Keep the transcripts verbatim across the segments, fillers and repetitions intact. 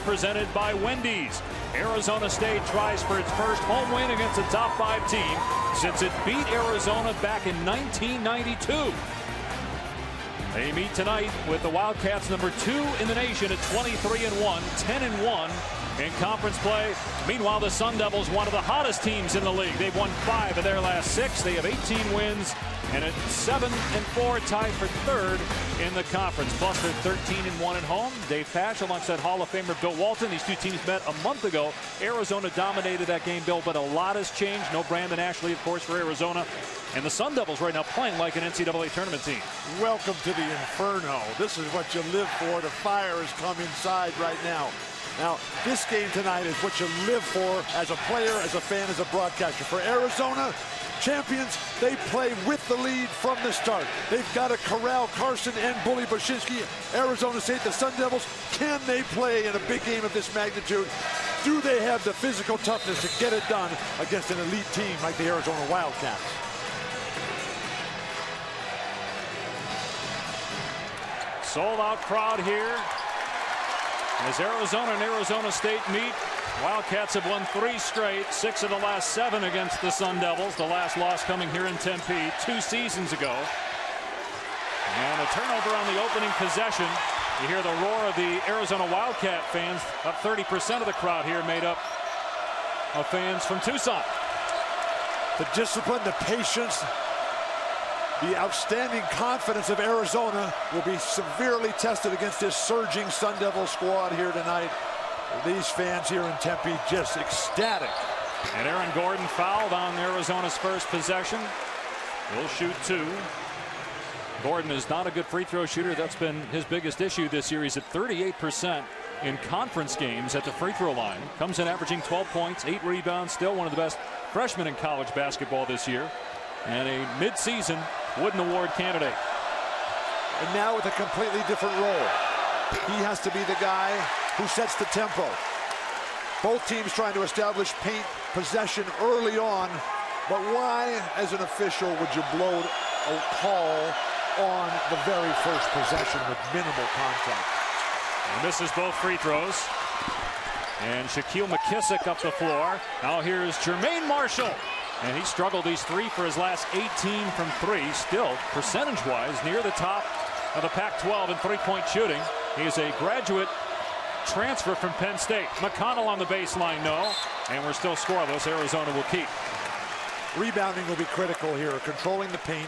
presented by Wendy's. Arizona State tries for its first home win against a top five team since it beat Arizona back in nineteen ninety-two. They meet tonight with the Wildcats, number two in the nation at twenty-three and one, ten and one in conference play. Meanwhile, the Sun Devils, one of the hottest teams in the league. They've won five of their last six. They have eighteen wins and at seven and four, tied for third in the conference. Plus, they're thirteen and one at home. Dave Pasch alongside Hall of Famer Bill Walton. These two teams met a month ago. Arizona dominated that game, Bill, but a lot has changed. No Brandon Ashley, of course, for Arizona. And the Sun Devils right now playing like an N C double A tournament team. Welcome to the Inferno. This is what you live for. The fire has come inside right now. Now, this game tonight is what you live for as a player, as a fan, as a broadcaster. For Arizona, champions, they play with the lead from the start. They've got to corral Carson and Bully Boshinsky. Arizona State, the Sun Devils, can they play in a big game of this magnitude? Do they have the physical toughness to get it done against an elite team like the Arizona Wildcats? Sold out crowd here as Arizona and Arizona State meet. Wildcats have won three straight, six of the last seven against the Sun Devils. The last loss coming here in Tempe two seasons ago. And a turnover on the opening possession. You hear the roar of the Arizona Wildcat fans. About thirty percent of the crowd here made up of fans from Tucson. The discipline, the patience, the outstanding confidence of Arizona will be severely tested against this surging Sun Devil squad here tonight. These fans here in Tempe just ecstatic. And Aaron Gordon fouled on Arizona's first possession. He'll shoot two. Gordon is not a good free throw shooter. That's been his biggest issue this year. He's at thirty-eight percent in conference games at the free throw line. Comes in averaging twelve points, eight rebounds. Still one of the best freshmen in college basketball this year. And a midseason Wooden Award candidate. And now with a completely different role. He has to be the guy who sets the tempo. Both teams trying to establish paint possession early on. But why, as an official, would you blow a call on the very first possession with minimal contact? And misses both free throws. And Shaquille McKissick up the floor. Now here's Jermaine Marshall. And he struggled these three for his last eighteen from three. Still, percentage-wise, near the top of the Pac twelve in three-point shooting. He is a graduate transfer from Penn State. McConnell on the baseline, no. And we're still scoreless. Arizona will keep. Rebounding will be critical here, controlling the paint.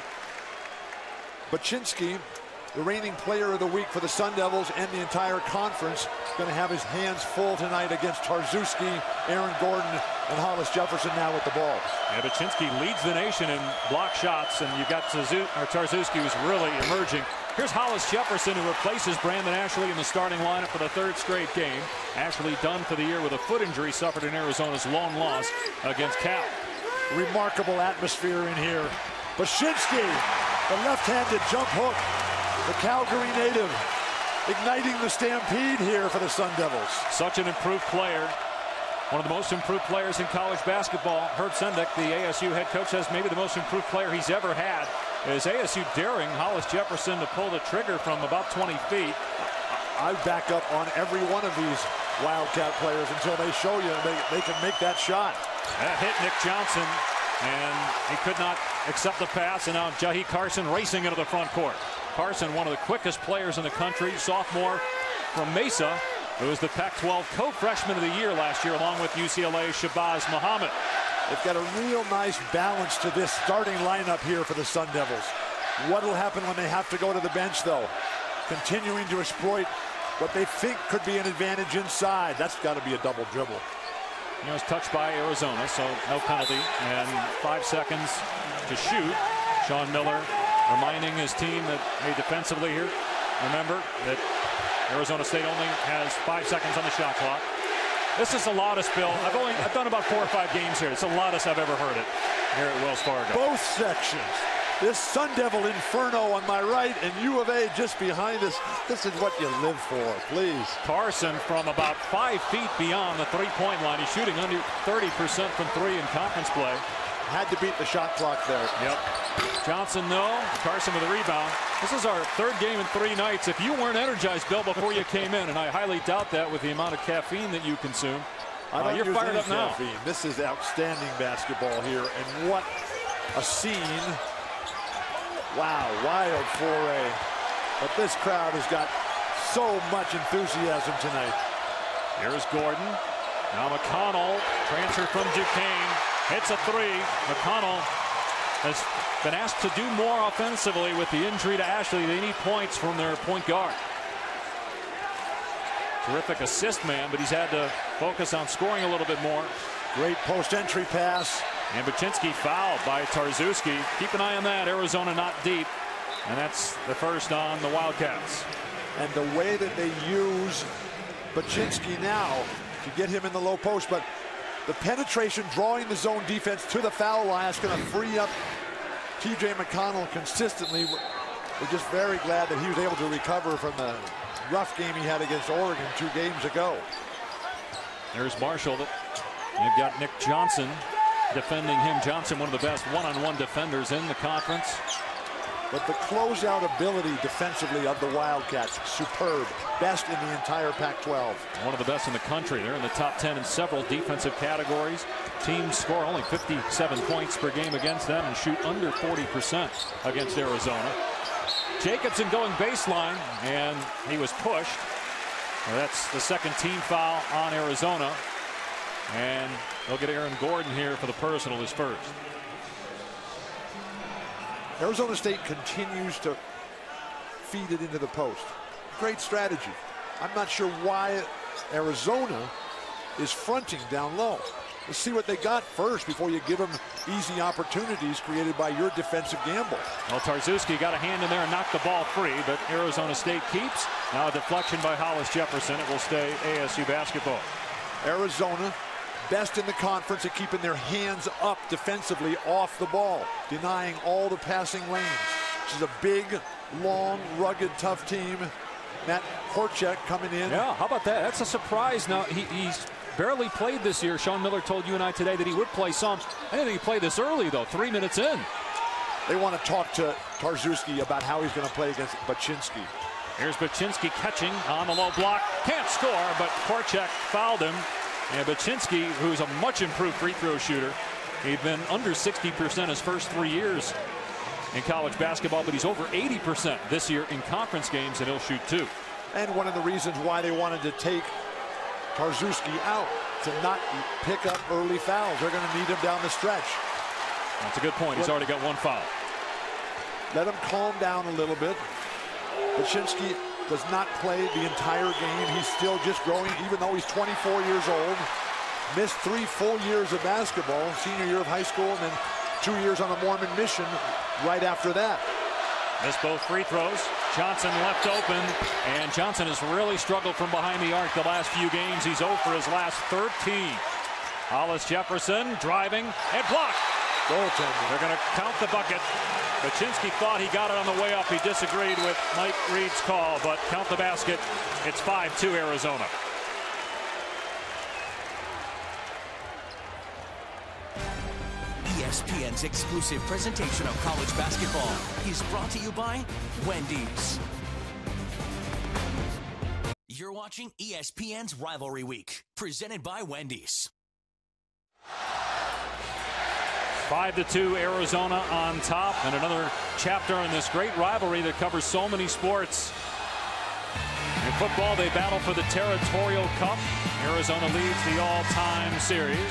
Boshinsky, the reigning player of the week for the Sun Devils and the entire conference, going to have his hands full tonight against Tarczewski, Aaron Gordon, and Hollis Jefferson now with the ball. Yeah, Boshinsky leads the nation in block shots, and you've got Tarczewski who's really emerging. Here's Hollis Jefferson, who replaces Brandon Ashley in the starting lineup for the third straight game. Ashley done for the year with a foot injury suffered in Arizona's lone loss against Cal. Remarkable atmosphere in here. Boshinsky, the left-handed jump hook. The Calgary native igniting the stampede here for the Sun Devils. Such an improved player. One of the most improved players in college basketball. Herb Sendek, the A S U head coach, says maybe the most improved player he's ever had. Is A S U daring Hollis Jefferson to pull the trigger from about twenty feet. I back up on every one of these Wildcat players until they show you they, they can make that shot. That hit Nick Johnson, and he could not accept the pass, and now Jahi Carson racing into the front court. Carson, one of the quickest players in the country, sophomore from Mesa, who was the Pac twelve co-freshman of the year last year, along with U C L A's Shabazz Muhammad. They've got a real nice balance to this starting lineup here for the Sun Devils. What will happen when they have to go to the bench, though? Continuing to exploit what they think could be an advantage inside. That's got to be a double dribble. You know, it's touched by Arizona, so no penalty. And five seconds to shoot. Sean Miller reminding his team that, hey, defensively here, remember that Arizona State only has five seconds on the shot clock. This is the loudest, Bill. I've only I've done about four or five games here. It's the loudest I've ever heard it here at Wells Fargo. Both sections. This Sun Devil Inferno on my right and U of A just behind us. This is what you live for, please. Carson from about five feet beyond the three-point line. He's shooting under thirty percent from three in conference play. Had to beat the shot clock there. Yep. Johnson, no. Carson with a rebound. This is our third game in three nights. If you weren't energized, Bill, before you came in, and I highly doubt that with the amount of caffeine that you consume, I don't uh, you're use fired any up now. caffeine. This is outstanding basketball here, and what a scene. Wow, wild foray. But this crowd has got so much enthusiasm tonight. Here's Gordon. Now McConnell, transfer from Duquesne, hits a three. McConnell has been asked to do more offensively with the injury to Ashley. They need points from their point guard. Terrific assist man, but he's had to focus on scoring a little bit more. Great post-entry pass. And Baczynski fouled by Tarczewski. Keep an eye on that. Arizona not deep. And that's the first on the Wildcats. And the way that they use Baczynski now to get him in the low post, but the penetration, drawing the zone defense to the foul line, is going to free up T J McConnell consistently. We're just very glad that he was able to recover from the rough game he had against Oregon two games ago. There's Marshall. You've got Nick Johnson defending him. Johnson, one of the best one-on-one defenders in the conference. But the closeout ability defensively of the Wildcats, superb. Best in the entire Pac twelve. One of the best in the country. They're in the top ten in several defensive categories. Teams score only fifty-seven points per game against them and shoot under forty percent against Arizona. Jacobson going baseline, and he was pushed. Well, that's the second team foul on Arizona. And they'll get Aaron Gordon here for the personal, his first. Arizona State continues to feed it into the post. Great strategy. I'm not sure why Arizona is fronting down low. Let's see what they got first before you give them easy opportunities created by your defensive gamble. Well, Tarczewski got a hand in there and knocked the ball free, but Arizona State keeps. Now a deflection by Hollis Jefferson. It will stay A S U basketball. Arizona, best in the conference at keeping their hands up defensively off the ball, denying all the passing lanes. This is a big, long, rugged, tough team. Matt Horchak coming in. Yeah, how about that? That's a surprise. Now, he, he's barely played this year. Sean Miller told you and I today that he would play some. I didn't think he played this early, though, three minutes in. They want to talk to Tarczewski about how he's going to play against Baczynski. Here's Baczynski catching on the low block. Can't score, but Horchak fouled him. And Baczynski, who's a much improved free throw shooter, he'd been under sixty percent his first three years in college basketball, but he's over eighty percent this year in conference games, and he'll shoot two. And one of the reasons why they wanted to take Tarczewski out, to not pick up early fouls. They're going to need him down the stretch. That's a good point. He's already got one foul. Let him calm down a little bit. Baczynski does not play the entire game. He's still just growing, even though he's twenty-four years old. Missed three full years of basketball, senior year of high school, and then two years on the Mormon mission right after that. Missed both free throws. Johnson left open, and Johnson has really struggled from behind the arc the last few games. He's zero for his last thirteen. Hollis Jefferson driving and blocked. Goaltender. They're going to count the bucket. Baczynski thought he got it on the way up. He disagreed with Mike Reed's call, but count the basket. It's five two Arizona. E S P N's exclusive presentation of college basketball is brought to you by Wendy's. You're watching E S P N's Rivalry Week, presented by Wendy's. Five to two Arizona on top, and another chapter in this great rivalry that covers so many sports. In football, they battle for the Territorial Cup. Arizona leads the all-time series.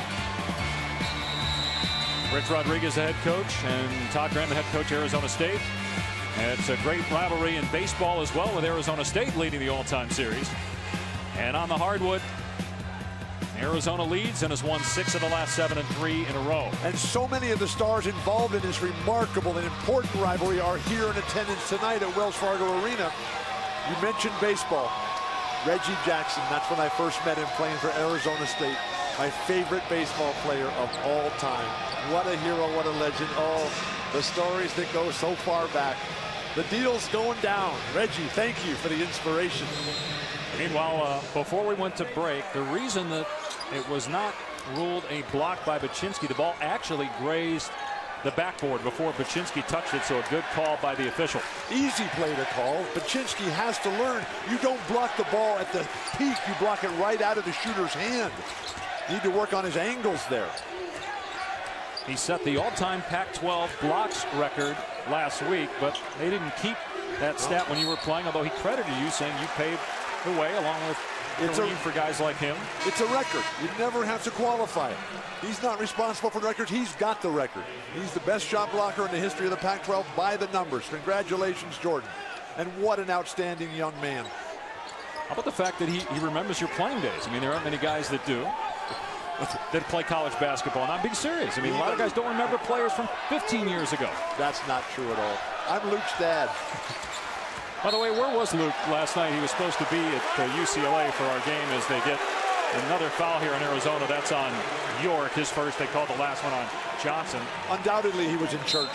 Rich Rodriguez, the head coach, and Todd Graham, the head coach, Arizona State. And it's a great rivalry in baseball as well, with Arizona State leading the all-time series. And on the hardwood, Arizona leads and has won six of the last seven and three in a row. And so many of the stars involved in this remarkable and important rivalry are here in attendance tonight at Wells Fargo Arena. You mentioned baseball. Reggie Jackson, that's when I first met him playing for Arizona State. My favorite baseball player of all time. What a hero, what a legend. Oh, the stories that go so far back. The deal's going down. Reggie, thank you for the inspiration. Meanwhile, uh, before we went to break, the reason that it was not ruled a block by Baczynski. The ball actually grazed the backboard before Baczynski touched it, so a good call by the official. Easy play to call. Baczynski has to learn. You don't block the ball at the peak. You block it right out of the shooter's hand. Need to work on his angles there. He set the all-time Pac twelve blocks record last week, but they didn't keep that stat when you were playing, although he credited you, saying you paved the way along with it's a, for guys like him. It's a record. You never have to qualify it. He's not responsible for the record. He's got the record. He's the best shot blocker in the history of the Pac twelve by the numbers. Congratulations, Jordan. And what an outstanding young man. How about the fact that he, he remembers your playing days? I mean, there aren't many guys that do. That play college basketball. And I'm being serious. I mean, a lot of guys don't remember players from fifteen years ago. That's not true at all. I'm Luke's dad. By the way, where was Luke last night? He was supposed to be at uh, U C L A for our game as they get another foul here in Arizona. That's on York. His first. They called the last one on Johnson. Undoubtedly, he was in church.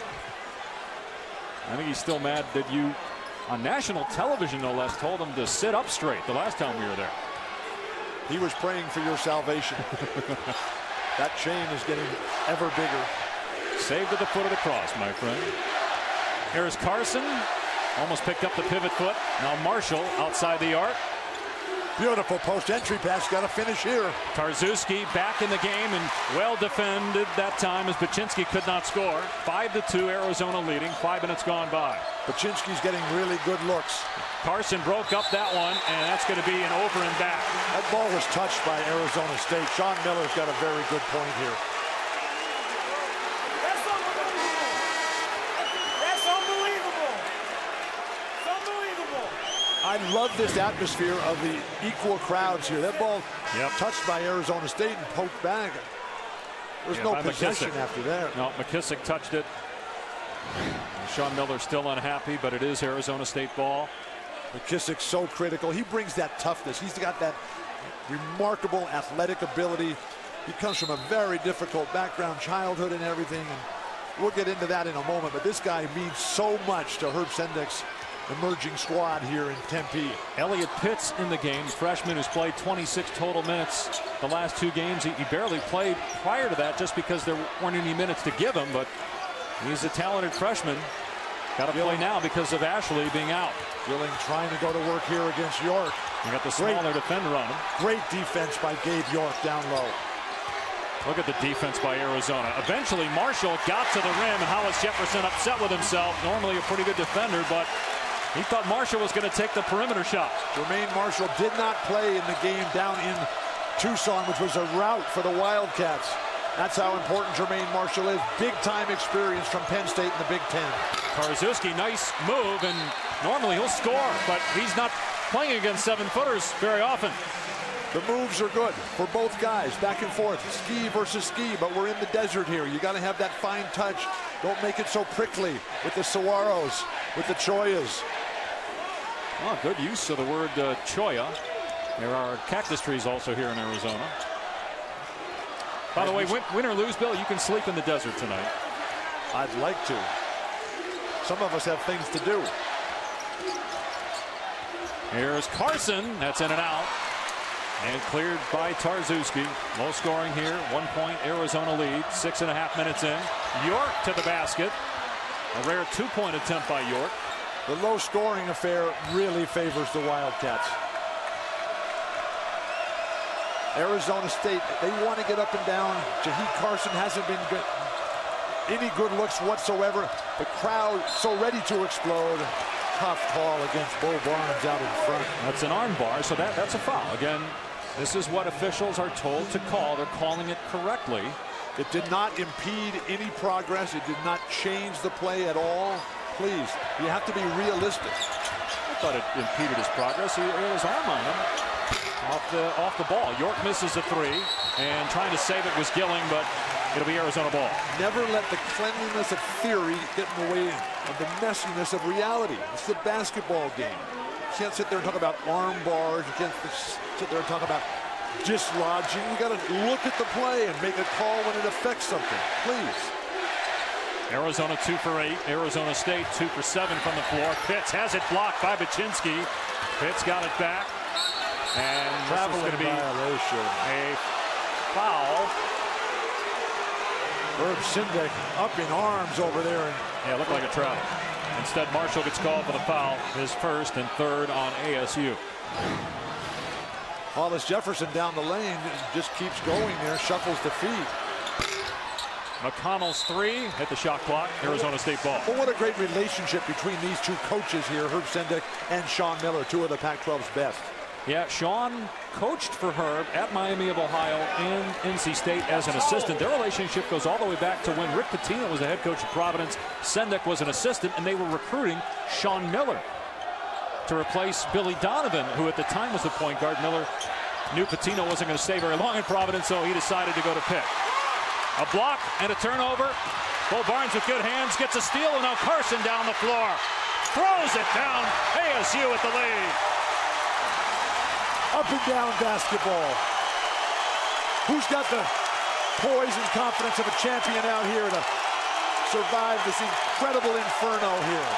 I think he's still mad that you, on national television no less, told him to sit up straight the last time we were there. He was praying for your salvation. That chain is getting ever bigger. Saved at the foot of the cross, my friend. Here's Carson. Almost picked up the pivot foot. Now Marshall outside the arc. Beautiful post entry pass. Got to finish here. Tarczewski back in the game and well defended that time as Baczynski could not score. Five to two, Arizona leading. Five minutes gone by. Baczynski's getting really good looks. Carson broke up that one, and that's going to be an over and back. That ball was touched by Arizona State. Sean Miller's got a very good point here. That's unbelievable. That's unbelievable. It's unbelievable. I love this atmosphere of the equal crowds here. That ball yep. touched by Arizona State and poked back. There's yeah, no possession McKissick. After that. No, McKissick touched it. Sean Miller still unhappy, but it is Arizona State ball. McKissick's so critical. He brings that toughness. He's got that remarkable athletic ability. He comes from a very difficult background, childhood and everything. And we'll get into that in a moment. But this guy means so much to Herb Sendek's emerging squad here in Tempe. Elliot Pitts in the game, freshman who's played twenty-six total minutes the last two games. He, he barely played prior to that just because there weren't any minutes to give him, but he's a talented freshman. Got to play now because of Ashley being out. Gilling trying to go to work here against York. You got the smaller great, defender on him. Great defense by Gabe York down low. Look at the defense by Arizona. Eventually Marshall got to the rim, and Hollis Jefferson upset with himself. Normally a pretty good defender, but he thought Marshall was going to take the perimeter shot. Jermaine Marshall did not play in the game down in Tucson, which was a rout for the Wildcats. That's how important Jermaine Marshall is. Big time experience from Penn State in the Big Ten. Tarczewski, nice move, and normally he'll score, but he's not playing against seven footers very often. The moves are good for both guys, back and forth, ski versus ski, but we're in the desert here. You got to have that fine touch. Don't make it so prickly with the Saguaros, with the Choyas. Oh, good use of the word uh, Choya. There are cactus trees also here in Arizona. By the way, win, win or lose, Bill, you can sleep in the desert tonight. I'd like to. Some of us have things to do. Here's Carson. That's in and out. And cleared by Tarczewski. Low scoring here. One point Arizona lead. Six and a half minutes in. York to the basket. A rare two-point attempt by York. The low scoring affair really favors the Wildcats. Arizona State, they want to get up and down. Jaheed Carson hasn't been good, any good looks whatsoever. The crowd so ready to explode. Tough call against Bo Barnes out in front. That's an arm bar, so that, that's a foul. Again, this is what officials are told to call. They're calling it correctly. It did not impede any progress. It did not change the play at all. Please, you have to be realistic. I thought it impeded his progress. He had his arm on him. Off the off the ball. York misses a three, and trying to save it was Gilling, but it'll be Arizona ball. Never let the cleanliness of theory get in the way of the messiness of reality. It's the basketball game. You can't sit there and talk about arm bars. You can't sit there and talk about dislodging. You got to look at the play and make a call when it affects something. Please. Arizona two for eight. Arizona State two for seven from the floor. Pitts has it blocked by Baczynski. Pitts got it back. And this is going to be violation. a foul. Herb Sendek up in arms over there. And yeah, it looked like a travel. Instead, Marshall gets called for the foul, his first and third on A S U. Hollis Jefferson down the lane just keeps going there, shuffles the feet. McConnell's three hit the shot clock. Arizona State ball. Well, what a great relationship between these two coaches here, Herb Sendek and Sean Miller, two of the Pac twelve's best. Yeah, Sean coached for Herb at Miami of Ohio and N C State as an assistant. Their relationship goes all the way back to when Rick Pitino was the head coach of Providence. Sendek was an assistant, and they were recruiting Sean Miller to replace Billy Donovan, who at the time was the point guard. Miller knew Pitino wasn't going to stay very long in Providence, so he decided to go to Pitt. A block and a turnover. Bo Barnes with good hands gets a steal, and now Carson down the floor. Throws it down. A S U at the lead. Up and down basketball. Who's got the poise and confidence of a champion out here to survive this incredible inferno here?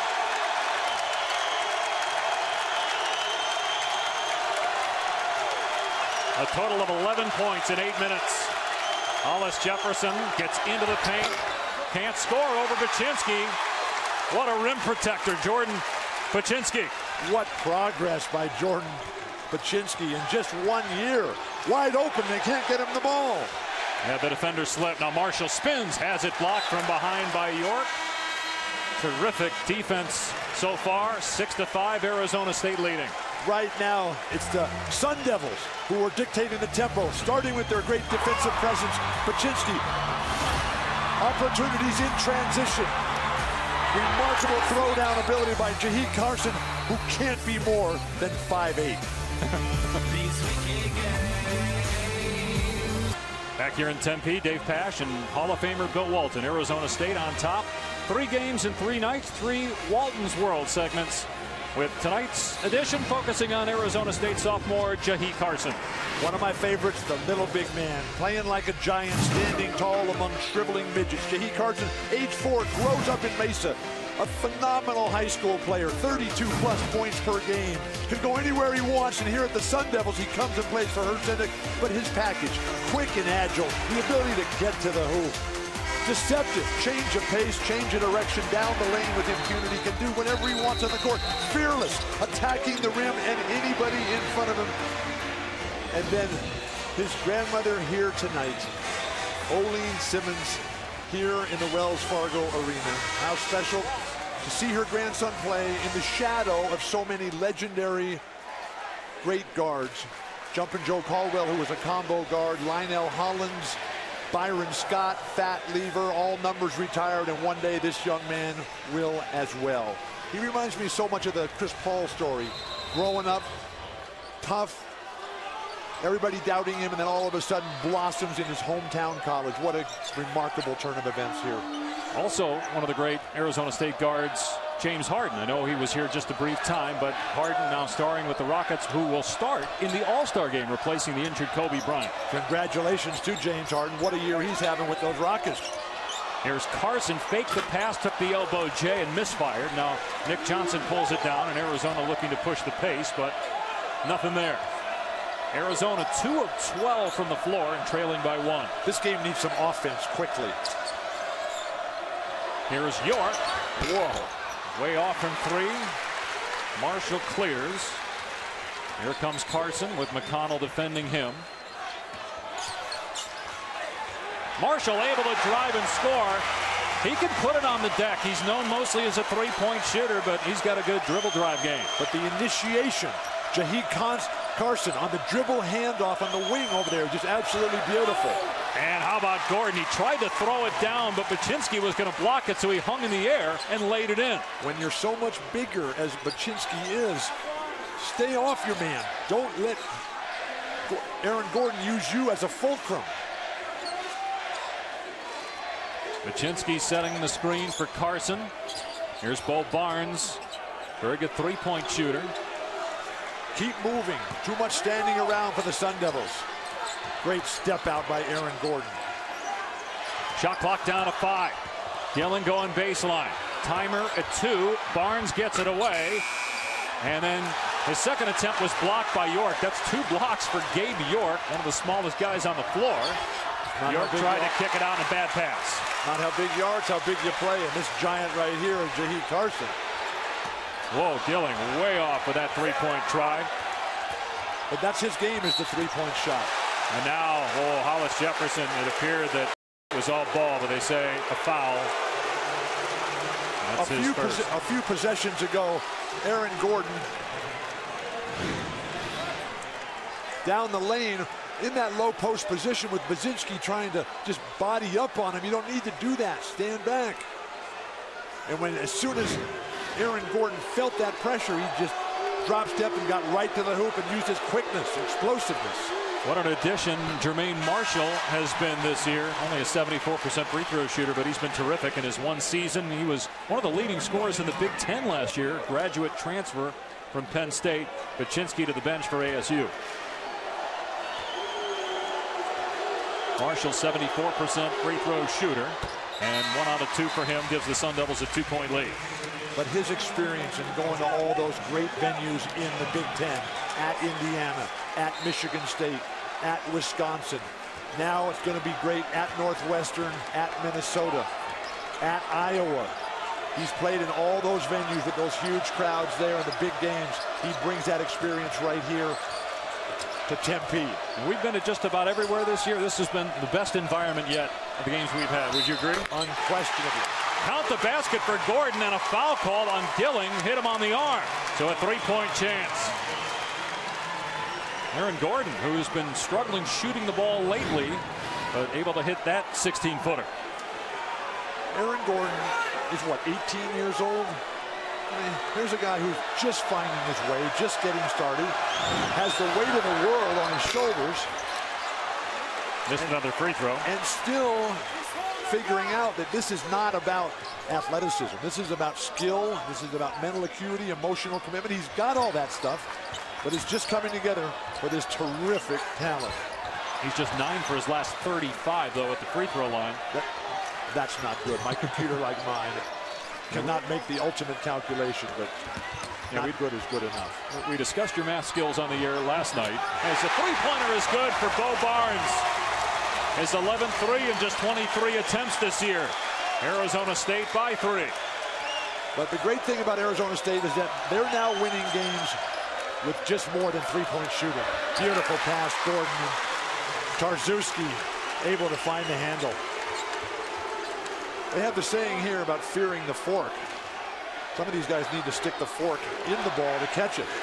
A total of eleven points in eight minutes. Hollis Jefferson gets into the paint. Can't score over Baczynski. What a rim protector, Jordan Baczynski. What progress by Jordan Baczynski in just one year. Wide open, they can't get him the ball. Yeah, the defender slipped. Now Marshall spins, has it blocked from behind by York. Terrific defense so far. Six to five, Arizona State leading. Right now, it's the Sun Devils who are dictating the tempo, starting with their great defensive presence. Baczynski, opportunities in transition. Remarkable throwdown ability by Jaheed Carson, who can't be more than five eight. Back here in Tempe, Dave Pasch and Hall of Famer Bill Walton. Arizona State on top. Three games in three nights, three Walton's World segments, with tonight's edition focusing on Arizona State sophomore Jaheed Carson. One of my favorites, the little big man, playing like a giant, standing tall among shriveling midgets. Jaheed Carson, age four, grows up in Mesa. A phenomenal high school player, thirty-two plus points per game. Can go anywhere he wants, and here at the Sun Devils, he comes and plays for Herb Sendek. But his package, quick and agile, the ability to get to the hoop. Deceptive, change of pace, change of direction, down the lane with impunity, can do whatever he wants on the court. Fearless, attacking the rim and anybody in front of him. And then his grandmother here tonight, Oline Simmons, here in the Wells Fargo Arena. How special to see her grandson play in the shadow of so many legendary great guards. Jumpin' Joe Caldwell, who was a combo guard, Lionel Hollins, Byron Scott, Fat Lever, all numbers retired, and one day this young man will as well. He reminds me so much of the Chris Paul story. Growing up, tough, everybody doubting him, and then all of a sudden blossoms in his hometown college. What a remarkable turn of events here. Also, one of the great Arizona State guards, James Harden. I know he was here just a brief time, but Harden now starring with the Rockets, who will start in the All-Star game, replacing the injured Kobe Bryant. Congratulations to James Harden. What a year he's having with those Rockets. Here's Carson, faked the pass, took the elbow J and misfired. Now Nick Johnson pulls it down, and Arizona looking to push the pace, but nothing there. Arizona two of twelve from the floor and trailing by one. This game needs some offense quickly. Here's York. Whoa. Way off from three. Marshall clears. Here comes Carson with McConnell defending him. Marshall able to drive and score. He can put it on the deck. He's known mostly as a three-point shooter, but he's got a good dribble drive game. But the initiation, Jaheed Carson on the dribble handoff on the wing over there, just absolutely beautiful. And how about Gordon? He tried to throw it down, but Baczynski was going to block it, so he hung in the air and laid it in. When you're so much bigger as Baczynski is, stay off your man. Don't let Aaron Gordon use you as a fulcrum. Baczynski setting the screen for Carson. Here's Bo Barnes. Very good three-point shooter. Keep moving. Too much standing around for the Sun Devils. Great step out by Aaron Gordon. Shot clock down to five. Gillen going baseline. Timer at two. Barnes gets it away. And then His second attempt was blocked by York. That's two blocks for Gabe York, one of the smallest guys on the floor. Not York tried to kick it out in a bad pass. Not how big you are, it's how big you play. And this giant right here is Jahi Carson. Whoa, Gilling way off with that three-point try. But that's his game, is the three-point shot. And now, oh, Hollis Jefferson, it appeared that it was all ball, but they say a foul. That's a, his few first. a few possessions ago, Aaron Gordon down the lane in that low post position with Baczynski trying to just body up on him. You don't need to do that. Stand back. And when as soon as Aaron Gordon felt that pressure, he just drop stepped and got right to the hoop and used his quickness, explosiveness. What an addition Jermaine Marshall has been this year. Only a seventy-four percent free throw shooter, but he's been terrific in his one season. He was one of the leading scorers in the Big Ten last year. Graduate transfer from Penn State. Baczynski to the bench for A S U. Marshall, seventy-four percent free throw shooter. And one out of two for him gives the Sun Devils a two-point lead. But his experience in going to all those great venues in the Big Ten, at Indiana, at Michigan State, at Wisconsin. Now it's going to be great at Northwestern, at Minnesota, at Iowa. He's played in all those venues with those huge crowds there in the big games. He brings that experience right here to Tempe. And we've been at just about everywhere this year. This has been the best environment yet of the games we've had. Would you agree? Unquestionably. Count the basket for Gordon, and a foul call on Gilling. Hit him on the arm. So a three-point chance. Aaron Gordon, who's been struggling shooting the ball lately, but able to hit that sixteen footer. Aaron Gordon is what, eighteen years old? I mean, here's a guy who's just finding his way, just getting started, has the weight of the world on his shoulders. Missed another free throw. And still figuring out that this is not about athleticism. This is about skill. This is about mental acuity, emotional commitment. He's got all that stuff, but it's just coming together with his terrific talent. He's just nine for his last thirty-five, though, at the free throw line. That, that's not good. My computer, like mine, cannot make the ultimate calculation, but yeah, not good is good enough. We discussed your math skills on the air last night. As the three-pointer is good for Bo Barnes. His eleventh three in just twenty-three attempts this year. Arizona State by three. But the great thing about Arizona State is that they're now winning games with just more than three-point shooting. Beautiful pass, Gordon, and Tarzewski able to find the handle. They have the saying here about fearing the fork. Some of these guys need to stick the fork in the ball to catch it.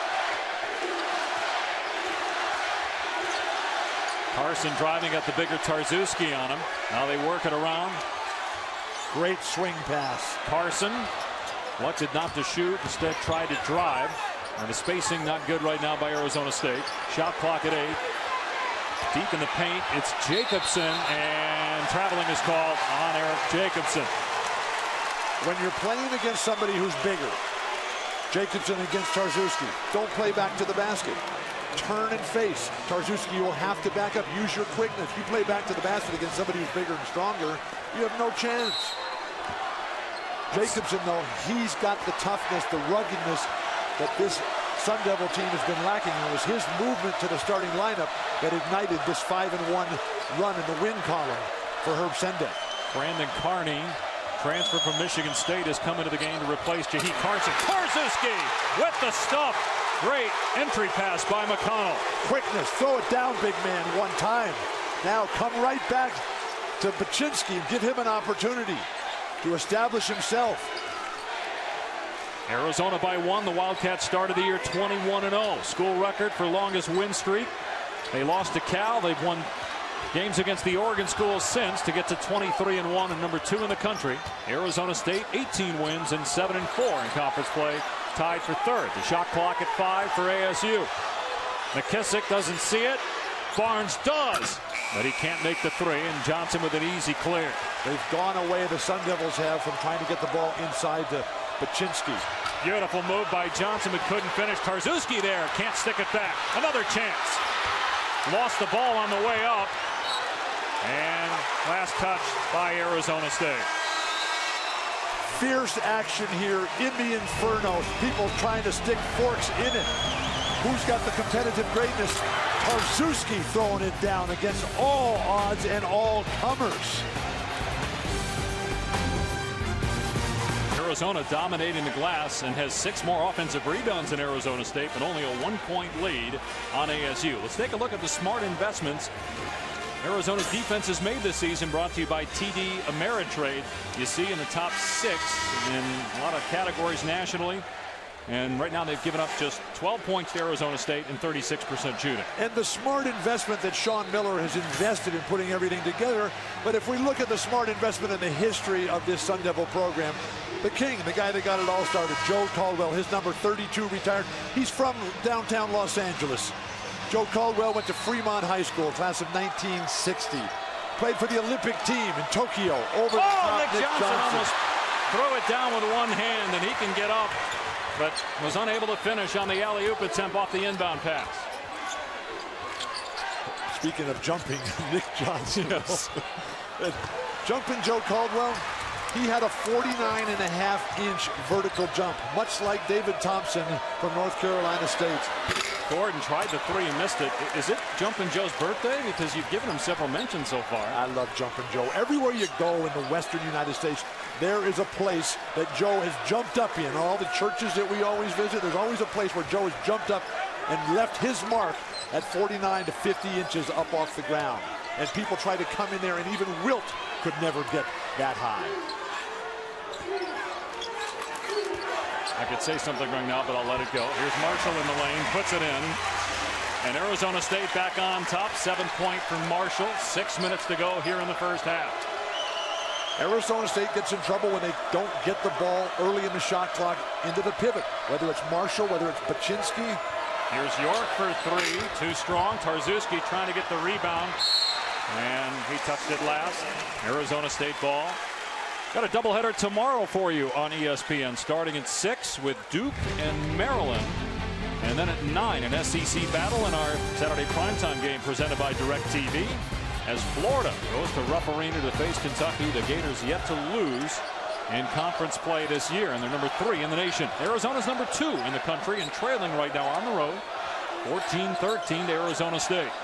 Carson driving at the bigger Tarzewski on him. Now they work it around. Great swing pass. Carson elected not to shoot, instead tried to drive. And the spacing not good right now by Arizona State. Shot clock at eight. Deep in the paint, it's Jacobson, and traveling is called on Eric Jacobson. When you're playing against somebody who's bigger, Jacobson against Tarzewski, don't play back to the basket. Turn and face. Tarzewski will have to back up. Use your quickness. You play back to the basket against somebody who's bigger and stronger, you have no chance. Jacobson, though, he's got the toughness, the ruggedness that this Sun Devil team has been lacking. It was his movement to the starting lineup that ignited this five and one run in the win column for Herb Sendek. Brandon Carney, transfer from Michigan State, has come into the game to replace Jahi Carson. Tarzewski with the stuff. Great entry pass by McConnell. Quickness, throw it down, big man, one time. Now come right back to Baczynski and give him an opportunity to establish himself. Arizona by one. The Wildcats started the year twenty-one and oh. School record for longest win streak. They lost to Cal. They've won games against the Oregon schools since to get to twenty-three and one and number two in the country. Arizona State, eighteen wins and seven and four in conference play, tied for third. The shot clock at five for A S U. McKissick doesn't see it. Barnes does, but he can't make the three, and Johnson with an easy clear. They've gone away, the Sun Devils have, from trying to get the ball inside to Baczynski. Beautiful move by Johnson, but couldn't finish. Tarzewski there, can't stick it back. Another chance. Lost the ball on the way up. And last touch by Arizona State. Fierce action here in the Inferno. People trying to stick forks in it. Who's got the competitive greatness? Tarczewski throwing it down against all odds and all comers. Arizona dominating the glass and has six more offensive rebounds than Arizona State, but only a one-point lead on A S U. Let's take a look at the smart investments Arizona's defense has made this season, brought to you by T D Ameritrade. You see in the top six in a lot of categories nationally. And right now they've given up just twelve points to Arizona State and thirty-six percent shooting. And the smart investment that Sean Miller has invested in putting everything together. But if we look at the smart investment in the history of this Sun Devil program, the king, the guy that got it all started, Joe Caldwell, his number thirty-two retired. He's from downtown Los Angeles. Joe Caldwell went to Fremont High School, class of nineteen sixty. Played for the Olympic team in Tokyo. Over oh, the top, Nick, Nick Johnson, Johnson almost threw it down with one hand, and he can get up, but was unable to finish on the alley-oop attempt off the inbound pass. Speaking of jumping, Nick Johnson. Yes. Jumping Joe Caldwell, he had a forty-nine and a half inch vertical jump, much like David Thompson from North Carolina State. Gordon tried the three and missed it. Is it Jumpin' Joe's birthday? Because you've given him several mentions so far. I love Jumpin' Joe. Everywhere you go in the Western United States, there is a place that Joe has jumped up in. All the churches that we always visit, there's always a place where Joe has jumped up and left his mark at forty-nine to fifty inches up off the ground. And people try to come in there, and even Wilt could never get that high. I could say something right now, but I'll let it go. Here's Marshall in the lane, puts it in. And Arizona State back on top. Seven point from Marshall. Six minutes to go here in the first half. Arizona State gets in trouble when they don't get the ball early in the shot clock into the pivot. Whether it's Marshall, whether it's Baczynski. Here's York for three. Too strong. Tarczewski trying to get the rebound. And he touched it last. Arizona State ball. Got a doubleheader tomorrow for you on E S P N, starting at six with Duke and Maryland. And then at nine, an S E C battle in our Saturday primetime game presented by DirecTV. As Florida goes to Rupp Arena to face Kentucky, the Gators yet to lose in conference play this year, and they're number three in the nation. Arizona's number two in the country and trailing right now on the road, fourteen thirteen to Arizona State.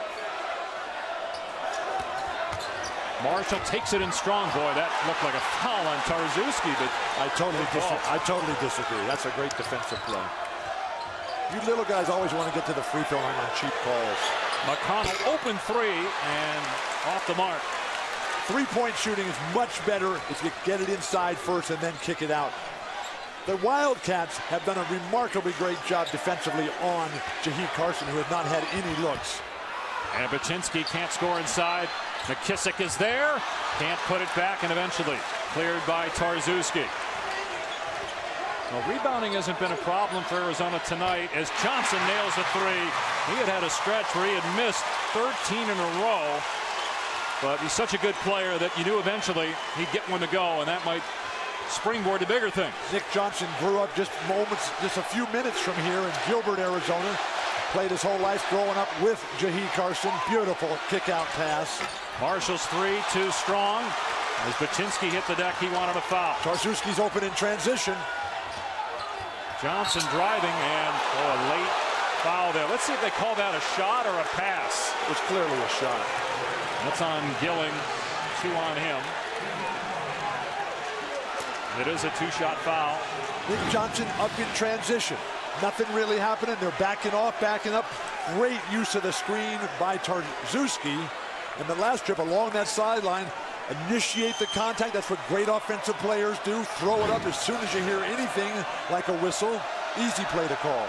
Marshall takes it in strong. Boy, that looked like a foul on Tarczewski, but I totally disagree. I totally disagree. That's a great defensive play. You little guys always want to get to the free throw line on cheap calls. McConnell open three and off the mark. Three-point shooting is much better if you get it inside first and then kick it out. The Wildcats have done a remarkably great job defensively on Jaheed Carson, who has not had any looks. And Baczynski can't score inside. McKissick is there, can't put it back, and eventually cleared by Tarczewski. Well, rebounding hasn't been a problem for Arizona tonight as Johnson nails a three. He had had a stretch where he had missed thirteen in a row, but he's such a good player that you knew eventually he'd get one to go, and that might springboard to bigger things. Nick Johnson grew up just moments, just a few minutes from here in Gilbert, Arizona. Played his whole life growing up with Jaheed Carson. Beautiful kick-out pass. Marshall's three, too strong. As Baczynski hit the deck, he wanted a foul. Tarczewski's open in transition. Johnson driving, and oh, a late foul there. Let's see if they call that a shot or a pass. It was clearly a shot. That's on Gilling, two on him. It is a two-shot foul. Nick Johnson up in transition. Nothing really happening. They're backing off, backing up. Great use of the screen by Tarczewski. And the last trip along that sideline, initiate the contact. That's what great offensive players do. Throw it up as soon as you hear anything like a whistle. Easy play to call.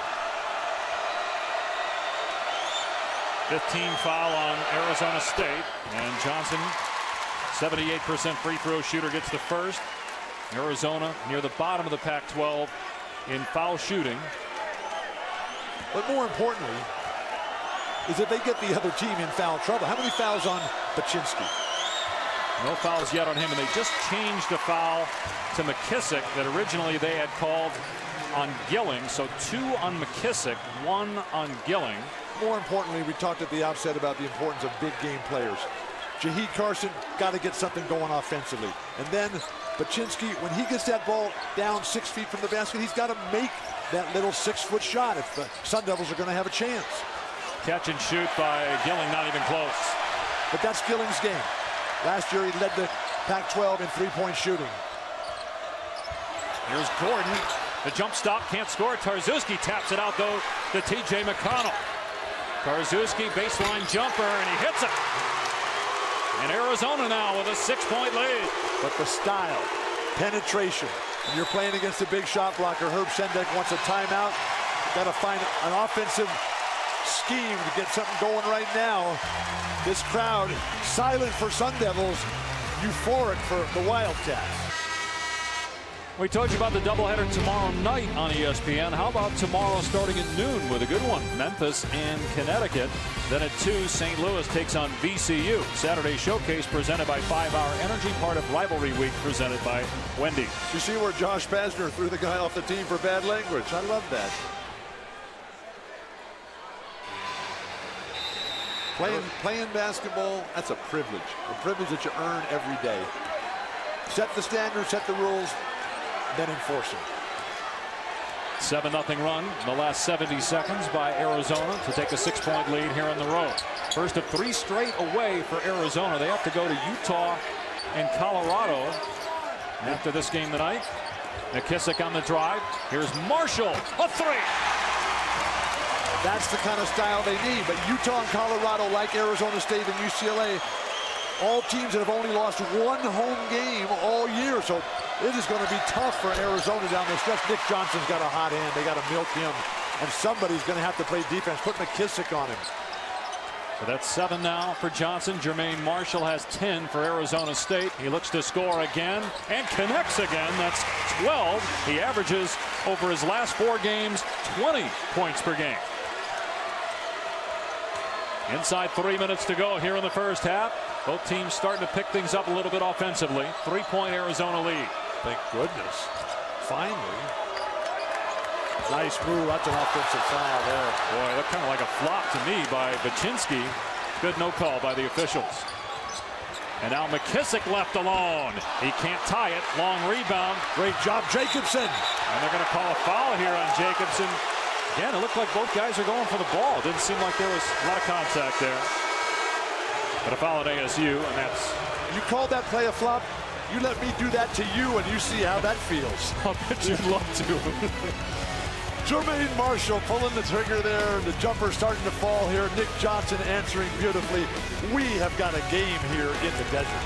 fifteen foul on Arizona State. And Johnson, seventy-eight percent free throw shooter, gets the first. Arizona near the bottom of the Pac twelve in foul shooting. But more importantly, is that they get the other team in foul trouble. How many fouls on Baczynski? No fouls yet on him, and they just changed a foul to McKissick that originally they had called on Gilling. So two on McKissick, one on Gilling. More importantly, we talked at the outset about the importance of big game players. Jaheed Carson got to get something going offensively. And then Baczynski, when he gets that ball down six feet from the basket, he's got to make that little six-foot shot if the Sun Devils are going to have a chance. Catch and shoot by Gilling, not even close. But that's Gilling's game. Last year he led the Pac twelve in three-point shooting. Here's Gordon. The jump stop, can't score. Tarczewski taps it out, though, to T J McConnell. Tarczewski, baseline jumper, and he hits it. And Arizona now with a six-point lead. But the style, penetration, when you're playing against a big shot blocker, Herb Sendek wants a timeout. Got to find an offensive scheme to get something going right now. This crowd, silent for Sun Devils, euphoric for the Wildcats. We told you about the doubleheader tomorrow night on E S P N. How about tomorrow starting at noon with a good one? Memphis and Connecticut. Then at two, Saint Louis takes on V C U. Saturday Showcase presented by five hour Energy, part of Rivalry Week presented by Wendy's. You see where Josh Pazner threw the guy off the team for bad language. I love that. Playing, playing basketball, that's a privilege. A privilege that you earn every day. Set the standards, set the rules, then enforce them. seven nothing run in the last seventy seconds by Arizona to take a six-point lead here on the road. First of three straight away for Arizona. They have to go to Utah and Colorado after this game tonight. McKissick on the drive. Here's Marshall, a three. That's the kind of style they need. But Utah and Colorado, like Arizona State and U C L A, all teams that have only lost one home game all year. So it is going to be tough for Arizona down the stretch. Nick Johnson's got a hot hand. They got to milk him. And somebody's going to have to play defense. Put McKissick on him. So that's seven now for Johnson. Jermaine Marshall has ten for Arizona State. He looks to score again and connects again. That's twelve. He averages over his last four games twenty points per game. Inside three minutes to go here in the first half. Both teams starting to pick things up a little bit offensively. Three-point Arizona lead. Thank goodness. Finally. Nice move. That's an offensive foul there. Boy, that kind of like a flop to me by Baczynski. Good no call by the officials. And now McKissick left alone. He can't tie it. Long rebound. Great job, Jacobson. And they're going to call a foul here on Jacobson. Again, it looked like both guys are going for the ball. Didn't seem like there was a lot of contact there. But a foul at A S U, and that's... You called that play a flop? You let me do that to you, and you see how that feels. I'll bet you'd love to. Jermaine Marshall pulling the trigger there. The jumper starting to fall here. Nick Johnson answering beautifully. We have got a game here in the desert.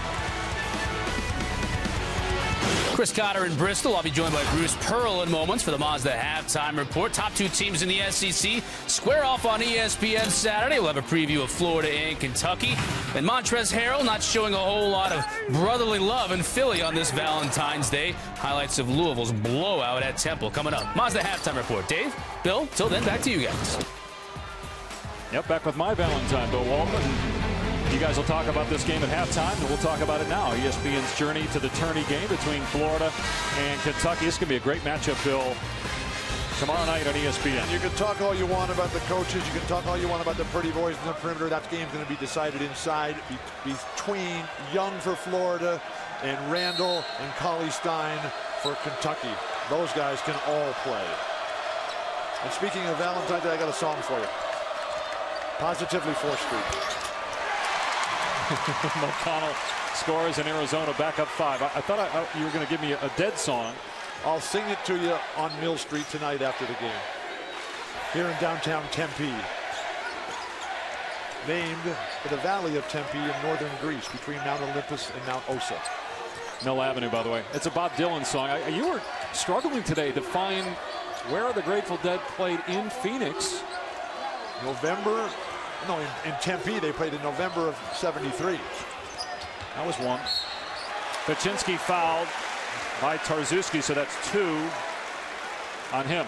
Chris Cotter in Bristol. I'll be joined by Bruce Pearl in moments for the Mazda halftime report. Top two teams in the S E C square off on E S P N Saturday. We'll have a preview of Florida and Kentucky. And Montrezl Harrell not showing a whole lot of brotherly love in Philly on this Valentine's Day. Highlights of Louisville's blowout at Temple coming up. Mazda halftime report. Dave, Bill, till then, back to you guys. Yep, back with my Valentine, Bill Walton. You guys will talk about this game at halftime, and we'll talk about it now. E S P N's journey to the tourney game between Florida and Kentucky. This is going to be a great matchup, Bill, tomorrow night on E S P N. And you can talk all you want about the coaches. You can talk all you want about the pretty boys in the perimeter. That game's going to be decided inside between Young for Florida and Randall and Cauley Stein for Kentucky. Those guys can all play. And speaking of Valentine's Day, I got a song for you. Positively fourth Street. McConnell scores in Arizona back up five. I, I thought I, I, you were going to give me a, a dead song. I'll sing it to you on Mill Street tonight after the game. Here in downtown Tempe. Named for the valley of Tempe in northern Greece between Mount Olympus and Mount Ossa. Mill Avenue, by the way. It's a Bob Dylan song. I, you were struggling today to find where the Grateful Dead played in Phoenix. November. No, in, in Tempe, they played in November of seventy-three. That was one. Baczynski fouled by Tarczewski, so that's two on him.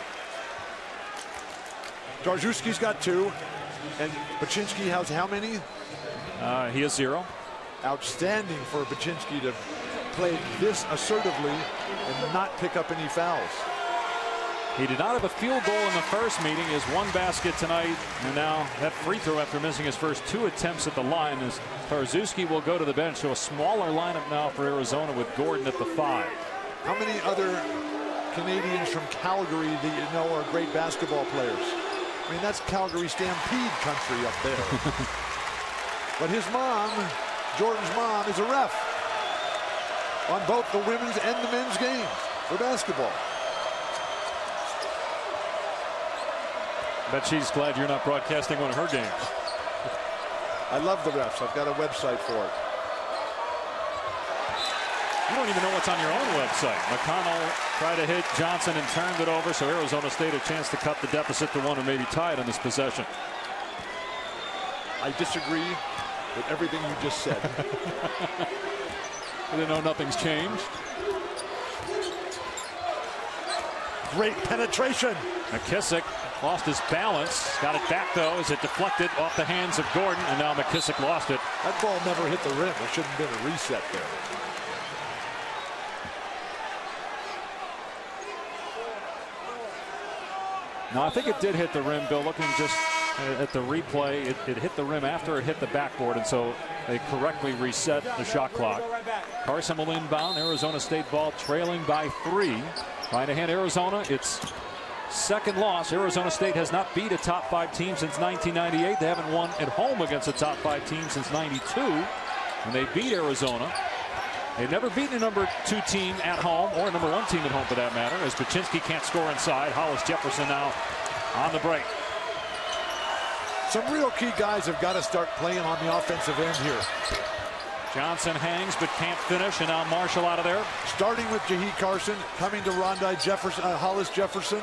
Tarczewski's got two, and Baczynski has how many? Uh, he has zero. Outstanding for Baczynski to play this assertively and not pick up any fouls. He did not have a field goal in the first meeting. He has one basket tonight, and now that free throw after missing his first two attempts at the line. As Tarczewski will go to the bench. So a smaller lineup now for Arizona with Gordon at the five. How many other Canadians from Calgary that you know are great basketball players? I mean, that's Calgary Stampede country up there. But his mom, Jordan's mom, is a ref on both the women's and the men's games for basketball. Bet she's glad you're not broadcasting one of her games. I love the refs. I've got a website for it. You don't even know what's on your own website. McConnell tried to hit Johnson and turned it over, so Arizona State a chance to cut the deficit to one or maybe tie it on this possession. I disagree with everything you just said. I didn't know nothing's changed. Great penetration. McKissick lost his balance. Got it back, though, as it deflected off the hands of Gordon, and now McKissick lost it. That ball never hit the rim. There shouldn't have been a reset there. No, I think it did hit the rim, Bill. Looking just at the replay, it, it hit the rim after it hit the backboard, and so they correctly reset the shot clock. Carson will inbound. Arizona State ball trailing by three. Trying to hand Arizona its second loss. Arizona State has not beat a top five team since nineteen ninety-eight. They haven't won at home against a top five team since ninety-two. And they beat Arizona. They've never beaten a number two team at home, or a number one team at home for that matter, as Baczynski can't score inside. Hollis Jefferson now on the break. Some real key guys have got to start playing on the offensive end here. Johnson hangs but can't finish, and now Marshall out of there. Starting with Jahi Carson, coming to Rondi Jefferson, uh, Hollis Jefferson.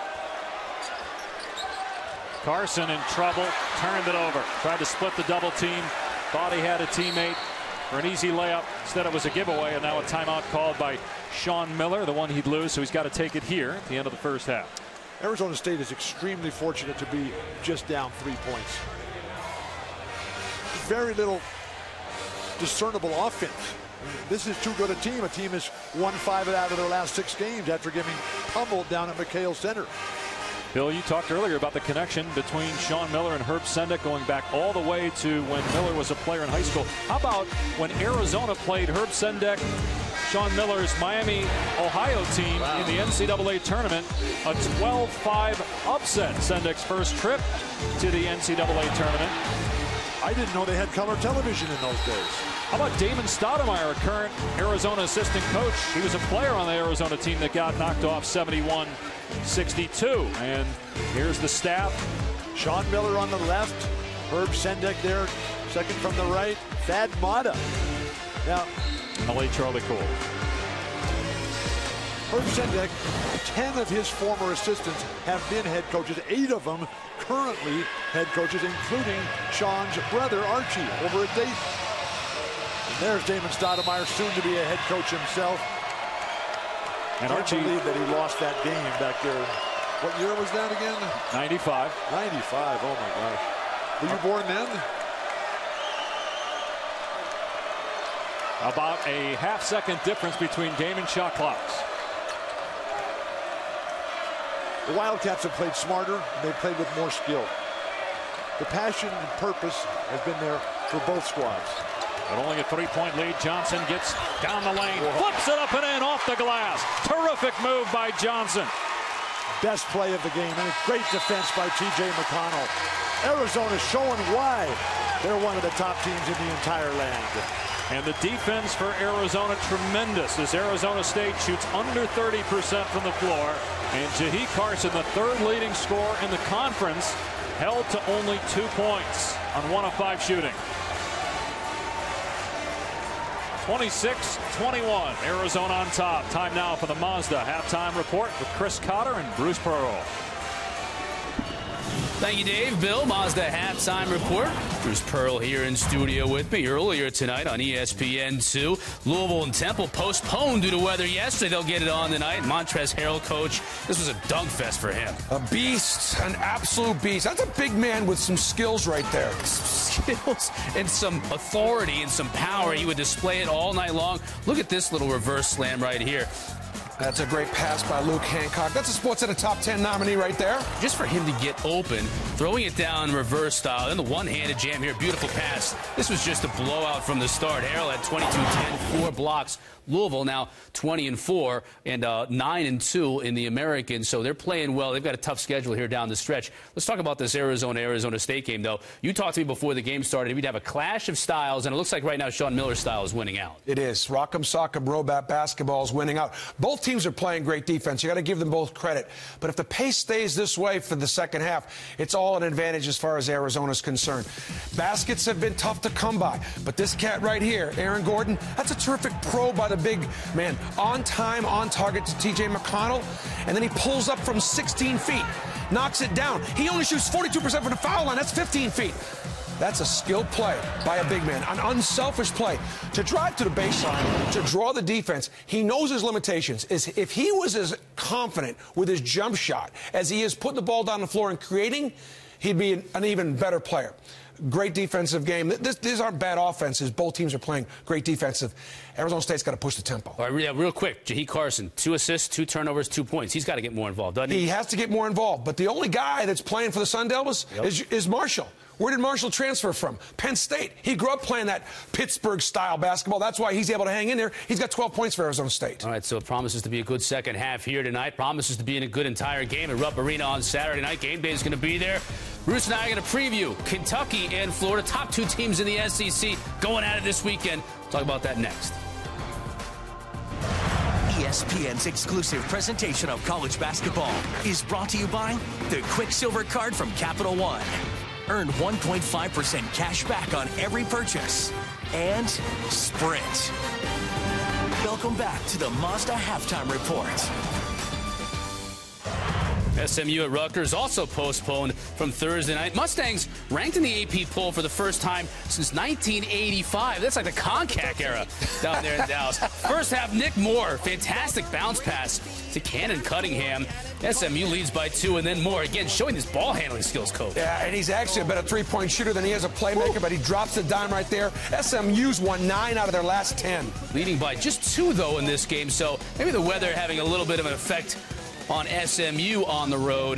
Carson in trouble, turned it over. Tried to split the double team. Thought he had a teammate for an easy layup. Instead, it was a giveaway, and now a timeout called by Sean Miller, the one he'd lose, so he's got to take it here at the end of the first half. Arizona State is extremely fortunate to be just down three points. Very little discernible offense. I mean, this is too good a team. A team has won five out of their last six games after getting pummeled down at McHale Center. Bill, you talked earlier about the connection between Sean Miller and Herb Sendek going back all the way to when Miller was a player in high school. How about when Arizona played Herb Sendek, Sean Miller's Miami, Ohio team wow. in the N C double A tournament, a twelve five upset. Sendek's first trip to the N C double A tournament. I didn't know they had color television in those days. How about Damon Stoudemire, a current Arizona assistant coach? He was a player on the Arizona team that got knocked off seventy-one sixty-two. And here's the staff. Sean Miller on the left. Herb Sendek there, second from the right. Thad Matta. Now, L A Charlie Cole. Herb Sendek, ten of his former assistants have been head coaches. Eight of them currently head coaches, including Sean's brother, Archie, over at Dayton. And there's Damon Stoudemire, soon to be a head coach himself. And I can't believe that he lost that game back there. What year was that again? ninety-five. ninety-five, oh my gosh. Were you born then? About a half second difference between game and shot clocks. The Wildcats have played smarter, and they've played with more skill. The passion and purpose has been there for both squads. But only a three-point lead. Johnson gets down the lane, Whoa. flips it up and in off the glass. Terrific move by Johnson. Best play of the game, and a great defense by T J McConnell. Arizona showing why they're one of the top teams in the entire land. And the defense for Arizona tremendous as Arizona State shoots under thirty percent from the floor. And Jahi Carson, the third leading scorer in the conference, held to only two points on one of five shooting. twenty-six twenty-one, Arizona on top. Time now for the Mazda halftime report with Chris Cotter and Bruce Pearl. Thank you, Dave. Bill, Mazda halftime report. Bruce Pearl here in studio with me. Earlier tonight on E S P N two, Louisville and Temple postponed due to weather yesterday. They'll get it on tonight. Montrezl Harrell, coach, this was a dunk fest for him. A beast, an absolute beast. That's a big man with some skills right there. Skills and some authority and some power. He would display it all night long. Look at this little reverse slam right here. That's a great pass by Luke Hancock. That's a Sports Center top ten nominee right there. Just for him to get open, throwing it down reverse style, and the one-handed jam here, beautiful pass. This was just a blowout from the start. Harrell had twenty-two ten, four blocks. Louisville now twenty and four and uh, nine and two in the American, so they're playing well. They've got a tough schedule here down the stretch. Let's talk about this Arizona-Arizona State game, though. You talked to me before the game started. We'd have a clash of styles, and it looks like right now Sean Miller's style is winning out. It is. Rock'em Sock'em Robat basketball is winning out. Both teams are playing great defense. You got to give them both credit. But if the pace stays this way for the second half, it's all an advantage as far as Arizona's concerned. Baskets have been tough to come by, but this cat right here, Aaron Gordon, that's a terrific pro by the big man. On time, on target to T J McConnell, and then he pulls up from sixteen feet, knocks it down. He only shoots forty-two percent from the foul line. That's fifteen feet. That's a skilled play by a big man, an unselfish play. To drive to the baseline, to draw the defense, he knows his limitations. Is if he was as confident with his jump shot as he is putting the ball down the floor and creating, he'd be an, an even better player. Great defensive game. This, these aren't bad offenses. Both teams are playing great defensive. Arizona State's got to push the tempo. All right, yeah, real quick, Jaheim Carson, two assists, two turnovers, two points. He's got to get more involved, doesn't he? He has to get more involved. But the only guy that's playing for the Sun Devils yep. is, is Marshall. Where did Marshall transfer from? Penn State. He grew up playing that Pittsburgh-style basketball. That's why he's able to hang in there. He's got twelve points for Arizona State. All right, so it promises to be a good second half here tonight. Promises to be in a good entire game at Rupp Arena on Saturday night. Game day is going to be there. Bruce and I are going to preview Kentucky and Florida, top two teams in the S E C, going at it this weekend. We'll talk about that next. E S P N's exclusive presentation of college basketball is brought to you by the Quicksilver Card from Capital One. Earn one point five percent cash back on every purchase. And Sprint. Welcome back to the Mazda Halftime Report. S M U at Rutgers also postponed from Thursday night. Mustangs ranked in the A P poll for the first time since nineteen eighty-five. That's like the CONCAC era down there in Dallas. First half, Nick Moore, fantastic bounce pass to Cannon Cunningham. S M U leads by two, and then Moore, again, showing his ball handling skills, coach. Yeah, and he's actually a better three-point shooter than he is a playmaker, Woo. but he drops the dime right there. S M U's won nine out of their last ten. Leading by just two, though, in this game, so maybe the weather having a little bit of an effect on S M U on the road.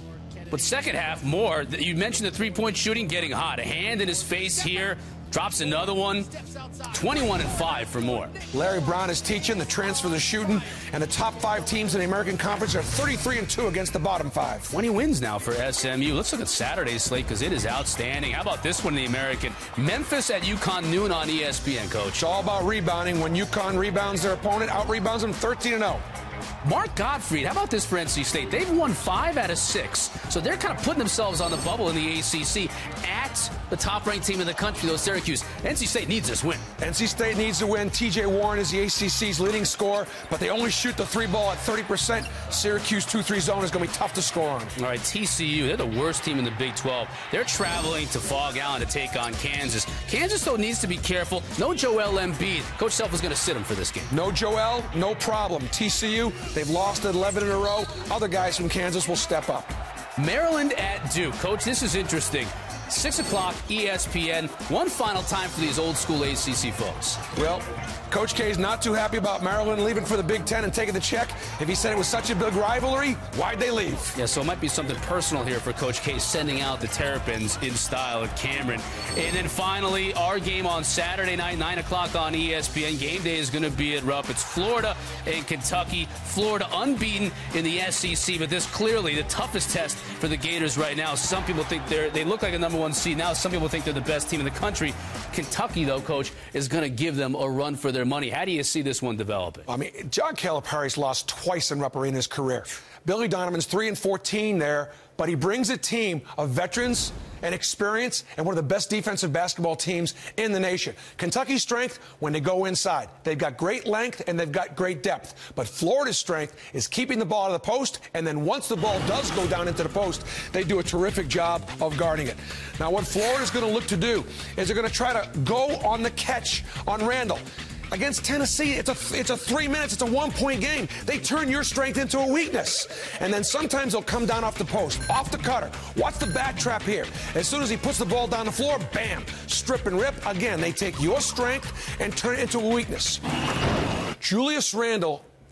But second half, Moore, you mentioned the three-point shooting getting hot. A hand in his face here. Drops another one. twenty-one and five for Moore. Larry Brown is teaching, the transfers are shooting, and the top five teams in the American Conference are thirty-three and two against the bottom five. twenty wins now for S M U. Let's look at Saturday's slate because it is outstanding. How about this one in the American? Memphis at UConn, noon on E S P N, coach. It's all about rebounding. When UConn rebounds their opponent, out-rebounds them thirteen and oh. Mark Gottfried, how about this for N C State? They've won five out of six, so they're kind of putting themselves on the bubble in the A C C at the top-ranked team in the country, though, Syracuse. N C State needs this win. N C State needs to win. T J Warren is the A C C's leading scorer, but they only shoot the three ball at thirty percent. Syracuse two three zone is going to be tough to score on. All right, T C U, they're the worst team in the Big twelve. They're traveling to Fog Allen to take on Kansas. Kansas, though, needs to be careful. No Joel Embiid. Coach Self is going to sit him for this game. No Joel, no problem. T C U, they've lost at eleven in a row. Other guys from Kansas will step up. Maryland at Duke. Coach, this is interesting. six o'clock, E S P N. One final time for these old-school A C C folks. Well, Coach K is not too happy about Maryland leaving for the Big Ten and taking the check. If he said it was such a big rivalry, why'd they leave? Yeah, so it might be something personal here for Coach K, sending out the Terrapins in style at Cameron. And then finally, our game on Saturday night, nine o'clock on E S P N. Game day is going to be at Rupp. It's Florida and Kentucky. Florida unbeaten in the S E C, but this clearly the toughest test for the Gators right now. Some people think they're they look like a number one seed. Now some people think they're the best team in the country. Kentucky, though, Coach, is going to give them a run for their money. How do you see this one developing? I mean, John Calipari's lost twice in Rupp Arena in his career. Billy Donovan's three and fourteen there, but he brings a team of veterans and experience and one of the best defensive basketball teams in the nation. Kentucky's strength, when they go inside. They've got great length and they've got great depth. But Florida's strength is keeping the ball out of the post, and then once the ball does go down into the post, they do a terrific job of guarding it. Now, what Florida's going to look to do is they're going to try to go on the catch on Randall. Against Tennessee, it's a, it's a three minutes, it's a one-point game. They turn your strength into a weakness. And then sometimes they'll come down off the post, off the cutter. Watch the back trap here. As soon as he puts the ball down the floor, bam, strip and rip. Again, they take your strength and turn it into a weakness. Julius Randle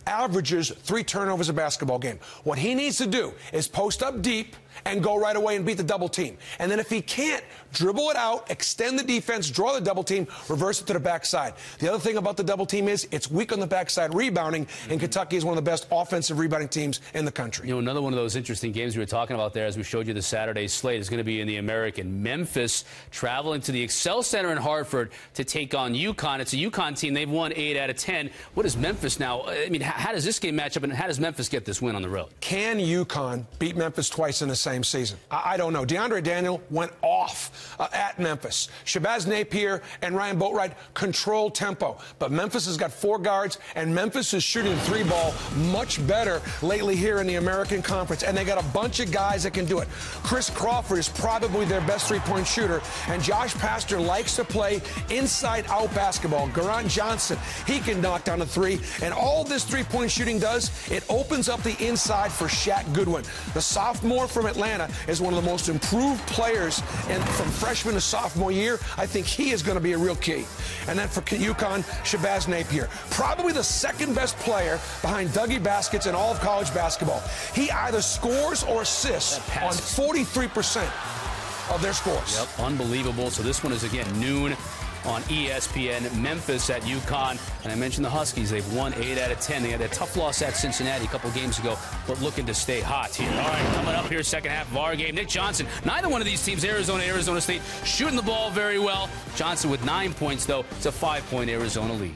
averages three turnovers a basketball game. What he needs to do is post up deep and go right away and beat the double team. And then if he can't, dribble it out, extend the defense, draw the double team, reverse it to the backside. The other thing about the double team is it's weak on the backside rebounding, and Kentucky is one of the best offensive rebounding teams in the country. You know, another one of those interesting games we were talking about there as we showed you the Saturday slate is going to be in the American. Memphis traveling to the Excel Center in Hartford to take on UConn. It's a UConn team. They've won eight out of ten. What is Memphis now? I mean, how does this game match up, and how does Memphis get this win on the road? Can UConn beat Memphis twice in the same season? I, I don't know. DeAndre Daniel went off uh, at Memphis. Shabazz Napier and Ryan Boatwright control tempo. But Memphis has got four guards, and Memphis is shooting the three ball much better lately here in the American Conference. And they got a bunch of guys that can do it. Chris Crawford is probably their best three-point shooter, and Josh Pastner likes to play inside-out basketball. Garant Johnson, he can knock down a three. And all this three-point shooting does, it opens up the inside for Shaq Goodwin. The sophomore from Atlanta is one of the most improved players in, from freshman to sophomore year. I think he is going to be a real key. And then for UConn, Shabazz Napier, probably the second best player behind Dougie Baskets in all of college basketball. He either scores or assists on forty-three percent of their scores. Yep, unbelievable. So this one is, again, noon on E S P N. Memphis at UConn. And I mentioned the Huskies. They've won eight out of ten. They had a tough loss at Cincinnati a couple games ago, but looking to stay hot here. All right, coming up here, second half of our game. Nick Johnson. Neither one of these teams, Arizona, Arizona State, shooting the ball very well. Johnson with nine points, though. It's a five-point Arizona lead.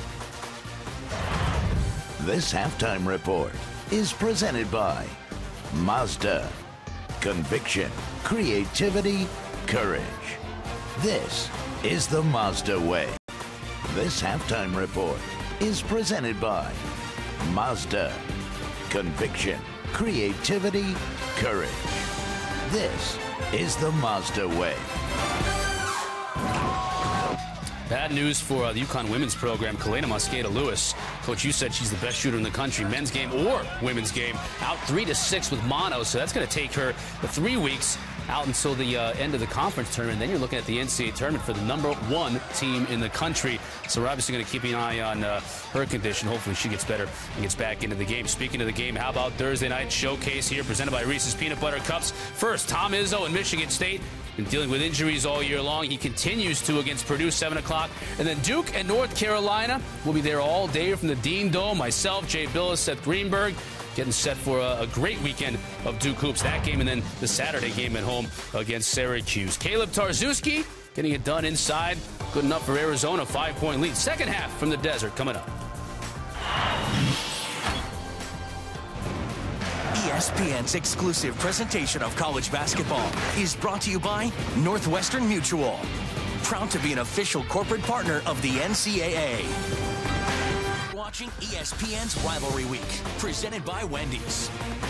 This halftime report is presented by Mazda. Conviction, creativity, courage. This is the Mazda way. This halftime report is presented by Mazda. Conviction, creativity, courage. This is the Mazda way. Bad news for uh, the UConn women's program. Kalena Mosqueda Lewis, coach, you said she's the best shooter in the country, men's game or women's game, out three to six with mono. So that's going to take her the three weeks out until the uh, end of the conference tournament. Then you're looking at the N C double A tournament for the number one team in the country. So we're obviously going to keep an eye on uh, her condition. Hopefully she gets better and gets back into the game. Speaking of the game, how about Thursday night showcase here presented by Reese's Peanut Butter Cups? First, Tom Izzo in Michigan State. Been dealing with injuries all year long. He continues to against Purdue, seven o'clock. And then Duke and North Carolina will be there all day from the Dean Dome. Myself, Jay Billis, Seth Greenberg, getting set for a, a great weekend of Duke hoops. That game and then the Saturday game at home against Syracuse. Caleb Tarczewski getting it done inside. Good enough for Arizona. Five-point lead. Second half from the desert coming up. E S P N's exclusive presentation of college basketball is brought to you by Northwestern Mutual, proud to be an official corporate partner of the N C double A. Watching E S P N's Rivalry Week, presented by Wendy's.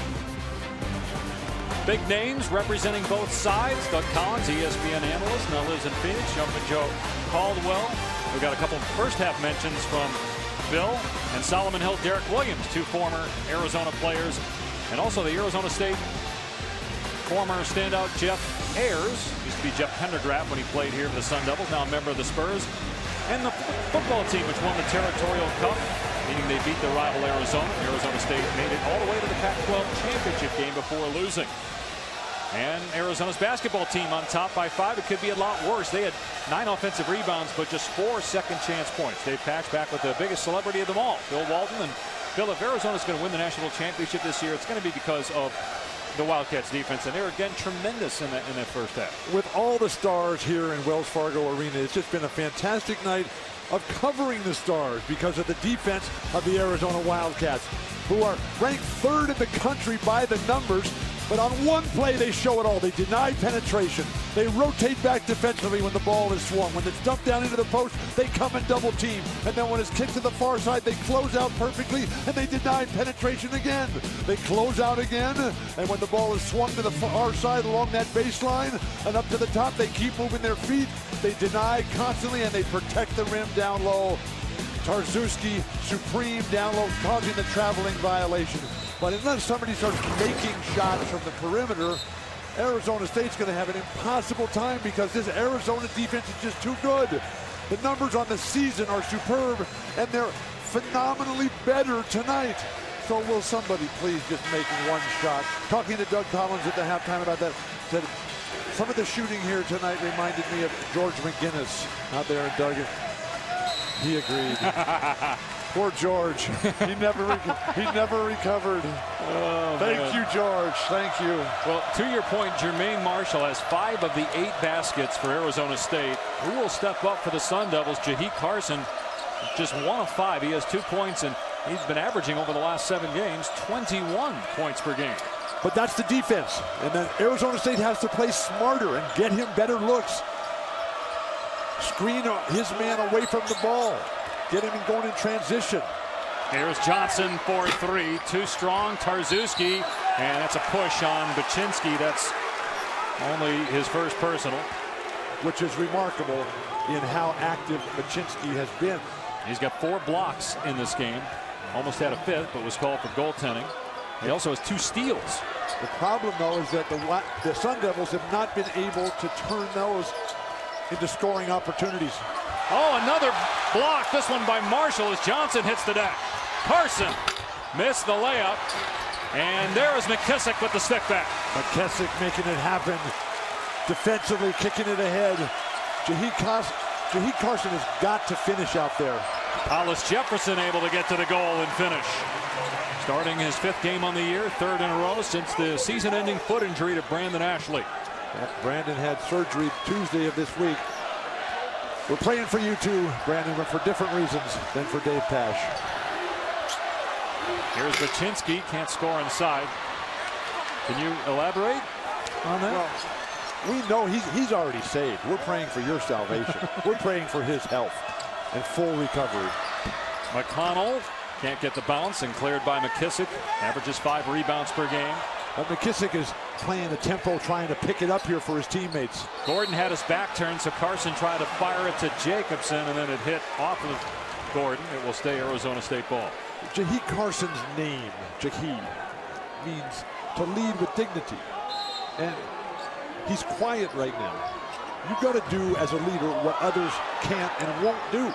Big names representing both sides. Doug Collins, E S P N analyst, now lives in Phoenix. Jumping Joe Caldwell. We've got a couple first half mentions from Bill and Solomon Hill. Derek Williams, two former Arizona players. And also the Arizona State former standout Jeff Ayers. Used to be Jeff Pendergraft when he played here for the Sun Devils. Now a member of the Spurs. And the football team which won the Territorial Cup, meaning they beat the rival Arizona. Arizona State made it all the way to the Pac twelve championship game before losing. And Arizona's basketball team on top by five. It could be a lot worse. They had nine offensive rebounds, but just four second chance points. Dave Patch back with the biggest celebrity of them all, Bill Walton. And Bill, if Arizona's going to win the national championship this year, it's going to be because of the Wildcats defense, and they're again tremendous in that in that first half. With all the stars here in Wells Fargo Arena, it's just been a fantastic night of covering the stars because of the defense of the Arizona Wildcats, who are ranked third in the country by the numbers. But on one play, they show it all. They deny penetration. They rotate back defensively when the ball is swung. When it's dumped down into the post, they come and double team. And then when it's kicked to the far side, they close out perfectly, and they deny penetration again. They close out again, and when the ball is swung to the far side along that baseline and up to the top, they keep moving their feet. They deny constantly, and they protect the rim down low. Tarczewski, supreme down low, causing the traveling violation. But unless somebody starts making shots from the perimeter, Arizona State's going to have an impossible time because this Arizona defense is just too good. The numbers on the season are superb, and they're phenomenally better tonight. So will somebody please just make one shot? Talking to Doug Collins at the halftime about that, said some of the shooting here tonight reminded me of George McGinnis out there in Duggan. He agreed. Poor George. He never he never recovered. Oh, Thank man. you, George. Thank you. Well, to your point, Jermaine Marshall has five of the eight baskets for Arizona State. Who will step up for the Sun Devils? Jaheik Carson, just one of five. He has two points, and he's been averaging over the last seven games twenty-one points per game. But that's the defense. And then Arizona State has to play smarter and get him better looks. Screen his man away from the ball. Get him going in transition. Here's Johnson for three. Too strong. Tarczewski. And that's a push on Baczynski. That's only his first personal. Which is remarkable in how active Baczynski has been. He's got four blocks in this game. Almost had a fifth, but was called for goaltending. He also has two steals. The problem, though, is that the, the Sun Devils have not been able to turn those into scoring opportunities. Oh, another block. This one by Marshall as Johnson hits the deck. Carson missed the layup. And there is McKissick with the stick back. McKissick making it happen. Defensively kicking it ahead. Jaheik Carson has got to finish out there. Hollis Jefferson able to get to the goal and finish. Starting his fifth game on the year, third in a row since the season-ending foot injury to Brandon Ashley. Brandon had surgery Tuesday of this week. We're praying for you too, Brandon, but for different reasons than for Dave Pasch. Here's Baczynski, can't score inside. Can you elaborate on that? Well, we know he's he's already saved. We're praying for your salvation. We're praying for his health and full recovery. McConnell can't get the bounce and cleared by McKissick. Averages five rebounds per game. But McKissick is playing the tempo, trying to pick it up here for his teammates. Gordon had his back turned, so Carson tried to fire it to Jacobson, and then it hit off of Gordon. It will stay Arizona State ball. Jaheik Carson's name, Jaheik, means to lead with dignity. And he's quiet right now. You've got to do as a leader what others can't and won't do.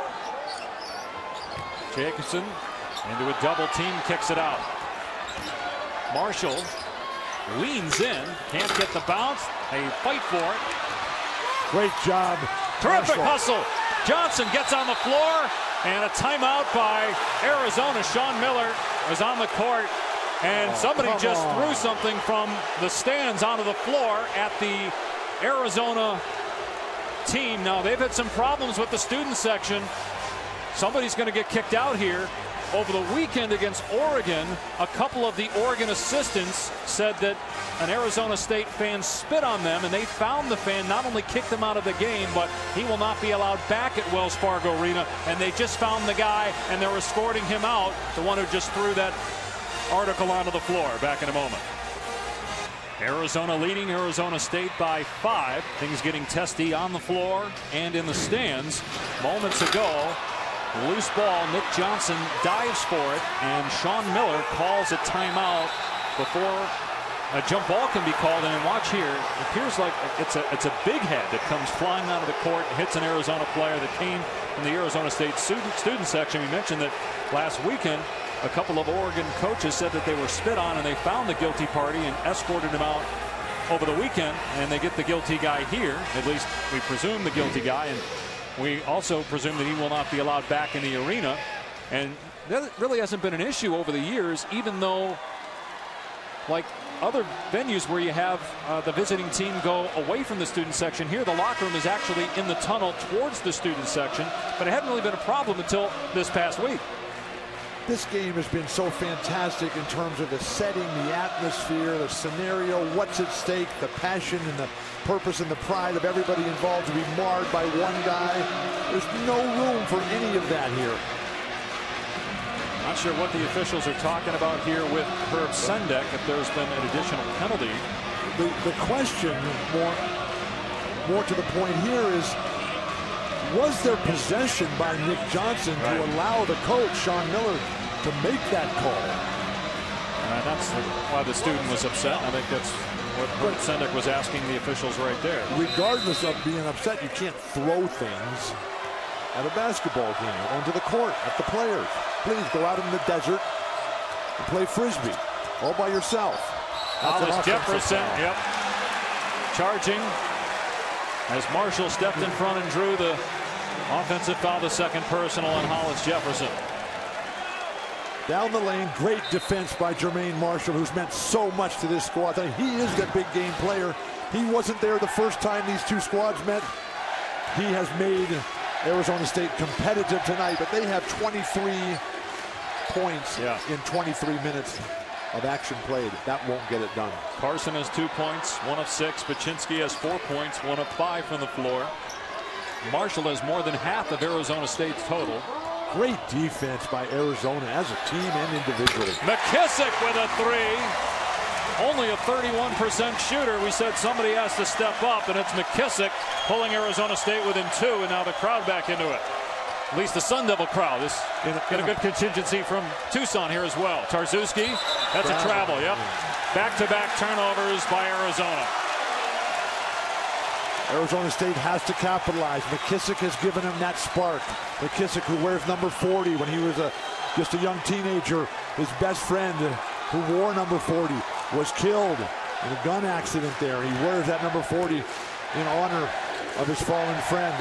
Jacobson into a double team, kicks it out. Marshall leans in, can't get the bounce. They fight for it. Great job. Terrific Marshall. hustle. Johnson gets on the floor, and a timeout by Arizona. Sean Miller was on the court, and oh, somebody just on. threw something from the stands onto the floor at the Arizona team. Now, they've had some problems with the student section. Somebody's going to get kicked out here. Over the weekend against Oregon, a couple of the Oregon assistants said that an Arizona State fan spit on them, and they found the fan, not only kicked him out of the game, but he will not be allowed back at Wells Fargo Arena. And they just found the guy, and they're escorting him out, the one who just threw that article onto the floor. Back in a moment. Arizona leading Arizona State by five. Things getting testy on the floor and in the stands. Moments ago, loose ball. Nick Johnson dives for it, and Sean Miller calls a timeout before a jump ball can be called. And watch here, it appears like it's a it's a big head that comes flying out of the court, hits an Arizona player that came from the Arizona State student, student section. We mentioned that last weekend a couple of Oregon coaches said that they were spit on, and they found the guilty party and escorted him out over the weekend, and they get the guilty guy here. At least we presume the guilty guy, and we also presume that he will not be allowed back in the arena. And that really hasn't been an issue over the years, even though, like other venues where you have uh, the visiting team go away from the student section, here the locker room is actually in the tunnel towards the student section. But it hadn't really been a problem until this past week. This game has been so fantastic in terms of the setting, the atmosphere, the scenario, what's at stake, the passion and the purpose and the pride of everybody involved to be marred by one guy. There's no room for any of that here. Not sure what the officials are talking about here with Herb Sendek, if there's been an additional penalty. The, the question, more, more to the point here, is was there possession by Nick Johnson right. to allow the coach, Sean Miller, to make that call? And that's the, why the student was upset. I think that's what Herb Sendek was asking the officials right there. Regardless of being upset, you can't throw things. at a basketball game, onto the court, at the players. Please go out in the desert and play Frisbee all by yourself. Hollis Jefferson, yep, charging as Marshall stepped in front and drew the offensive foul, the second personal on Hollis Jefferson. Down the lane, great defense by Jermaine Marshall, who's meant so much to this squad. He is the big game player. He wasn't there the first time these two squads met. He has made Arizona State competitive tonight, but they have twenty-three points yeah. in twenty-three minutes of action played. That won't get it done. Carson has two points, one of six. Baczynski has four points, one of five from the floor. Marshall has more than half of Arizona State's total. Great defense by Arizona as a team and individually. McKissick with a three. Only a thirty-one percent shooter. We said somebody has to step up, and it's McKissick pulling Arizona State within two, and now the crowd back into it. At least the Sun Devil crowd is got a good contingency from Tucson here as well. Tarczewski, that's a travel, yep. Back-to-back turnovers by Arizona. Arizona State has to capitalize. McKissick has given him that spark. McKissick, who wears number forty when he was a, just a young teenager. His best friend, who wore number forty, was killed in a gun accident there. He wears that number forty in honor of his fallen friend.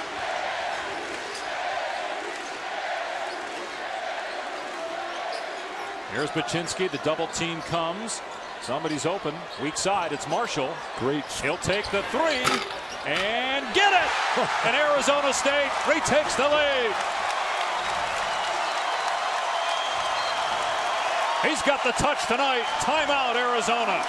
Here's Baczynski. The double team comes. Somebody's open. Weak side. It's Marshall. Great. He'll take the three and get it. And Arizona State retakes the lead. He's got the touch tonight. Timeout, Arizona.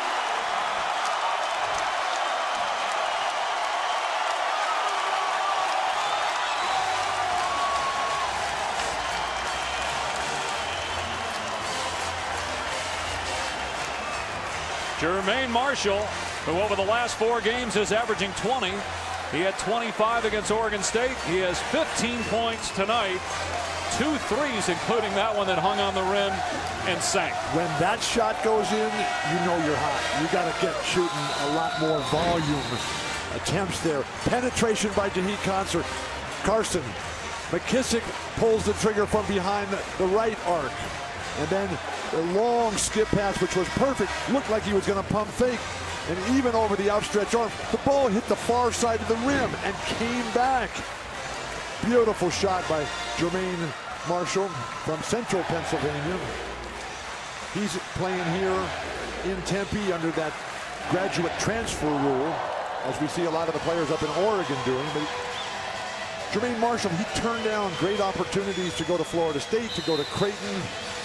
Jermaine Marshall, who over the last four games is averaging twenty. He had twenty-five against Oregon State. He has fifteen points tonight. Two threes, including that one that hung on the rim and sank. When that shot goes in, you know you're hot. You got to get shooting a lot more volume attempts there. Penetration by Jahi Concert. Carson. McKissick pulls the trigger from behind the, the right arc. And then the long skip pass, which was perfect, looked like he was going to pump fake. And even over the outstretched arm, the ball hit the far side of the rim and came back. Beautiful shot by Jermaine Marshall from Central Pennsylvania. He's playing here in Tempe under that graduate transfer rule, as we see a lot of the players up in Oregon doing. But Jermaine Marshall, he turned down great opportunities to go to Florida State, to go to Creighton.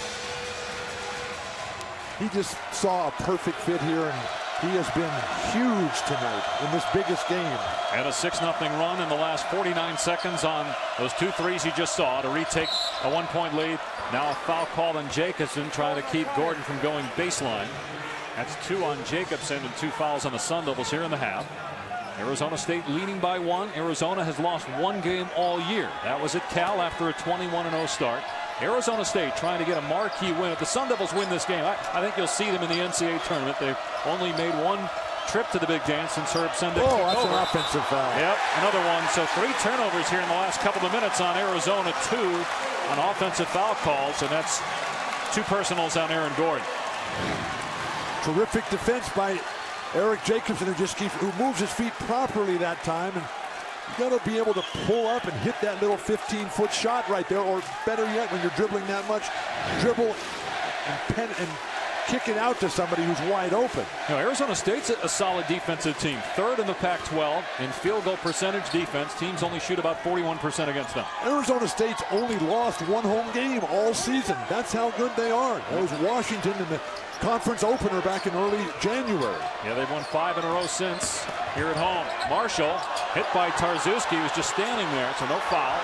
He just saw a perfect fit here, and he has been huge tonight in this biggest game. And a six nothing run in the last forty-nine seconds on those two threes he just saw to retake a one-point lead. Now a foul call on Jacobson, trying to keep Gordon from going baseline. That's two on Jacobson and two fouls on the Sun Devils here in the half. Arizona State leading by one. Arizona has lost one game all year. That was at Cal after a twenty-one and oh start. Arizona State trying to get a marquee win. If the Sun Devils win this game, I, I think you'll see them in the N C double A tournament. They've only made one trip to the big dance since Herb Sendek Oh, took that's over. an offensive foul. Yep, another one. So three turnovers here in the last couple of minutes on Arizona, two on offensive foul calls, and that's two personals on Aaron Gordon. Terrific defense by Eric Jacobson, who just keeps, who moves his feet properly that time. And you got to be able to pull up and hit that little fifteen foot shot right there, or better yet, when you're dribbling that much, dribble and pen and kick it out to somebody who's wide open. You know, Arizona State's a solid defensive team, third in the Pac twelve in field goal percentage defense. Teams only shoot about forty-one percent against them. Arizona State's only lost one home game all season. That's how good they are. That was Washington in the conference opener back in early January. Yeah, they've won five in a row since here at home. Marshall hit by Tarczewski, who's just standing there, so no foul.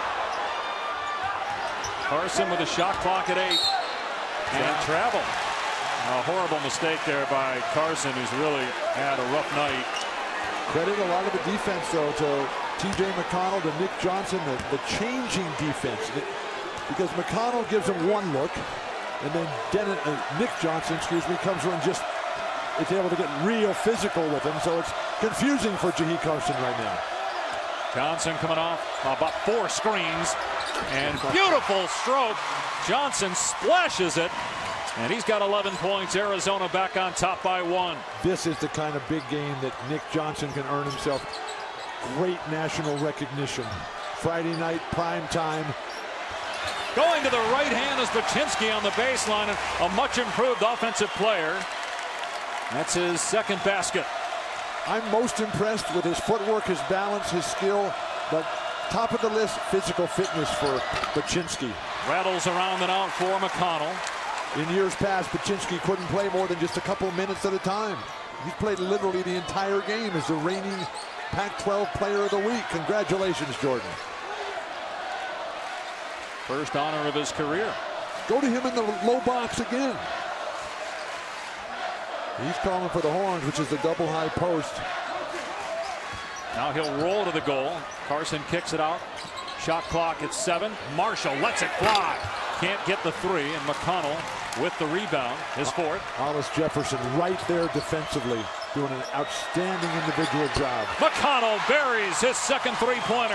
Carson with a shot clock at eight. And travel. A horrible mistake there by Carson, who's really had a rough night. Credit a lot of the defense, though, to T J McConnell, to Nick Johnson, the, the changing defense. Because McConnell gives him one look, and then Dennis, uh, Nick Johnson, excuse me, comes in and just is able to get real physical with him. So it's confusing for Jahi Carson right now. Johnson coming off about four screens. And beautiful stroke. Johnson splashes it. And he's got eleven points. Arizona back on top by one. This is the kind of big game that Nick Johnson can earn himself great national recognition. Friday night, prime time. Going to the right hand is Baczynski on the baseline. A much improved offensive player. That's his second basket. I'm most impressed with his footwork, his balance, his skill. But top of the list, physical fitness for Baczynski. Rattles around and out for McConnell. In years past, Baczynski couldn't play more than just a couple minutes at a time. He's played literally the entire game as the reigning Pac twelve Player of the Week. Congratulations, Jordan. First honor of his career. Go to him in the low box again. He's calling for the horns, which is the double high post. Now he'll roll to the goal. Carson kicks it out. Shot clock at seven. Marshall lets it fly. Can't get the three, and McConnell with the rebound, his fourth. Hollis Jefferson right there defensively, doing an outstanding individual job. McConnell buries his second three-pointer.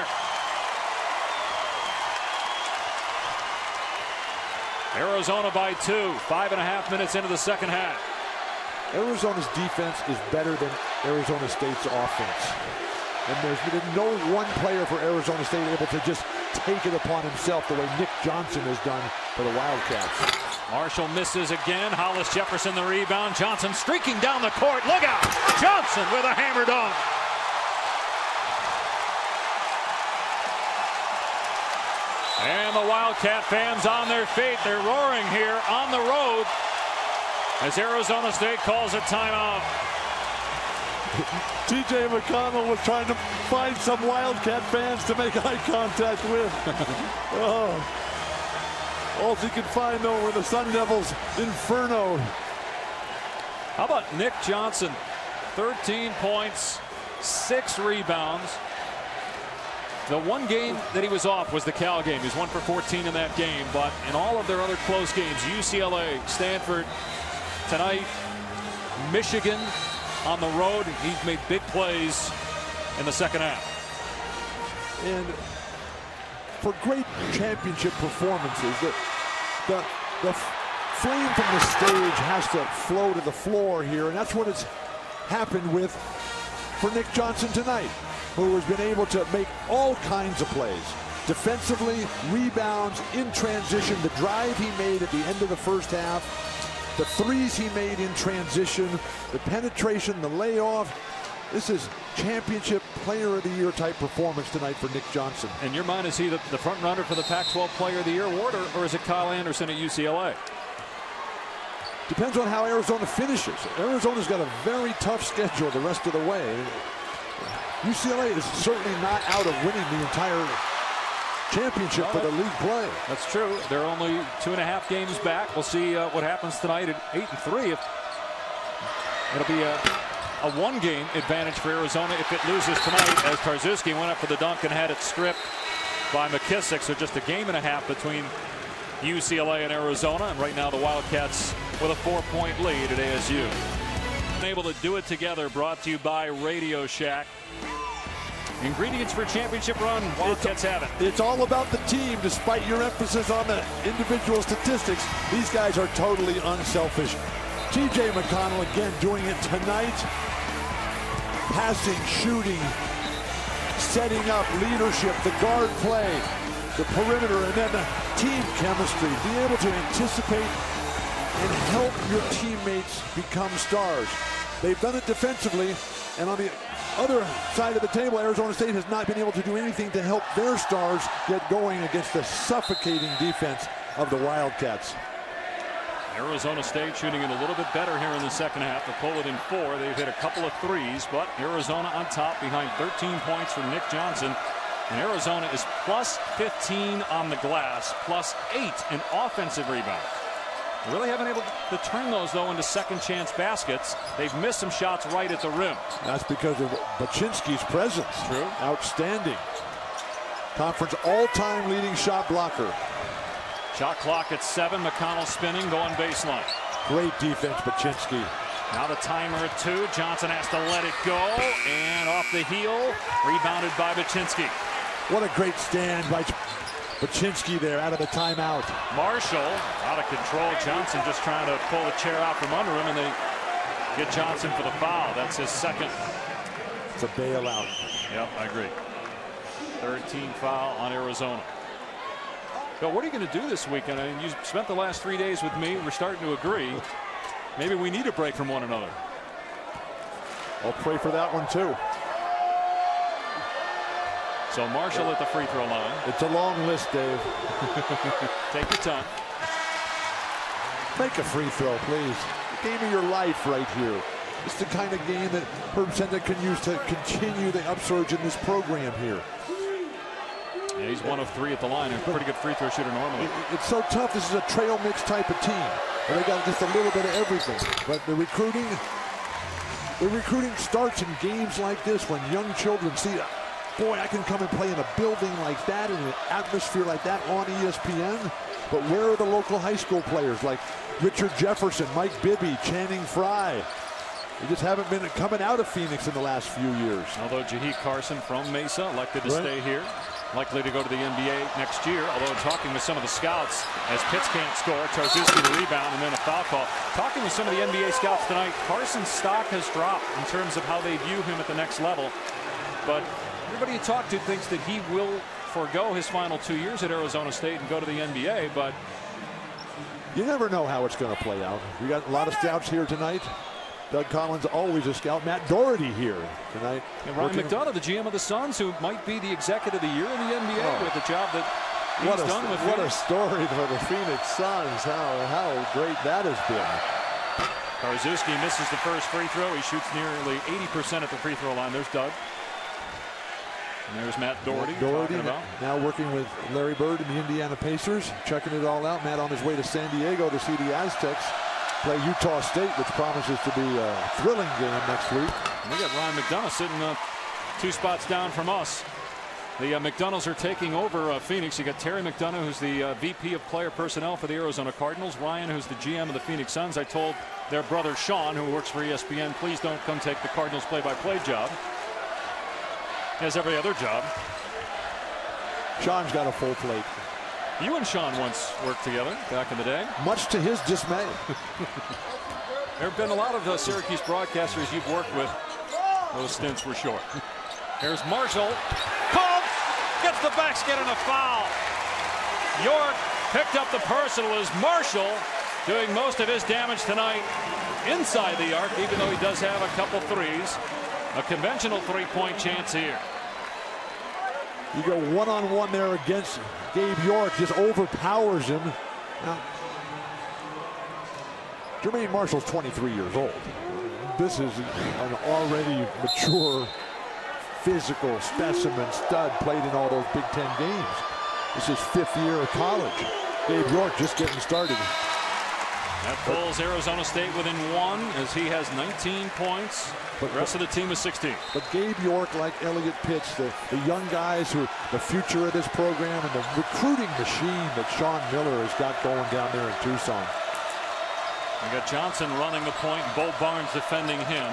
Arizona by two, five and a half minutes into the second half. Arizona's defense is better than Arizona State's offense. And there's been no one player for Arizona State able to just take it upon himself the way Nick Johnson has done for the Wildcats. Marshall misses again. Hollis Jefferson the rebound. Johnson streaking down the court. Look out! Johnson with a hammer dunk. And the Wildcat fans on their feet. They're roaring here on the road as Arizona State calls a timeout. T J McConnell was trying to find some Wildcat fans to make eye contact with. Oh. All he could find, though, were the Sun Devils' inferno. How about Nick Johnson? thirteen points, six rebounds. The one game that he was off was the Cal game. He was one for fourteen in that game. But in all of their other close games, U C L A, Stanford, tonight, Michigan on the road, he's made big plays in the second half. And for great championship performances, the, the, the flame from the stage has to flow to the floor here, and that's what has happened with for Nick Johnson tonight, who has been able to make all kinds of plays. Defensively, rebounds, in transition, the drive he made at the end of the first half, the threes he made in transition, the penetration, the layoff. This is championship player of the year type performance tonight for Nick Johnson. In your mind, is he the, the front runner for the Pac twelve Player of the Year award, or, or is it Kyle Anderson at U C L A? Depends on how Arizona finishes. Arizona's got a very tough schedule the rest of the way. U C L A is certainly not out of winning the entire championship for the league play. That's true. They're only two and a half games back. We'll see uh, what happens tonight at eight and three. If it'll be a, a one-game advantage for Arizona if it loses tonight, as Tarczewski went up for the dunk and had it stripped by McKissick. So just a game and a half between U C L A and Arizona, and right now the Wildcats with a four-point lead at A S U. Able to do it together. Brought to you by Radio Shack. Ingredients for a championship run, Wildcats have it. It's all about the team, despite your emphasis on the individual statistics. These guys are totally unselfish. T J McConnell again doing it tonight. Passing, shooting, setting up, leadership, the guard play, the perimeter, and then the team chemistry. Be able to anticipate and help your teammates become stars. They've done it defensively, and on the other side of the table, Arizona State has not been able to do anything to help their stars get going against the suffocating defense of the Wildcats. Arizona State shooting it a little bit better here in the second half. To pull it in four, they've hit a couple of threes, but Arizona on top behind thirteen points from Nick Johnson. And Arizona is plus fifteen on the glass, plus eight in offensive rebounds. They really haven't been able to turn those, though, into second chance baskets. They've missed some shots right at the rim. That's because of Baczynski's presence. True. Outstanding. Conference all-time leading shot blocker. Shot clock at seven. McConnell spinning, going baseline. Great defense, Baczynski. Now the timer at two. Johnson has to let it go. And off the heel. Rebounded by Baczynski. What a great stand by Baczynski there out of the timeout. Marshall out of control. Johnson just trying to pull the chair out from under him. And they get Johnson for the foul. That's his second. It's a bailout. Yep, I agree. Third team foul on Arizona. Bill, what are you going to do this weekend? I mean, you spent the last three days with me. We're starting to agree. Maybe we need a break from one another. I'll pray for that one, too. So Marshall at the free throw line. It's a long list, Dave. Take your time. Make a free throw, please. The game of your life right here. It's the kind of game that Herb Sendek can use to continue the upsurge in this program here. Yeah, he's one of three at the line. A pretty good free throw shooter normally. It, it's so tough. This is a trail mix type of team. And they got just a little bit of everything. But the recruiting, the recruiting starts in games like this when young children see, boy, I can come and play in a building like that, in an atmosphere like that on E S P N. But where are the local high school players like Richard Jefferson, Mike Bibby, Channing Frye? They just haven't been coming out of Phoenix in the last few years. Although Jaheik Carson from Mesa elected to right. stay here. Likely to go to the N B A next year, although talking with some of the scouts as Pitts can't score, Tarczewski the rebound and then a foul call. Talking with some of the N B A scouts tonight, Carson's stock has dropped in terms of how they view him at the next level. But everybody you talk to thinks that he will forego his final two years at Arizona State and go to the N B A, but you never know how it's going to play out. We got a lot of scouts here tonight. Doug Collins, always a scout. Matt Doherty here tonight. And Ryan McDonough, the G M of the Suns, who might be the executive of the year in the N B A oh. with the job that he's what a, done with What Phoenix. a story for the Phoenix Suns. How, how great that has been. Tarczewski misses the first free throw. He shoots nearly eighty percent at the free throw line. There's Doug. And there's Matt Doherty. Matt Doherty about. now working with Larry Bird and the Indiana Pacers, checking it all out. Matt on his way to San Diego to see the Aztecs play Utah State, which promises to be a thrilling game next week. And we got Ryan McDonough sitting uh, two spots down from us. The uh, McDonoughs are taking over uh, Phoenix. You got Terry McDonough, who's the uh, V P of player personnel for the Arizona Cardinals. Ryan, who's the G M of the Phoenix Suns. I told their brother Sean, who works for E S P N, please don't come take the Cardinals play-by-play job. He has every other job. Sean's got a full plate. You and Sean once worked together back in the day. Much to his dismay. There have been a lot of uh, Syracuse broadcasters you've worked with. Those stints were short. Here's Marshall. Called. Gets the basket and a foul. York picked up the personal as Marshall doing most of his damage tonight inside the arc, even though he does have a couple threes. A conventional three-point chance here. You go one-on-one there against Gabe York, just overpowers him. Now, Jermaine Marshall's twenty-three years old. This is an already mature, physical specimen stud, played in all those Big Ten games. This is fifth year of college. Gabe York just getting started. That pulls Arizona State within one as he has nineteen points. But the rest of the team is sixteen. But Gabe York, like Elliott Pitts, the, the young guys who are the future of this program and the recruiting machine that Sean Miller has got going down there in Tucson. We got Johnson running the point, Bo Barnes defending him.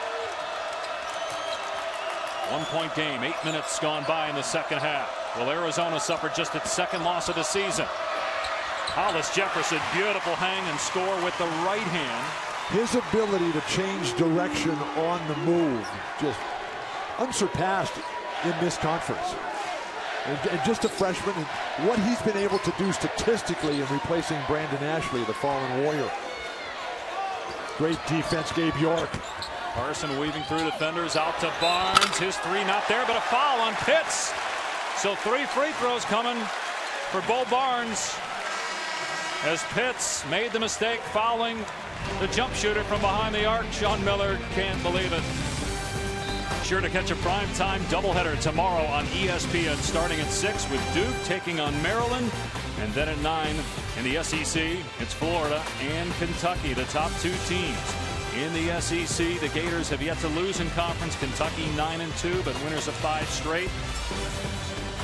One point game, eight minutes gone by in the second half. Will Arizona suffer just its second loss of the season? Hollis Jefferson, beautiful hang and score with the right hand. His ability to change direction on the move, just unsurpassed in this conference. And, and just a freshman, and what he's been able to do statistically in replacing Brandon Ashley, the fallen Warrior. Great defense, Gabe York. Carson weaving through defenders, out to Barnes. His three not there, but a foul on Pitts. So three free throws coming for Bo Barnes, as Pitts made the mistake fouling the jump shooter from behind the arc. Sean Miller can't believe it. Sure to catch a primetime doubleheader tomorrow on E S P N, starting at six with Duke taking on Maryland, and then at nine in the S E C it's Florida and Kentucky, the top two teams in the S E C. The Gators have yet to lose in conference. Kentucky nine and two, but winners of five straight.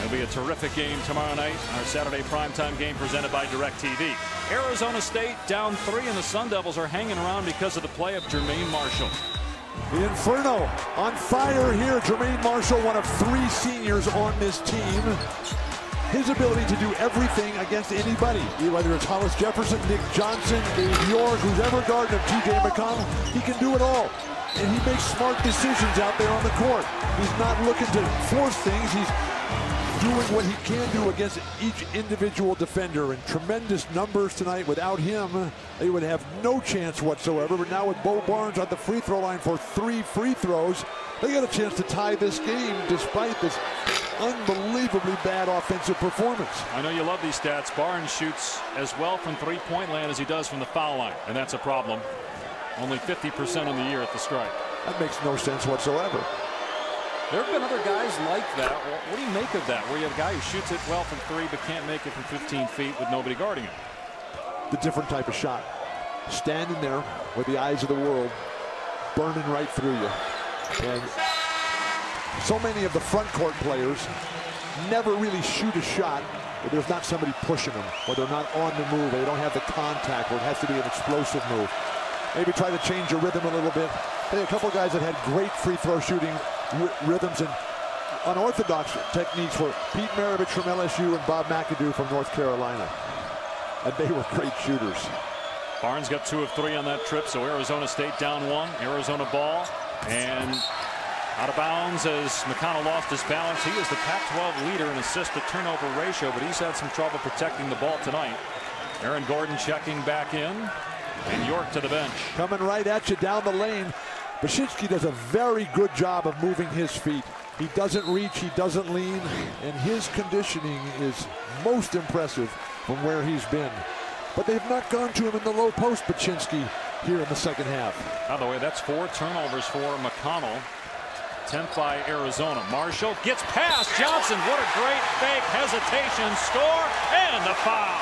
It'll be a terrific game tomorrow night. Our Saturday primetime game presented by DirecTV. Arizona State down three, and the Sun Devils are hanging around because of the play of Jermaine Marshall. The Inferno on fire here. Jermaine Marshall, one of three seniors on this team. His ability to do everything against anybody, whether it's Hollis Jefferson, Nick Johnson, Dave York, who's ever guarded him, T J McConnell, he can do it all. And he makes smart decisions out there on the court. He's not looking to force things. He's doing what he can do against each individual defender. And tremendous numbers tonight. Without him, they would have no chance whatsoever. But now with Bo Barnes on the free throw line for three free throws, they got a chance to tie this game despite this unbelievably bad offensive performance. I know you love these stats. Barnes shoots as well from three-point land as he does from the foul line, and that's a problem. Only fifty percent on the year at the stripe. That makes no sense whatsoever. There have been other guys like that. What do you make of that, where you have a guy who shoots it well from three but can't make it from fifteen feet with nobody guarding him? The different type of shot. Standing there with the eyes of the world burning right through you. And so many of the front court players never really shoot a shot where there's not somebody pushing them, where they're not on the move, they don't have the contact, where it has to be an explosive move. Maybe try to change your rhythm a little bit. Hey, a couple guys that had great free throw shooting rhythms and unorthodox techniques were Pete Maravich from L S U and Bob McAdoo from North Carolina. And they were great shooters. Barnes got two of three on that trip, so Arizona State down one. Arizona ball, and out of bounds as McConnell lost his balance. He is the Pac twelve leader in assist to turnover ratio, but he's had some trouble protecting the ball tonight. Aaron Gordon checking back in, and York to the bench. Coming right at you down the lane. Baczynski does a very good job of moving his feet. He doesn't reach, he doesn't lean, and his conditioning is most impressive from where he's been. But they've not gone to him in the low post, Baczynski, here in the second half. By the way, that's four turnovers for McConnell. tenth by Arizona. Marshall gets past Johnson. What a great fake hesitation. Score and the foul.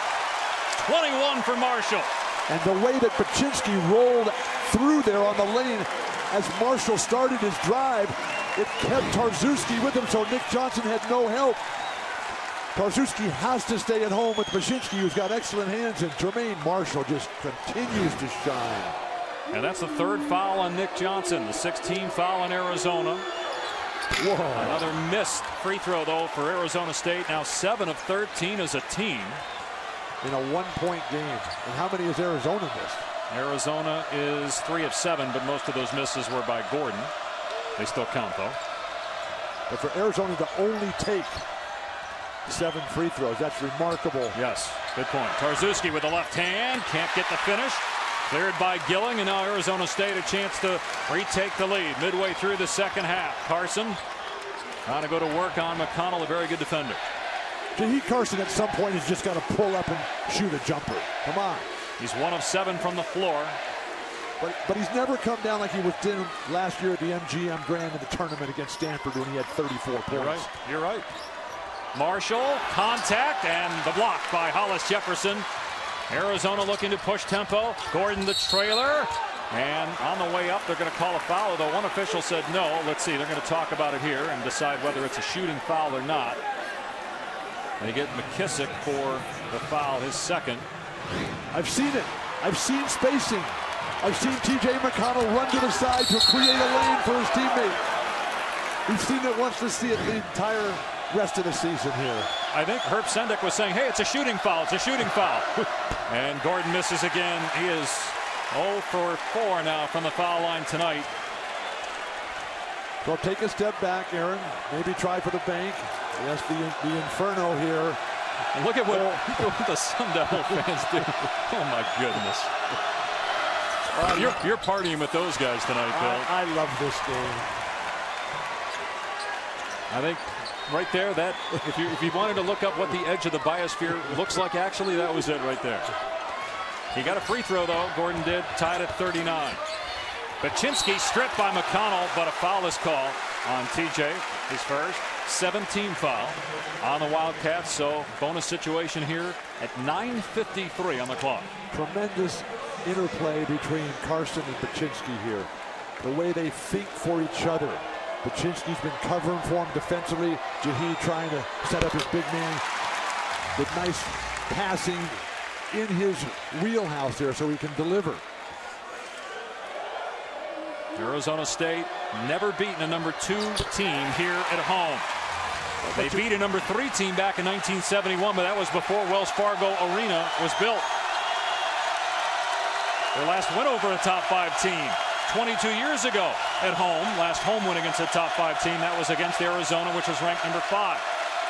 twenty-one for Marshall. And the way that Baczynski rolled through there on the lane as Marshall started his drive, it kept Tarczewski with him, so Nick Johnson had no help. Tarczewski has to stay at home with Baczynski, who's got excellent hands, and Jermaine Marshall just continues to shine. And that's the third foul on Nick Johnson, the sixteenth foul on Arizona. Whoa. Another missed free throw, though, for Arizona State. Now seven of thirteen as a team. In a one-point game. And how many has Arizona missed? Arizona is three of seven, but most of those misses were by Gordon. They still count, though. But for Arizona to only take seven free throws, that's remarkable. Yes, good point. Tarczewski with the left hand, can't get the finish. Cleared by Gilling, and now Arizona State a chance to retake the lead midway through the second half. Carson trying to go to work on McConnell, a very good defender. Jaheed Carson at some point has just got to pull up and shoot a jumper. Come on. He's one of seven from the floor. But, but he's never come down like he was doing last year at the M G M Grand in the tournament against Stanford when he had thirty-four points. You're right. You're right. Marshall, contact, and the block by Hollis Jefferson. Arizona looking to push tempo. Gordon the trailer. And on the way up, they're going to call a foul, although one official said no. Let's see. They're going to talk about it here and decide whether it's a shooting foul or not. They get McKissick for the foul, his second. I've seen it. I've seen spacing. I've seen T J McConnell run to the side to create a lane for his teammate. We've seen it once, to see it the entire rest of the season here. I think Herb Sendek was saying, hey, it's a shooting foul. It's a shooting foul. And Gordon misses again. He is oh for four now from the foul line tonight. So take a step back, Aaron. Maybe try for the bank. Yes, the, the Inferno here. And look at what, look at what the Sun Devil fans do. Oh, my goodness. Uh, you're, you're partying with those guys tonight, Bill. I, I love this game. I think right there, that if you, if you wanted to look up what the edge of the biosphere looks like, actually, that was it right there. He got a free throw, though. Gordon did, tied at thirty-nine. Baczynski stripped by McConnell, but a foul is called on T J, his first. seventeen foul on the Wildcats, so bonus situation here at nine fifty-three on the clock. Tremendous interplay between Carson and Baczynski here. The way they think for each other. Baczynski's been covering for him defensively. Jahi trying to set up his big man with nice passing in his wheelhouse there so he can deliver. Arizona State never beaten a number two team here at home. They beat a number three team back in nineteen seventy-one, but that was before Wells Fargo Arena was built. Their last win over a top five team twenty-two years ago at home. Last home win against a top five team, that was against Arizona, which was ranked number five.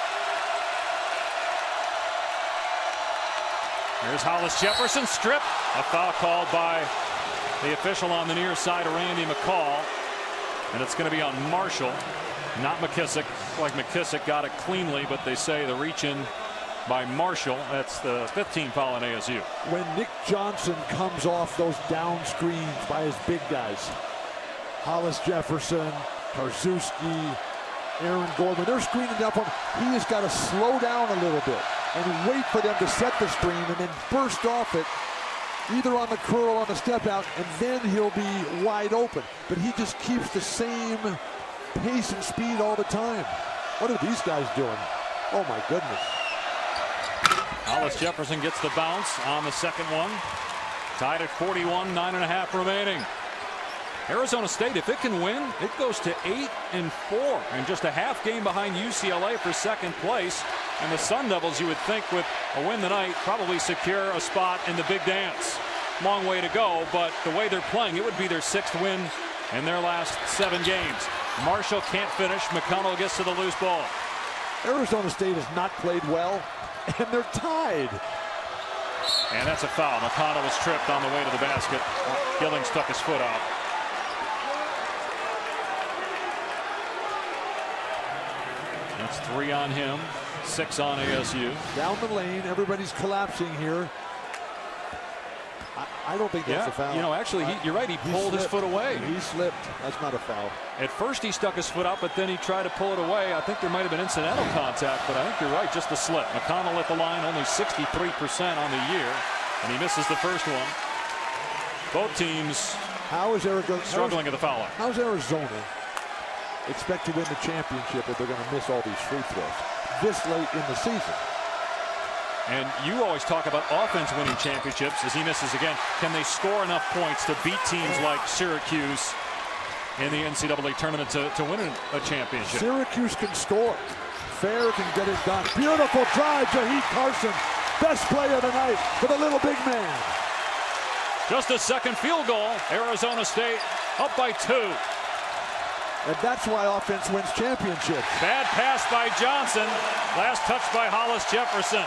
Here's Hollis Jefferson, strip. A foul called by the official on the near side of Randy McCall. And it's going to be on Marshall, not McKissick. Like McKissick got it cleanly, but they say the reach in by Marshall. That's the fifteenth foul on A S U. When Nick Johnson comes off those down screens by his big guys, Hollis Jefferson, Tarczewski, Aaron Gordon, they're screening down for him. He has got to slow down a little bit and wait for them to set the screen and then burst off it, either on the curl or on the step out, and then he'll be wide open. But he just keeps the same pace and speed all the time. What are these guys doing? Oh my goodness. Hollis Jefferson gets the bounce on the second one. Tied at forty-one, nine and a half remaining. Arizona State, if it can win, it goes to eight and four and just a half game behind U C L A for second place. And the Sun Devils, you would think, with a win tonight, probably secure a spot in the big dance. Long way to go, but the way they're playing, it would be their sixth win in their last seven games. Marshall can't finish. McConnell gets to the loose ball. Arizona State has not played well, and they're tied. And that's a foul. McConnell was tripped on the way to the basket. Gilling stuck his foot out. That's three on him, six on A S U. Down the lane, everybody's collapsing here. I, I don't think that's yeah, a foul. You know, actually, he, you're right. He, he pulled slipped. his foot away. He slipped. That's not a foul. At first, he stuck his foot out, but then he tried to pull it away. I think there might have been incidental contact, but I think you're right. Just a slip. McConnell at the line, only sixty-three percent on the year, and he misses the first one. Both teams how is Arizona struggling at the foul line. How's Arizona expect to win the championship if they're going to miss all these free throws this late in the season? And you always talk about offense winning championships. As he misses again, can they score enough points to beat teams like Syracuse in the N C double A tournament to, to win a championship? Syracuse can score. Fair can get it done. Beautiful drive, Jahi Carson. Best play of the night for the little big man. Just a second field goal. Arizona State up by two. And that's why offense wins championships. Bad pass by Johnson. Last touch by Hollis Jefferson.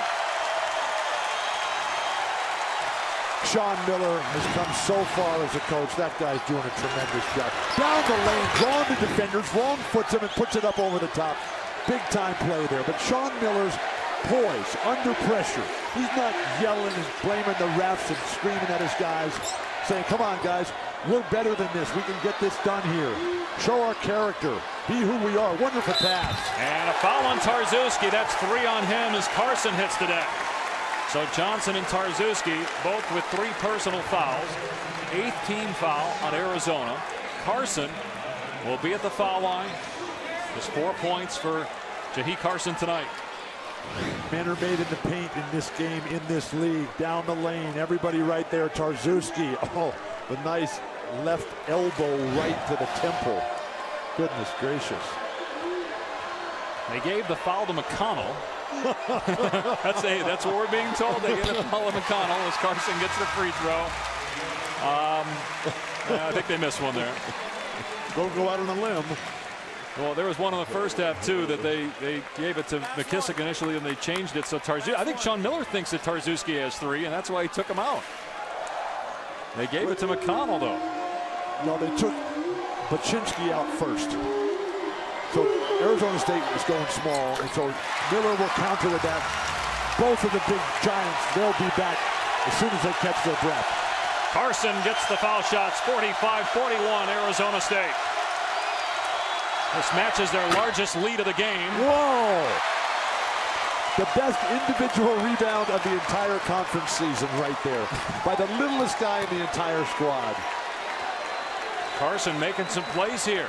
Sean Miller has come so far as a coach. That guy's doing a tremendous job. Down the lane, drawing the defenders, wrong foots him and puts it up over the top. Big time play there. But Sean Miller's poise, under pressure. He's not yelling and blaming the refs and screaming at his guys, saying, come on, guys, we're better than this. We can get this done here. Show our character. Be who we are. Wonderful pass. And a foul on Tarczewski. That's three on him as Carson hits the deck. So Johnson and Tarczewski both with three personal fouls. Eighth team foul on Arizona. Carson will be at the foul line. Just four points for Jahi Carson tonight. Men are made in the paint in this game, in this league. Down the lane, everybody right there. Tarczewski, oh, the nice left elbow right to the temple. Goodness gracious. They gave the foul to McConnell. that's a, that's what we're being told. They get a foul to McConnell as Carson gets the free throw. Um, I think they missed one there. Don't go out on a limb. Well, there was one in the first half, too, that they, they gave it to McKissick initially, and they changed it. So Tarczewski, I think Sean Miller thinks that Tarczewski has three, and that's why he took him out. They gave it to McConnell, though. No, they took Baczynski out first. So Arizona State is going small, and so Miller will counter with that. Both of the big giants, they'll be back as soon as they catch their breath. Carson gets the foul shots, forty-five forty-one, Arizona State. This matches their largest lead of the game. Whoa! The best individual rebound of the entire conference season right there by the littlest guy in the entire squad. Carson making some plays here.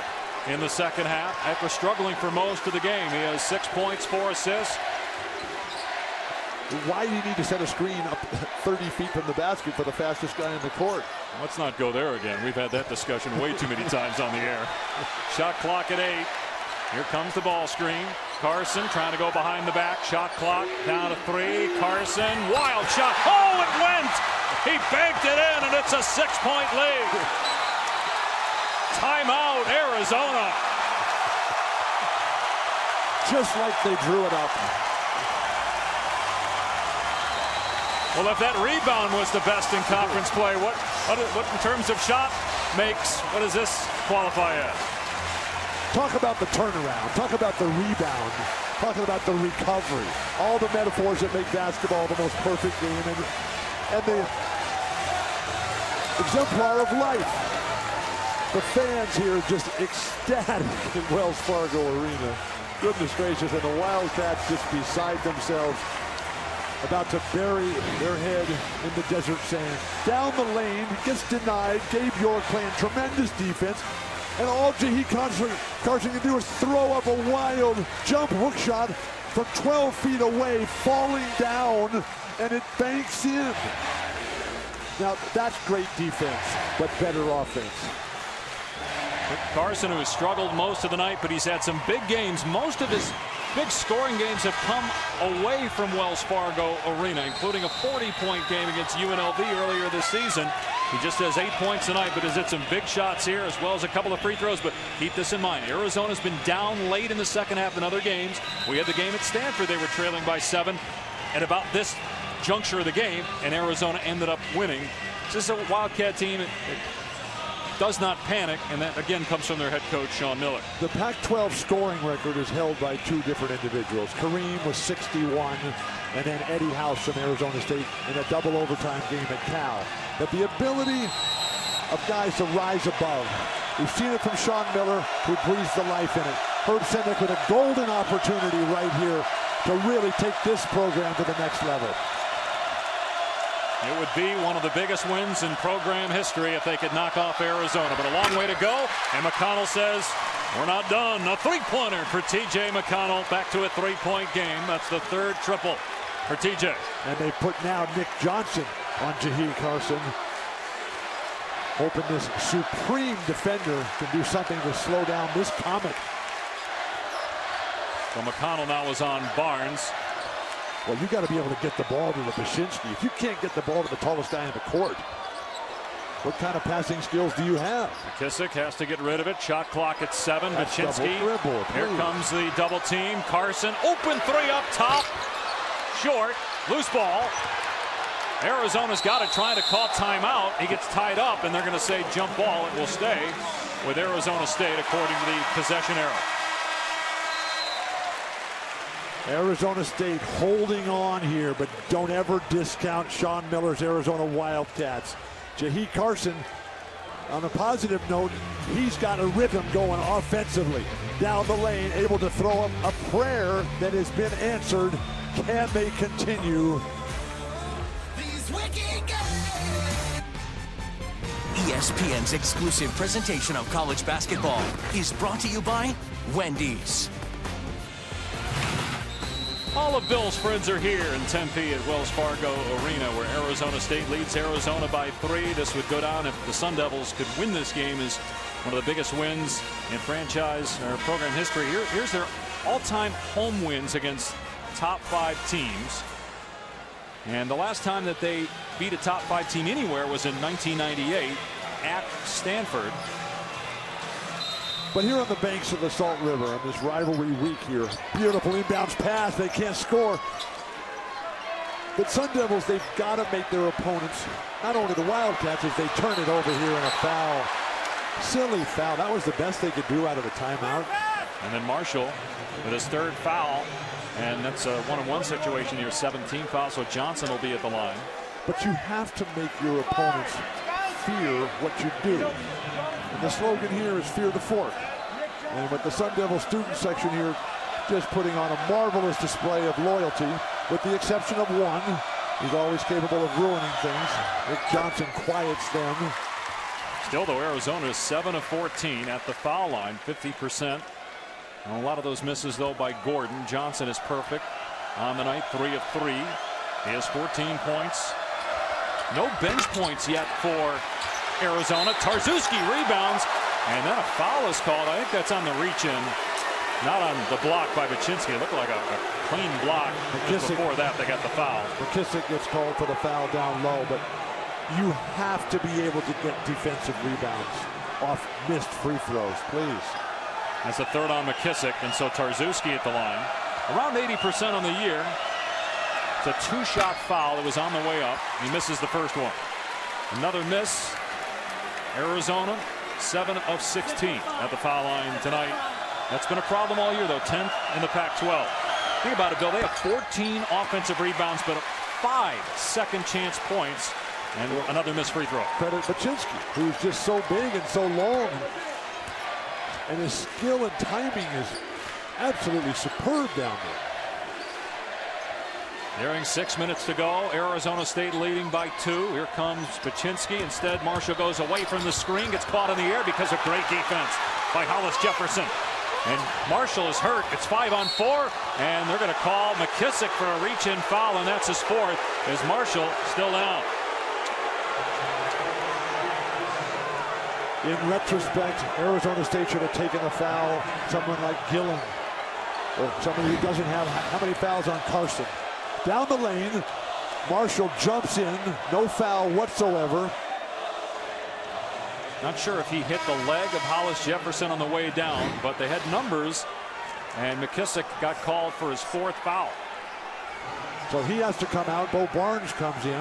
in the second half after struggling for most of the game. He has six points, four assists. Why do you need to set a screen up thirty feet from the basket for the fastest guy in the court? Let's not go there again. We've had that discussion way too many times on the air. Shot clock at eight. Here comes the ball screen. Carson trying to go behind the back. Shot clock down to three. Carson, wild shot. Oh, it went! He banked it in, and it's a six-point lead. Timeout, Arizona. Just like they drew it up. Well, if that rebound was the best in conference play, what, what, what in terms of shot makes, what does this qualify as? Talk about the turnaround. Talk about the rebound. Talking about the recovery. All the metaphors that make basketball the most perfect game, and, and the exemplar of life. The fans here just ecstatic in Wells Fargo Arena. Goodness gracious, and the Wildcats just beside themselves, about to bury their head in the desert sand. Down the lane, gets denied. Gabe York playing tremendous defense. And all Jahi Carson, Carson can do is throw up a wild jump hook shot from twelve feet away, falling down, and it banks in. Now, that's great defense, but better offense. Carson, who has struggled most of the night, but he's had some big games. Most of his big scoring games have come away from Wells Fargo Arena, including a forty-point game against U N L V earlier this season. He just has eight points tonight, but has hit some big shots here, as well as a couple of free throws. But keep this in mind, Arizona's been down late in the second half in other games. We had the game at Stanford. They were trailing by seven at about this juncture of the game, and Arizona ended up winning. This is a Wildcat team. It, it does not panic, and that again comes from their head coach, Sean Miller. The Pac twelve scoring record is held by two different individuals. Kareem was sixty-one, and then Eddie House from Arizona State in a double overtime game at Cal. But the ability of guys to rise above, we've seen it from Sean Miller, who breathes the life in it. Herb Sendek with a golden opportunity right here to really take this program to the next level. It would be one of the biggest wins in program history if they could knock off Arizona, but a long way to go. And McConnell says, we're not done. A three-pointer for T J McConnell, back to a three-point game. That's the third triple for T J. And they put now Nick Johnson on Jahi Carson, hoping this supreme defender can do something to slow down this comet. So McConnell now is on Barnes. Well, you got to be able to get the ball to the Bashinsky. If you can't get the ball to the tallest guy in the court, what kind of passing skills do you have? McKissick has to get rid of it. Shot clock at seven. Baczynski. Here comes the double team. Carson, open three up top. Short. Loose ball. Arizona's got to try to call timeout. He gets tied up, and they're going to say jump ball. It will stay with Arizona State, according to the possession arrow. Arizona State holding on here, but don't ever discount Sean Miller's Arizona Wildcats. Jahi Carson, on a positive note, he's got a rhythm going offensively. Down the lane, able to throw up a prayer that has been answered. Can they continue? E S P N's exclusive presentation of college basketball is brought to you by Wendy's. All of Bill's friends are here in Tempe at Wells Fargo Arena, where Arizona State leads Arizona by three. This would go down if the Sun Devils could win this game as one of the biggest wins in franchise or program history. Here, here's their all-time home wins against top five teams. And the last time that they beat a top five team anywhere was in nineteen ninety-eight at Stanford. But here on the banks of the Salt River, on this rivalry week here, beautiful inbounds pass, they can't score. But Sun Devils, they've got to make their opponents, not only the Wildcats, as they turn it over here in a foul. Silly foul. That was the best they could do out of the timeout. And then Marshall with his third foul. And that's a one-on-one situation here, seventeen fouls, so Johnson will be at the line. But you have to make your opponents fear what you do. And the slogan here is fear the fork. And with the Sun Devil student section here just putting on a marvelous display of loyalty, with the exception of one. He's always capable of ruining things. Nick Johnson quiets them. Still, though, Arizona is seven of fourteen at the foul line, fifty percent. And a lot of those misses, though, by Gordon. Johnson is perfect on the night, three of three. He has fourteen points. No bench points yet for Arizona. Tarczewski rebounds, and then a foul is called. I think that's on the reach-in, not on the block by Baczynski. It looked like a, a clean block. Just before that, they got the foul. McKissick gets called for the foul down low, but you have to be able to get defensive rebounds off missed free throws, please. That's the third on McKissick, and so Tarczewski at the line. Around eighty percent on the year. It's a two-shot foul. It was on the way up. He misses the first one. Another miss. Arizona, seven of sixteen at the foul line tonight. That's been a problem all year, though. tenth in the Pac twelve. Think about it, Bill. They have fourteen offensive rebounds, but five second chance points, and another missed free throw. Credit Baczynski, who's just so big and so long, and his skill and timing is absolutely superb down there. Nearing six minutes to go. Arizona State leading by two. Here comes Baczynski. Instead, Marshall goes away from the screen, gets caught in the air because of great defense by Hollis Jefferson. And Marshall is hurt. It's five on four, and they're going to call McKissick for a reach-in foul, and that's his fourth, as Marshall still down. In retrospect, Arizona State should have taken a foul, someone like Gillen, or somebody who doesn't have how many fouls on Carson. Down the lane, Marshall jumps in, no foul whatsoever. Not sure if he hit the leg of Hollis Jefferson on the way down, but they had numbers, and McKissick got called for his fourth foul. So he has to come out. Bo Barnes comes in.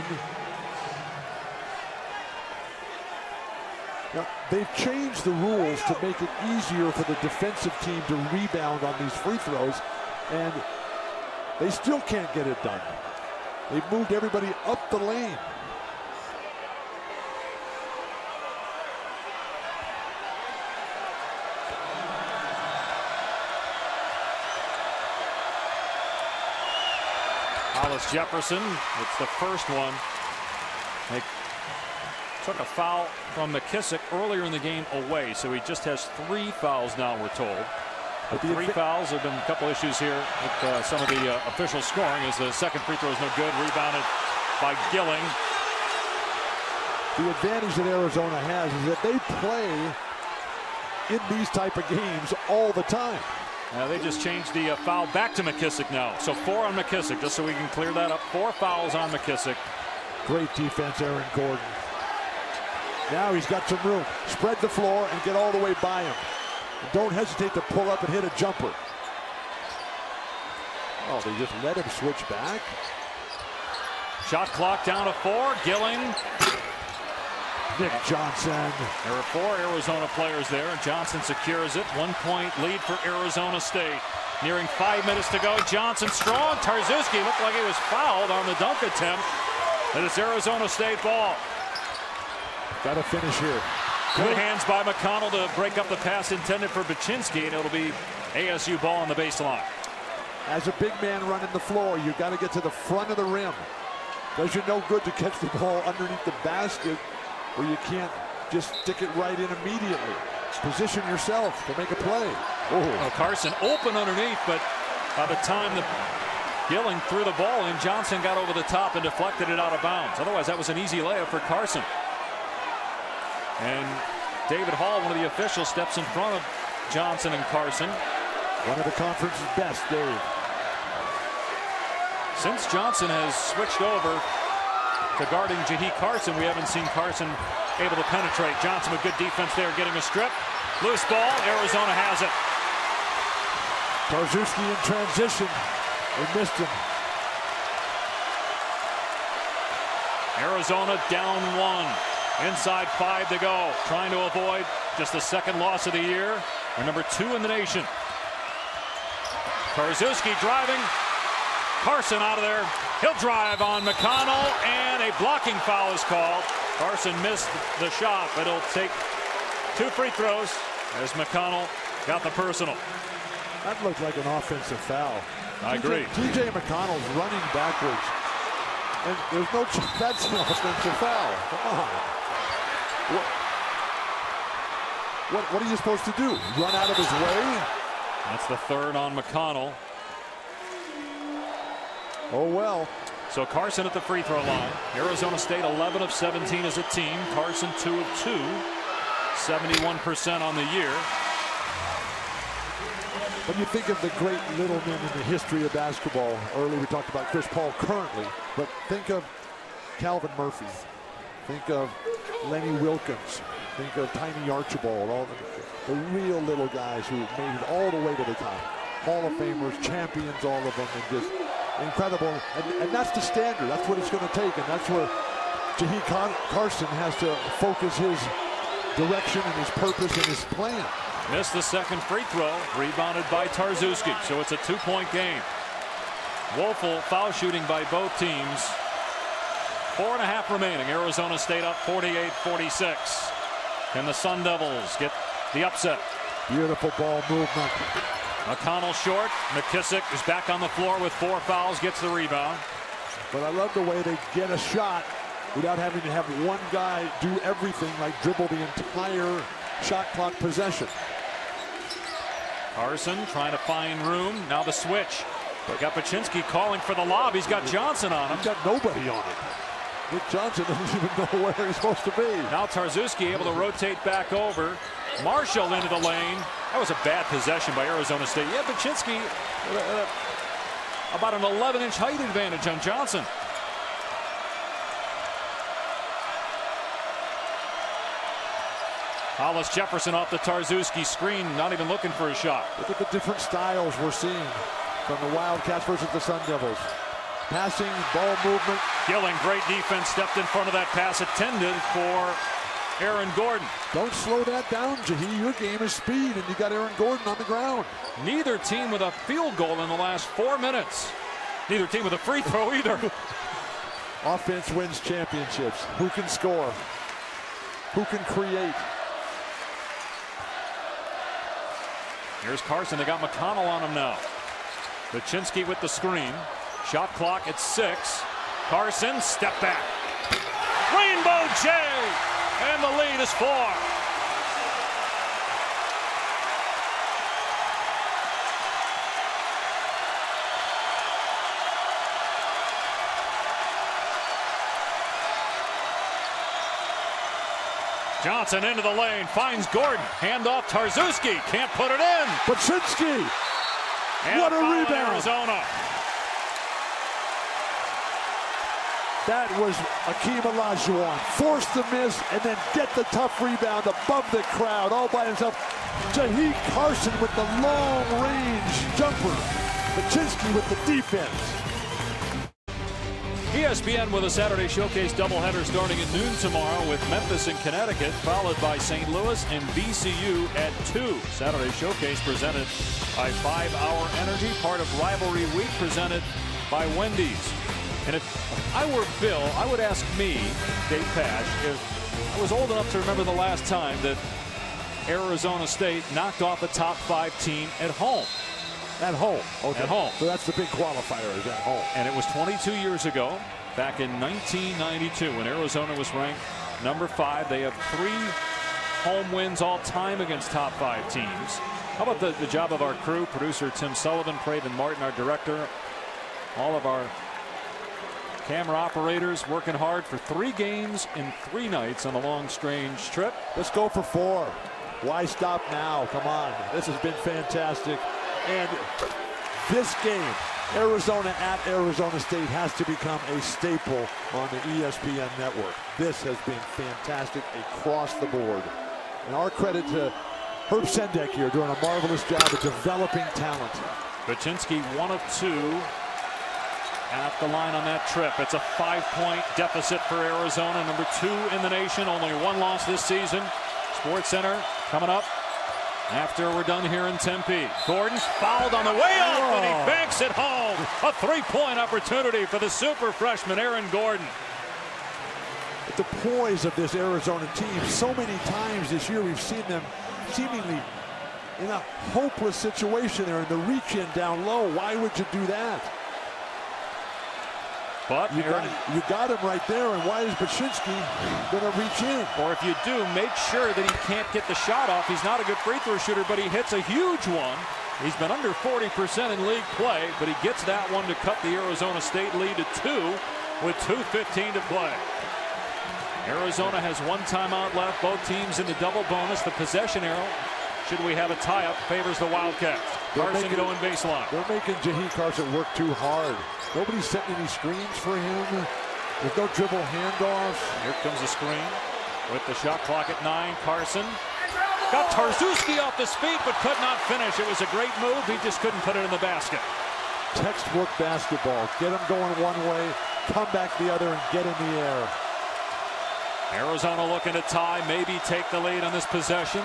Now, they've changed the rules to make it easier for the defensive team to rebound on these free throws, and they still can't get it done. They've moved everybody up the lane. Hollis Jefferson, it's the first one. They took a foul from McKissick earlier in the game away, so he just has three fouls now, we're told. But three fouls. There have been a couple issues here with uh, some of the uh, official scoring, as the second free throw is no good, rebounded by Gilling. The advantage that Arizona has is that they play in these type of games all the time. Uh, they just changed the uh, foul back to McKissick now. So four on McKissick, just so we can clear that up. Four fouls on McKissick. Great defense, Aaron Gordon. Now he's got some room. Spread the floor and get all the way by him. And don't hesitate to pull up and hit a jumper. Oh, they just let him switch back. Shot clock down to four. Gilling. Nick Johnson. There are four Arizona players there, and Johnson secures it. One-point lead for Arizona State. Nearing five minutes to go. Johnson strong. Tarczewski looked like he was fouled on the dunk attempt. And it's Arizona State ball. Got to finish here. Good hands by McConnell to break up the pass intended for Baczynski, and it'll be A S U ball on the baseline. As a big man running the floor, you got to get to the front of the rim. Does you no good to catch the ball underneath the basket, where you can't just stick it right in immediately. Position yourself to make a play. Oh. Oh, Carson open underneath, but by the time the Gilling threw the ball in, Johnson got over the top and deflected it out of bounds. Otherwise, that was an easy layup for Carson. And David Hall, one of the officials, steps in front of Johnson and Carson. One of the conference's best, Dave. Since Johnson has switched over to guarding Jahi Carson, we haven't seen Carson able to penetrate. Johnson with good defense there, getting a strip. Loose ball. Arizona has it. Tarczewski in transition. They missed him. Arizona down one. Inside five to go. Trying to avoid just the second loss of the year. They're number two in the nation. Tarczewski driving. Carson out of there. He'll drive on McConnell, and a blocking foul is called. Carson missed the shot, but he'll take two free throws as McConnell got the personal. That looked like an offensive foul. I agree. T J McConnell's running backwards. And there's no, that's an offensive foul. Come on. what, what are you supposed to do? Run out of his way? That's the third on McConnell. Oh, well. So Carson at the free throw line. Arizona State eleven of seventeen as a team. Carson two of two. seventy-one percent on the year. When you think of the great little men in the history of basketball, earlier we talked about Chris Paul currently, but think of Calvin Murphy. Think of Lenny Wilkins. Think of Tiny Archibald. All the, the real little guys who made it all the way to the top. Hall of Famers, champions, all of them, and just incredible. And, and that's the standard. That's what it's going to take. And that's where Jahi Carson has to focus his direction and his purpose and his plan. Missed the second free throw, rebounded by Tarczewski. So it's a two-point game. Woeful foul shooting by both teams. Four and a half remaining. Arizona State up forty-eight forty-six. Can the Sun Devils get the upset? Beautiful ball movement. McConnell short. McKissick is back on the floor with four fouls, gets the rebound. But I love the way they get a shot without having to have one guy do everything, like dribble the entire shot clock possession. Carson trying to find room. Now the switch. They got Paczynski calling for the lob. He's got Johnson on him. He's got nobody on it. Nick Johnson doesn't even know where he's supposed to be. Now Tarczewski able to rotate back over. Marshall into the lane. That was a bad possession by Arizona State. Yeah, Paczynski uh, uh, about an eleven inch height advantage on Johnson. Hollis Jefferson off the Tarczewski screen, not even looking for a shot. Look at the different styles we're seeing from the Wildcats versus the Sun Devils. Passing, ball movement. Gilling, great defense, stepped in front of that pass intended for Aaron Gordon. Don't slow that down, Jahi. Your game is speed, and you got Aaron Gordon on the ground. Neither team with a field goal in the last four minutes. Neither team with a free throw either. Offense wins championships. Who can score? Who can create? Here's Carson. They got McConnell on him now. Paczynski with the screen. Shot clock at six. Carson, step back. Rainbow J! And the lead is four. Johnson into the lane, finds Gordon. Hand off Tarczewski, can't put it in. Paczynski, and what a rebound. Arizona. That was Akeem Olajuwon. Forced the miss and then get the tough rebound above the crowd all by himself. Jahi Carson with the long range jumper. Paczynski with the defense. E S P N with a Saturday Showcase doubleheader starting at noon tomorrow with Memphis and Connecticut, followed by Saint Louis and B C U at two. Saturday Showcase presented by five hour Energy, part of Rivalry Week presented by Wendy's. And if I were Bill, I would ask me, Dave Pasch, if I was old enough to remember the last time that Arizona State knocked off a top five team at home. At home. Okay. At home. So that's the big qualifier, is at home. And it was twenty-two years ago, back in nineteen ninety-two, when Arizona was ranked number five. They have three home wins all time against top five teams. How about the, the job of our crew? Producer Tim Sullivan, Craven Martin, our director, all of our camera operators working hard for three games in three nights on a long, strange trip. Let's go for four. Why stop now? Come on. This has been fantastic. And this game, Arizona at Arizona State, has to become a staple on the E S P N network. This has been fantastic across the board. And our credit to Herb Sendek here doing a marvelous job of developing talent. Paczynski, one of two at the line on that trip. It's a five-point deficit for Arizona, number two in the nation. Only one loss this season. Sports Center coming up after we're done here in Tempe. Gordon fouled on the way up, oh. and he banks it home. A three-point opportunity for the super freshman Aaron Gordon. The poise of this Arizona team, so many times this year we've seen them seemingly in a hopeless situation there in the reach in down low. Why would you do that? But you got, you got him right there, and why is Baczynski going to reach in? Or if you do, make sure that he can't get the shot off. He's not a good free throw shooter, but he hits a huge one. He's been under forty percent in league play, but he gets that one to cut the Arizona State lead to two with two fifteen to play. Arizona has one timeout left. Both teams in the double bonus. The possession arrow, should we have a tie-up, favors the Wildcats. They're Carson making, going baseline. They're making Jahi Carson work too hard. Nobody's setting any screens for him. There's no dribble handoffs. Here comes the screen with the shot clock at nine. Carson got Tarczewski off his feet, but could not finish. It was a great move. He just couldn't put it in the basket. Textbook basketball. Get him going one way, come back the other, and get in the air. Arizona looking to tie, maybe take the lead on this possession.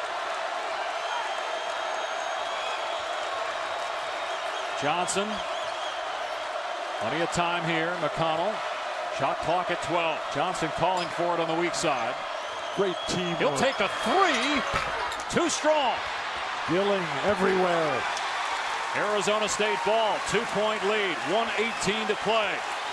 Johnson. Plenty of time here. McConnell. Shot clock at twelve. Johnson calling for it on the weak side. Great team. He'll take a three. Too strong. Gilling everywhere. Arizona State ball. Two-point lead. one eighteen to play.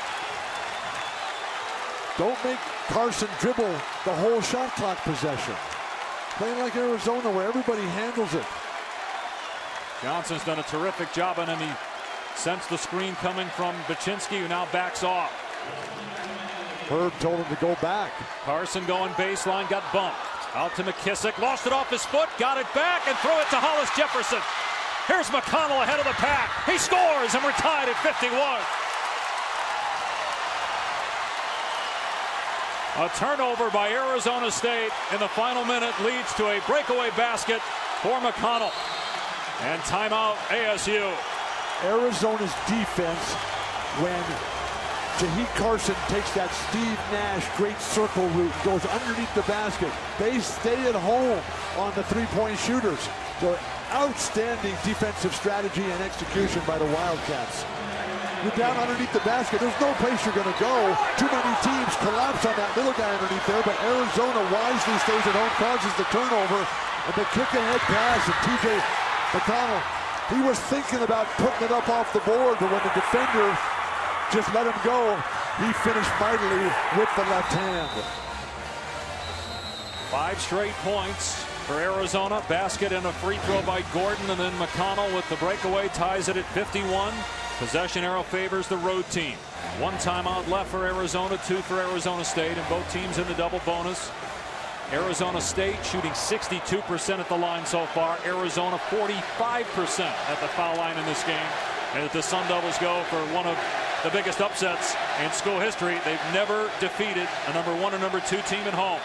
Don't make Carson dribble the whole shot clock possession. Play like Arizona where everybody handles it. Johnson's done a terrific job on him. He sensed the screen coming from Baczynski, who now backs off. Herb told him to go back. Carson going baseline, got bumped. Out to McKissick, lost it off his foot, got it back, and throw it to Hollis Jefferson. Here's McConnell ahead of the pack. He scores, and we're tied at fifty-one. A turnover by Arizona State in the final minute leads to a breakaway basket for McConnell. And timeout A S U. Arizona's defense, when Jahi Carson takes that Steve Nash great circle route, goes underneath the basket. They stay at home on the three-point shooters. So outstanding defensive strategy and execution by the Wildcats. You're down underneath the basket. There's no place you're going to go. Too many teams collapse on that little guy underneath there, but Arizona wisely stays at home, causes the turnover, and the kick-ahead pass, and T J McConnell, he was thinking about putting it up off the board, but when the defender just let him go, he finished mightily with the left hand. Five straight points for Arizona. Basket and a free throw by Gordon, and then McConnell with the breakaway ties it at fifty-one. Possession arrow favors the road team. One timeout left for Arizona, two for Arizona State, and both teams in the double bonus. Arizona State shooting sixty-two percent at the line so far. Arizona forty-five percent at the foul line in this game. And if the Sun Devils go for one of the biggest upsets in school history, they've never defeated a number one and number two team at home.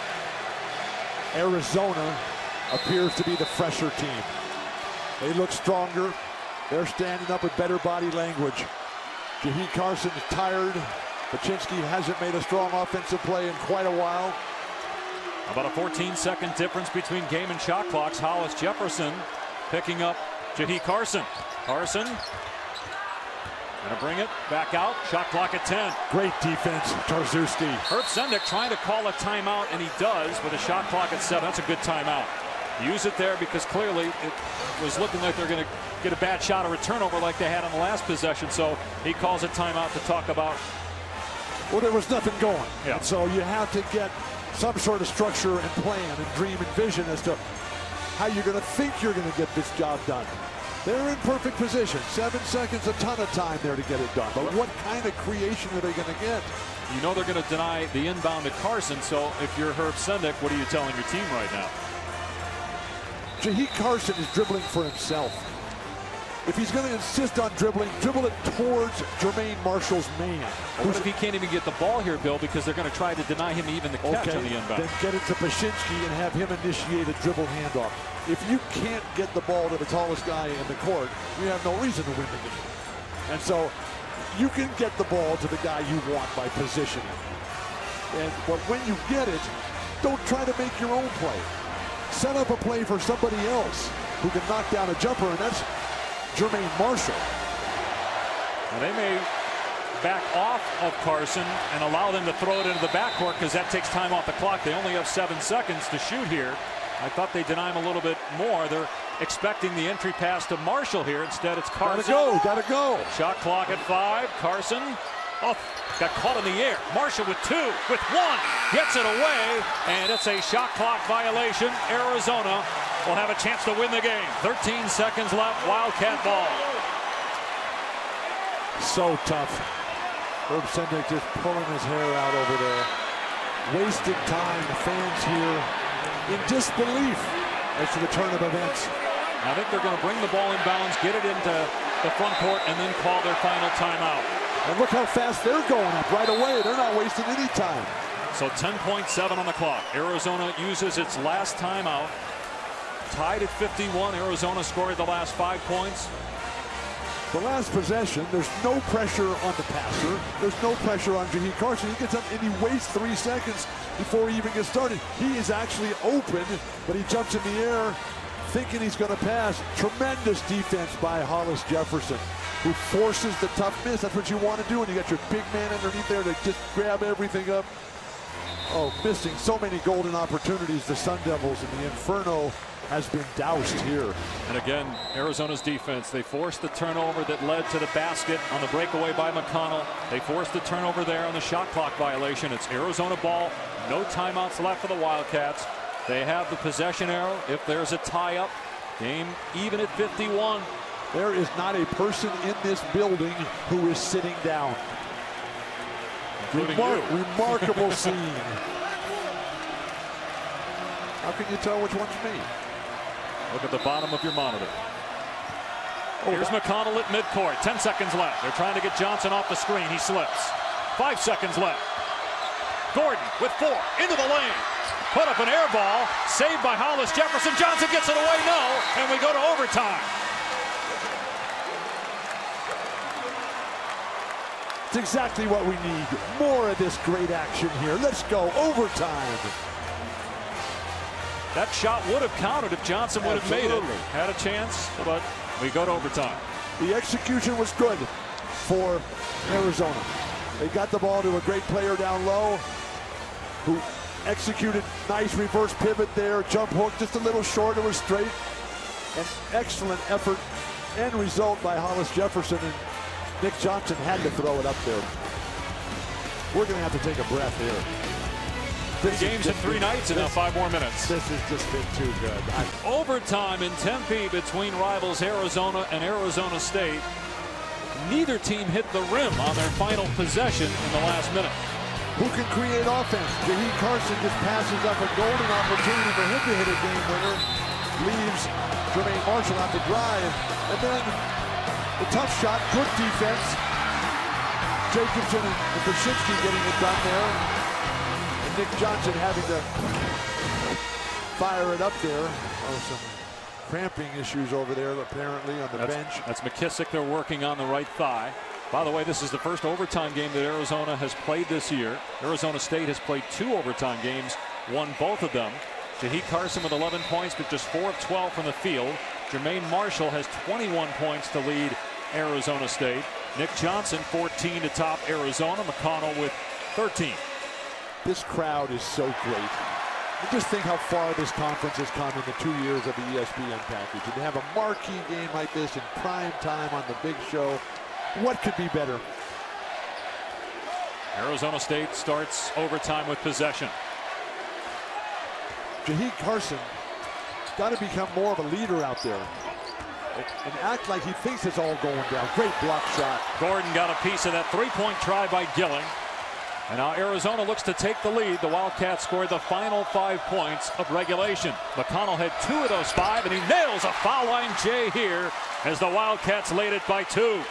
Arizona appears to be the fresher team. They look stronger. They're standing up with better body language. Jahi Carson is tired. Baczynski hasn't made a strong offensive play in quite a while. About a fourteen second difference between game and shot clocks. Hollis Jefferson picking up Jahi Carson. Carson gonna bring it back out. Shot clock at ten. Great defense, Tarczewski. Herb Sendek trying to call a timeout, and he does with a shot clock at seven. That's a good timeout. Use it there because clearly it was looking like they're going to get a bad shot or a turnover like they had on the last possession. So he calls a timeout to talk about. Well, there was nothing going. Yeah. And so you have to get some sort of structure and plan and dream and vision as to how you're going to think you're going to get this job done. They're in perfect position. Seven seconds, a ton of time there to get it done. But what kind of creation are they going to get? You know they're going to deny the inbound to Carson. So if you're Herb Sendek, what are you telling your team right now? Jahi Carson is dribbling for himself. If he's going to insist on dribbling, dribble it towards Jermaine Marshall's man. What if he can't even get the ball here, Bill, because they're going to try to deny him even the catch okay, on the inbound? Then get it to Baczynski and have him initiate a dribble handoff. If you can't get the ball to the tallest guy in the court, you have no reason to win the game. And so you can get the ball to the guy you want by positioning. And but when you get it, don't try to make your own play. Set up a play for somebody else who can knock down a jumper, and that's Jermaine Marshall. Now they may back off of Carson and allow them to throw it into the backcourt because that takes time off the clock. They only have seven seconds to shoot here. I thought they'd deny him a little bit more. They're expecting the entry pass to Marshall here. Instead, it's Carson. Gotta go, gotta go. Shot clock at five. Carson Oh, got caught in the air. Marshall with two, with one, gets it away, and it's a shot clock violation. Arizona will have a chance to win the game. thirteen seconds left, Wildcat ball. So tough. Herb Sendek just pulling his hair out over there. Wasted time. The fans here in disbelief as to the turn of events. I think they're going to bring the ball in bounds, get it into the front court, and then call their final timeout. And look how fast they're going up right away. They're not wasting any time. So ten point seven on the clock. Arizona uses its last timeout. Tied at fifty-one. Arizona scored the last five points. The last possession, there's no pressure on the passer. There's no pressure on Jaheed Carson. He gets up and he waits three seconds before he even gets started. He is actually open, but he jumps in the air thinking he's going to pass. Tremendous defense by Hollis Jefferson, who forces the tough miss. That's what you want to do, and you got your big man underneath there to just grab everything up. Oh, missing so many golden opportunities. The Sun Devils and the Inferno has been doused here. And again, Arizona's defense, they forced the turnover that led to the basket on the breakaway by McConnell. They forced the turnover there on the shot clock violation. It's Arizona ball. No timeouts left for the Wildcats. They have the possession arrow if there's a tie-up. Game even at fifty-one. There is not a person in this building who is sitting down. Remar you. Remarkable scene. How can you tell which one's me? Look at the bottom of your monitor. Oh, here's McConnell at midcourt. Ten seconds left. They're trying to get Johnson off the screen. He slips. Five seconds left. Gordon with four into the lane. Put up an air ball. Saved by Hollis Jefferson. Johnson gets it away. No. And we go to overtime. It's exactly what we need. More of this great action here. Let's go. Overtime. That shot would have counted if Johnson would have made it. Had a chance, but we go to overtime. The execution was good for Arizona. They got the ball to a great player down low who executed nice reverse pivot there. Jump hook just a little short. It was straight. An excellent effort and result by Hollis Jefferson. And Nick Johnson had to throw it up there. We're going to have to take a breath here. Three games in three nights and now five more minutes. This has just been too good. I, Overtime in Tempe between rivals Arizona and Arizona State. Neither team hit the rim on their final possession in the last minute. Who can create offense? Jaheed Carson just passes up a golden opportunity for him to hit a game winner. Leaves Jermaine Marshall out to drive. And then the tough shot, good defense. Jacobson and Pachinski getting it done there. And Nick Johnson having to fire it up there. Oh, some cramping issues over there apparently on the that's, bench. That's McKissick. They're working on the right thigh. By the way, this is the first overtime game that Arizona has played this year. Arizona State has played two overtime games, won both of them. Jaheed Carson with eleven points, but just four of twelve from the field. Jermaine Marshall has twenty-one points to lead Arizona State. Nick Johnson, fourteen to top Arizona. McConnell with thirteen. This crowd is so great. And just think how far this conference has come in the two years of the E S P N package. And to have a marquee game like this in prime time on the big show, what could be better? Arizona State starts overtime with possession. Jaheed Carson got to become more of a leader out there and act like he thinks it's all going down. Great block shot. Gordon got a piece of that three-point try by Gilling. And now Arizona looks to take the lead. The Wildcats scored the final five points of regulation. McConnell had two of those five, and he nails a foul line J here as the Wildcats lead it by two.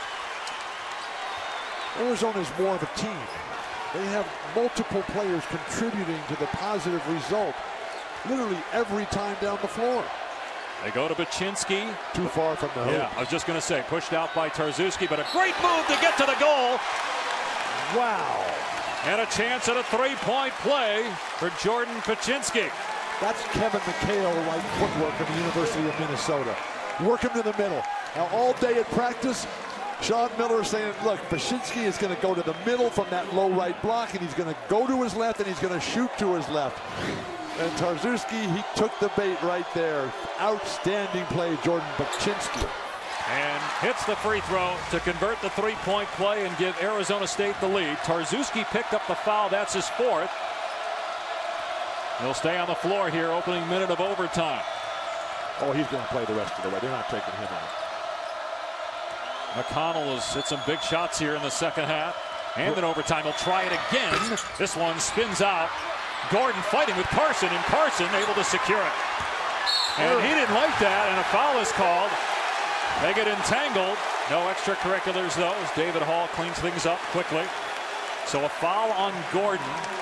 Arizona is more of a team. They have multiple players contributing to the positive result literally every time down the floor. They go to Baczynski. Too far from the hoop. Yeah, I was just going to say, pushed out by Tarczewski, but a great move to get to the goal. Wow. And a chance at a three-point play for Jordan Baczynski. That's Kevin McHale-like footwork from the University of Minnesota. Work him to the middle. Now all day at practice, Sean Miller is saying, look, Baczynski is going to go to the middle from that low right block, and he's going to go to his left, and he's going to shoot to his left. And Tarczewski, he took the bait right there. Outstanding play, Jordan Baczynski. And hits the free throw to convert the three-point play and give Arizona State the lead. Tarczewski picked up the foul. That's his fourth. He'll stay on the floor here, opening minute of overtime. Oh, he's going to play the rest of the way. They're not taking him out. McConnell has hit some big shots here in the second half. And in overtime, he'll try it again. This one spins out. Gordon fighting with Carson, and Carson able to secure it. And he didn't like that, and a foul is called. They get entangled. No extracurriculars, though, as David Hall cleans things up quickly. So a foul on Gordon.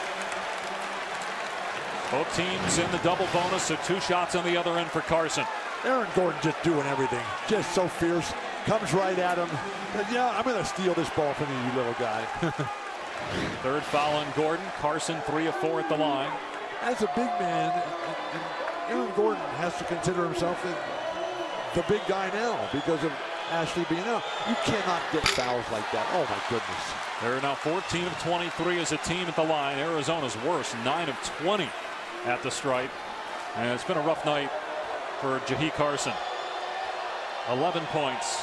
Both teams in the double bonus, so two shots on the other end for Carson. Aaron Gordon just doing everything. Just so fierce. Comes right at him. But yeah, I'm going to steal this ball from you, you little guy. Third foul on Gordon. Carson three of four at the line. As a big man, and, and Aaron Gordon has to consider himself the, the big guy now because of Ashley being out. You cannot get fouls like that. Oh, my goodness. They're now fourteen of twenty-three as a team at the line. Arizona's worse, nine of twenty at the stripe. And it's been a rough night for Jahi Carson. eleven points.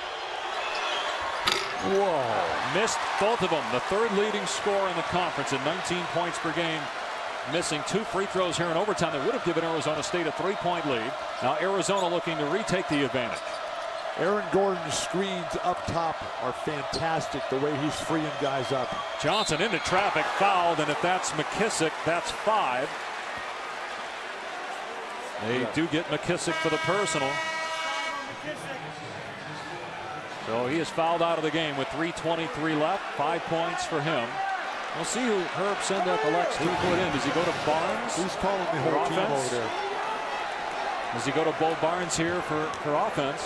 Whoa. Missed both of them. The third leading scorer in the conference at nineteen points per game. Missing two free throws here in overtime that would have given Arizona State a three-point lead. Now Arizona looking to retake the advantage. Aaron Gordon's screens up top are fantastic, the way he's freeing guys up. Johnson into traffic, fouled, and if that's McKissick, that's five. They yeah. do get McKissick for the personal. So he is fouled out of the game with three twenty-three left. Five points for him. We'll see who Herb Sendek elects to put in. Does he go to Barnes? He's calling the whole team over there. Does he go to Bo Barnes here for, for offense?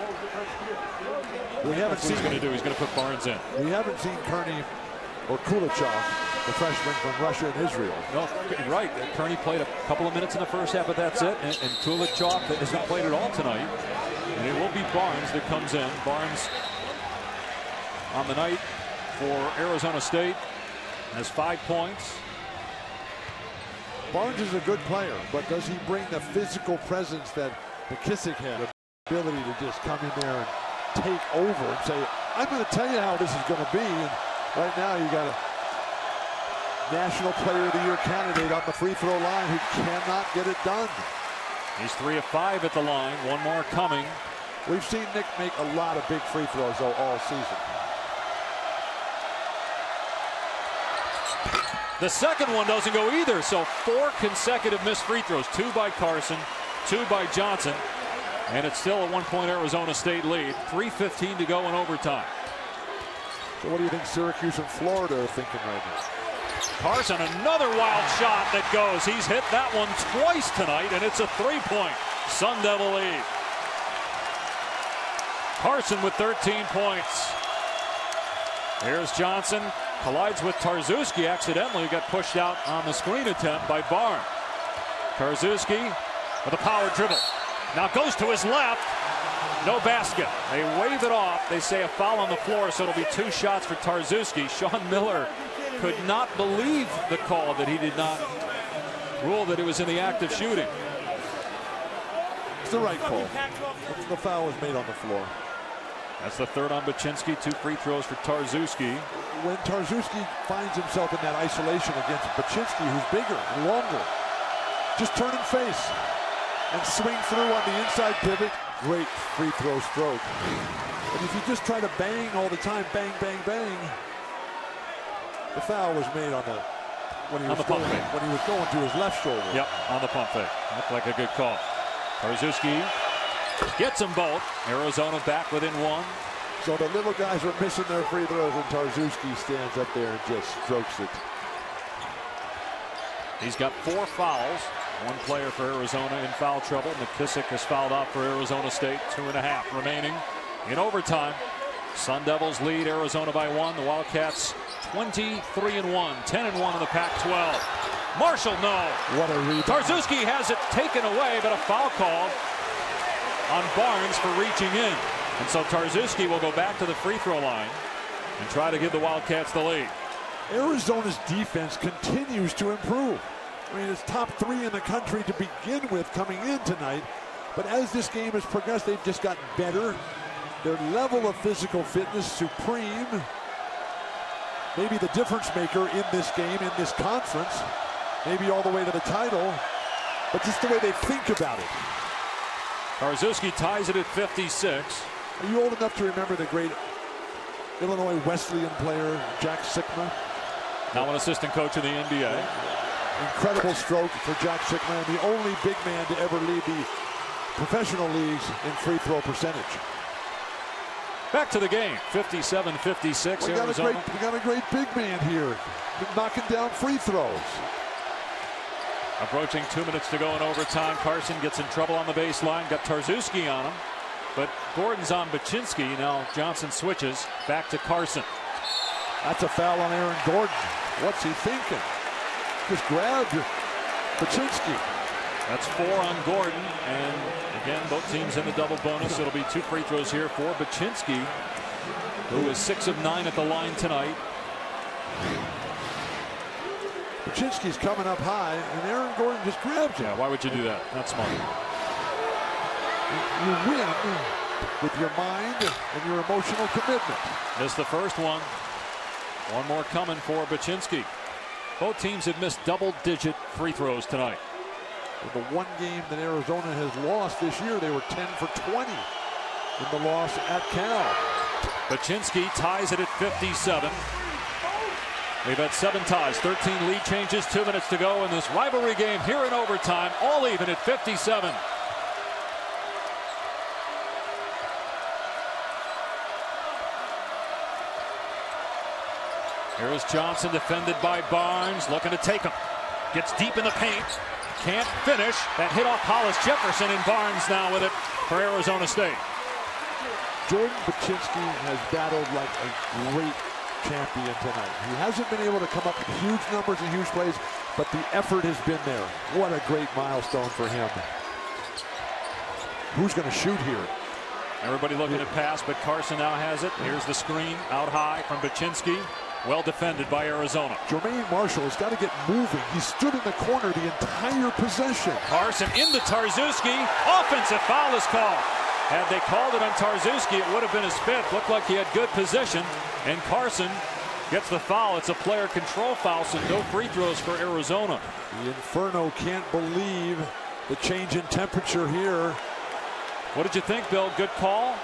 We haven't That's seen what he's going to do. He's going to put Barnes in. We haven't seen Kearney or Kulichov, the freshman from Russia and Israel. No, right. Kearney played a couple of minutes in the first half, but that's it. And, and Kulichov hasn't played at all tonight. And it will be Barnes that comes in. Barnes on the night for Arizona State has five points. Barnes is a good player, but does he bring the physical presence that McKissick had? The ability to just come in there and take over and say, I'm going to tell you how this is going to be. And right now you got a National Player of the Year candidate on the free throw line who cannot get it done. He's three of five at the line. One more coming. We've seen Nick make a lot of big free throws, though, all season. The second one doesn't go either, so four consecutive missed free throws. Two by Carson, two by Johnson, and it's still a one-point Arizona State lead. three fifteen to go in overtime. So what do you think Syracuse and Florida are thinking right now? Carson, another wild shot that goes. He's hit that one twice tonight, and it's a three-point Sun Devil lead. Carson with thirteen points. Here's Johnson. Collides with Tarczewski accidentally. Got pushed out on the screen attempt by Barnes. Tarczewski with a power dribble. Now goes to his left. No basket. They wave it off. They say a foul on the floor, so it'll be two shots for Tarczewski. Sean Miller could not believe the call that he did not rule that it was in the act of shooting. It's the right call. The foul was made on the floor. That's the third on Baczynski. Two free throws for Tarczewski. When Tarczewski finds himself in that isolation against Baczynski, who's bigger and longer, just turn and face and swing through on the inside pivot. Great free throw stroke. But if you just try to bang all the time, bang, bang, bang, the foul was made on the when he was on the pump going, fake. when he was going to his left shoulder. Yep, on the pump fake. Looked like a good call. Tarczewski gets them both. Arizona back within one. So the little guys are missing their free throws, and Tarczewski stands up there and just strokes it. He's got four fouls. One player for Arizona in foul trouble. McKissick has fouled out for Arizona State. Two and a half remaining in overtime. Sun Devils lead Arizona by one. The Wildcats twenty-three and one, ten and one in the Pac twelve. Marshall, no. What a rebound. Tarczewski has it taken away, but a foul call on Barnes for reaching in. And so Tarczewski will go back to the free throw line and try to give the Wildcats the lead. Arizona's defense continues to improve. I mean, it's top three in the country to begin with coming in tonight. But as this game has progressed, they've just gotten better their level of physical fitness supreme. Maybe the difference maker in this game, in this conference. Maybe all the way to the title. But just the way they think about it. Tarczewski ties it at fifty-six. Are you old enough to remember the great Illinois Wesleyan player, Jack Sikma? Now an assistant coach in the N B A. Incredible stroke for Jack Sikma, and the only big man to ever lead the professional leagues in free throw percentage. Back to the game, fifty-seven fifty-six, we got Arizona. A great, we got a great big man here, knocking down free throws. Approaching two minutes to go in overtime. Carson gets in trouble on the baseline. Got Tarczewski on him. But Gordon's on Baczynski. Now Johnson switches back to Carson. That's a foul on Aaron Gordon. What's he thinking? Just grabbed Baczynski. That's four on Gordon. And again, both teams in the double bonus. It'll be two free throws here for Baczynski, who is six of nine at the line tonight. Baczynski's coming up high, and Aaron Gordon just grabs him. Yeah, why would you do that? Not smart. You win with your mind and your emotional commitment. Missed the first one. One more coming for Baczynski. Both teams have missed double-digit free throws tonight. In the one game that Arizona has lost this year, they were ten for twenty in the loss at Cal. Baczynski ties it at fifty-seven. We've had seven ties, thirteen lead changes, two minutes to go in this rivalry game here in overtime, all even at fifty-seven. Here's Johnson, defended by Barnes, looking to take him. Gets deep in the paint, can't finish. That hit off Hollis Jefferson, and Barnes now with it for Arizona State. Jordan Baczynski has battled like a great champion tonight. He hasn't been able to come up with huge numbers and huge plays, but the effort has been there. What a great milestone for him. Who's going to shoot here? Everybody looking to pass, but Carson now has it. Here's the screen out high from Baczynski. Well defended by Arizona. Jermaine Marshall has got to get moving. He stood in the corner the entire possession. Carson into Tarczewski. Offensive foul is called. Had they called it on Tarczewski, it would have been his fifth. Looked like he had good position. And Carson gets the foul. It's a player control foul, so no free throws for Arizona. The Inferno can't believe the change in temperature here. What did you think, Bill? Good call?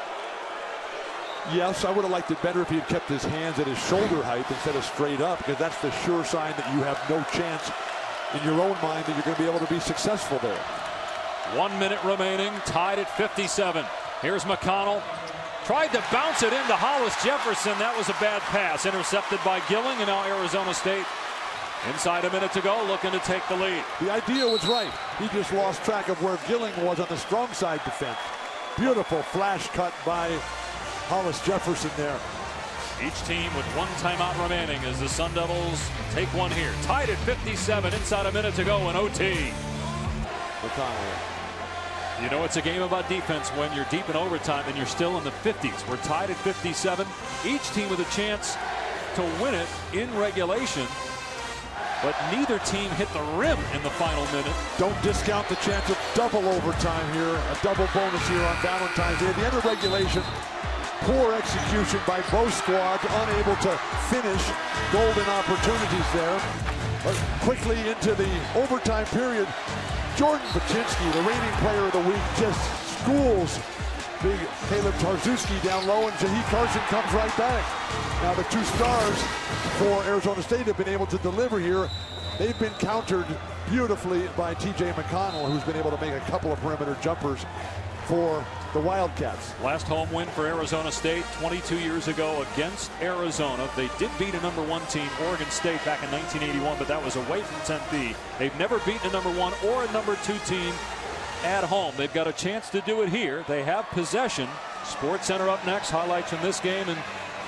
Yes, I would have liked it better if he had kept his hands at his shoulder height instead of straight up, because that's the sure sign that you have no chance in your own mind that you're going to be able to be successful there. One minute remaining, tied at fifty-seven. Here's McConnell. Tried to bounce it into Hollis Jefferson. That was a bad pass. Intercepted by Gilling, and now Arizona State inside a minute to go, looking to take the lead. The idea was right. He just lost track of where Gilling was on the strong side defense. Beautiful flash cut by Hollis Jefferson there. Each team with one timeout remaining as the Sun Devils take one here. Tied at fifty-seven, inside a minute to go in O T. McConnell. You know it's a game about defense when you're deep in overtime and you're still in the fifties. We're tied at fifty-seven. Each team with a chance to win it in regulation, but neither team hit the rim in the final minute. Don't discount the chance of double overtime here, a double bonus here on Valentine's Day. At the end of regulation, poor execution by both squads, unable to finish. Golden opportunities there. But quickly into the overtime period, Jordan Baczynski, the reigning player of the week, just schools big Kaleb Tarczewski down low, and Jahi Carson comes right back. Now the two stars for Arizona State have been able to deliver here. They've been countered beautifully by T J McConnell, who's been able to make a couple of perimeter jumpers for the Wildcats. Last home win for Arizona State twenty-two years ago against Arizona. They did beat a number one team, Oregon State, back in nineteen eighty-one, but that was away from Tempe. They've never beaten a number one or a number two team at home. They've got a chance to do it here. They have possession. Sports Center up next. Highlights from this game and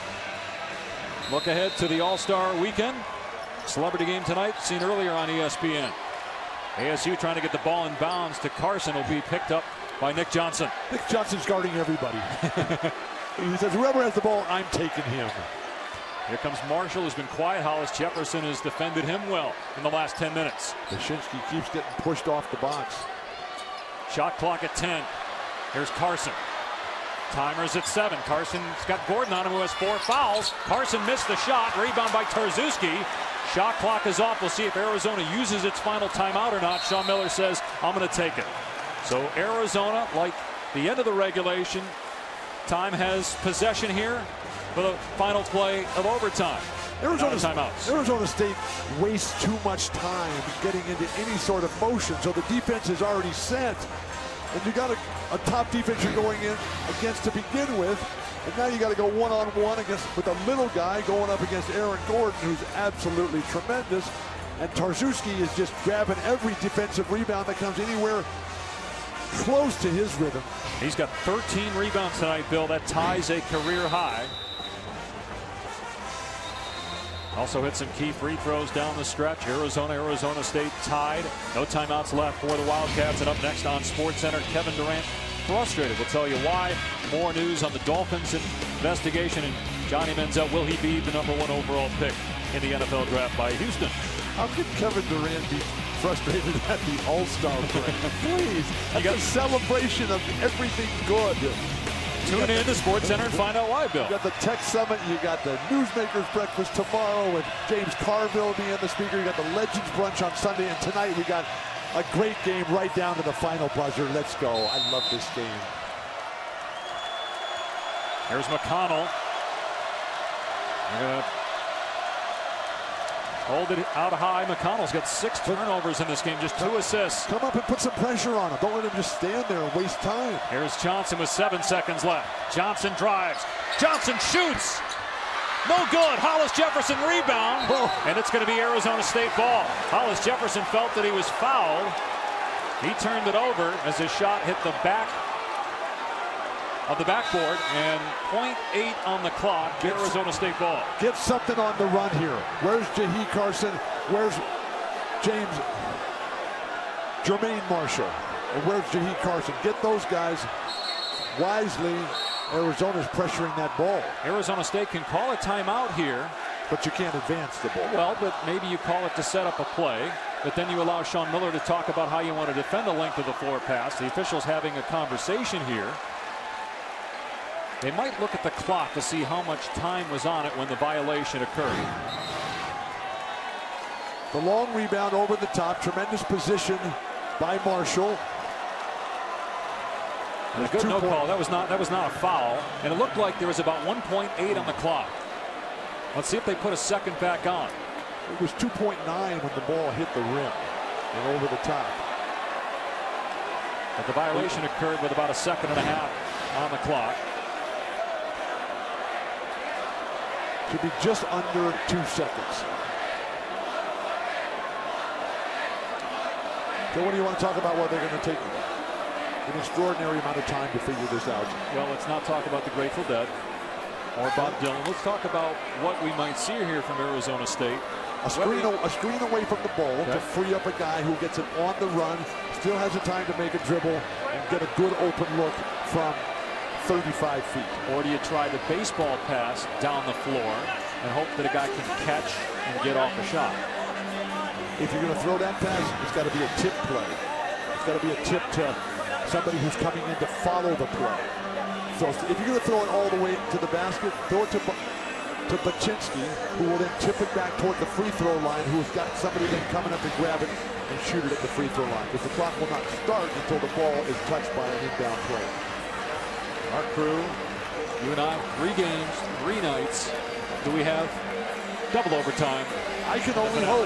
look ahead to the All-Star weekend. Celebrity game tonight, seen earlier on E S P N. A S U trying to get the ball in bounds to Carson, will be picked up by Nick Johnson. Nick Johnson's guarding everybody. He says, whoever has the ball, I'm taking him. Here comes Marshall, who's been quiet. Hollis Jefferson has defended him well in the last ten minutes. Baczynski keeps getting pushed off the box. Shot clock at ten. Here's Carson. Timer's at seven. Carson's got Gordon on him, who has four fouls. Carson missed the shot. Rebound by Tarczewski. Shot clock is off. We'll see if Arizona uses its final timeout or not. Sean Miller says, I'm going to take it. So Arizona, like the end of the regulation, time has possession here for the final play of overtime. Arizona, timeouts. Arizona State wastes too much time getting into any sort of motion, so the defense is already set. And you got a, a top defense you're going in against to begin with, and now you got to go one-on-one against with a little guy going up against Aaron Gordon, who's absolutely tremendous. And Tarczewski is just grabbing every defensive rebound that comes anywhere close to his rhythm. He's got thirteen rebounds tonight, Bill. That ties a career high. Also hit some key free throws down the stretch. Arizona, Arizona State tied. No timeouts left for the Wildcats. And up next on SportsCenter, Kevin Durant frustrated. We'll tell you why. More news on the Dolphins investigation. And Johnny Manziel, will he be the number one overall pick in the N F L draft by Houston? How could Kevin Durant be frustrated at the All-Star break? Please, that's a celebration of everything good. Tune in to SportsCenter and find out why, Bill. You got the Tech Summit, you got the Newsmakers Breakfast tomorrow with James Carville being the speaker. You got the Legends Brunch on Sunday, and tonight we got a great game right down to the final buzzer. Let's go. I love this game. Here's McConnell. They're gonna hold it out high. McConnell's got six turnovers in this game, just two assists. Come up and put some pressure on him. Don't let him just stand there and waste time. Here's Johnson with seven seconds left. Johnson drives. Johnson shoots. No good. Hollis Jefferson rebound. Oh. And it's going to be Arizona State ball. Hollis Jefferson felt that he was fouled. He turned it over as his shot hit the back of the backboard, and point eight on the clock. Get Arizona State ball. Get something on the run here. Where's Jahi Carson? Where's James Jermaine Marshall? And where's Jahi Carson? Get those guys wisely. Arizona's pressuring that ball. Arizona State can call a timeout here, but you can't advance the ball. Well, but maybe you call it to set up a play, but then you allow Sean Miller to talk about how you want to defend the length of the floor pass. The officials having a conversation here. They might look at the clock to see how much time was on it when the violation occurred. The long rebound over the top. Tremendous position by Marshall. And a good no call. That was not that was not a foul. And it looked like there was about one point eight on the clock. Let's see if they put a second back on. It was two point nine when the ball hit the rim and over the top. But the violation occurred with about a second and a half on the clock. To be just under two seconds. So what do you want to talk about? What they're going to take an extraordinary amount of time to figure this out. Well, let's not talk about the Grateful Dead or Bob Dylan. Let's talk about what we might see here from Arizona State. A screen, a screen away from the ball okay. to free up a guy who gets it on the run, still has the time to make a dribble and get a good open look from thirty-five feet. Or do you try the baseball pass down the floor and hope that a guy can catch and get off a shot? If you're going to throw that pass, it's got to be a tip play. It's got to be a tip to somebody who's coming in to follow the play. So if you're going to throw it all the way to the basket, throw it to, to Baczynski, who will then tip it back toward the free throw line, who's got somebody then coming up and grab it and shoot it at the free throw line. Because the clock will not start until the ball is touched by an inbound play. Our crew, you and I, three games, three nights. Do we have double overtime? I can only hope.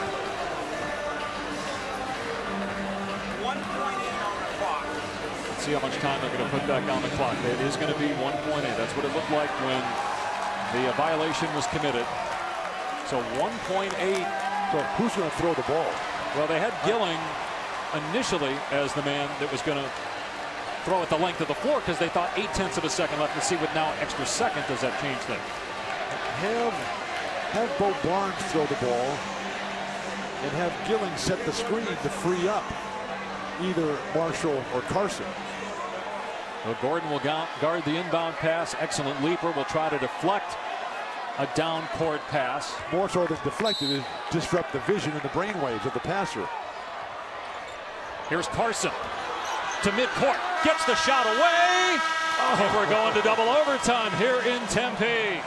one point eight on the clock. Let's see how much time they're going to put back on the clock. It is going to be one point eight. That's what it looked like when the uh, violation was committed. So one point eight. So who's going to throw the ball? Well, they had Gilling initially as the man that was going to throw at the length of the floor because they thought eight tenths of a second left. Let's see what now extra second does that change things. Have, have Bo Barnes throw the ball and have Gilling set the screen to free up either Marshall or Carson. Well, Gordon will guard the inbound pass. Excellent leaper. Will try to deflect a down court pass. More so than deflected is disrupt the vision and the brainwaves of the passer. Here's Carson to midcourt. Gets the shot away. And we're going to double overtime here in Tempe.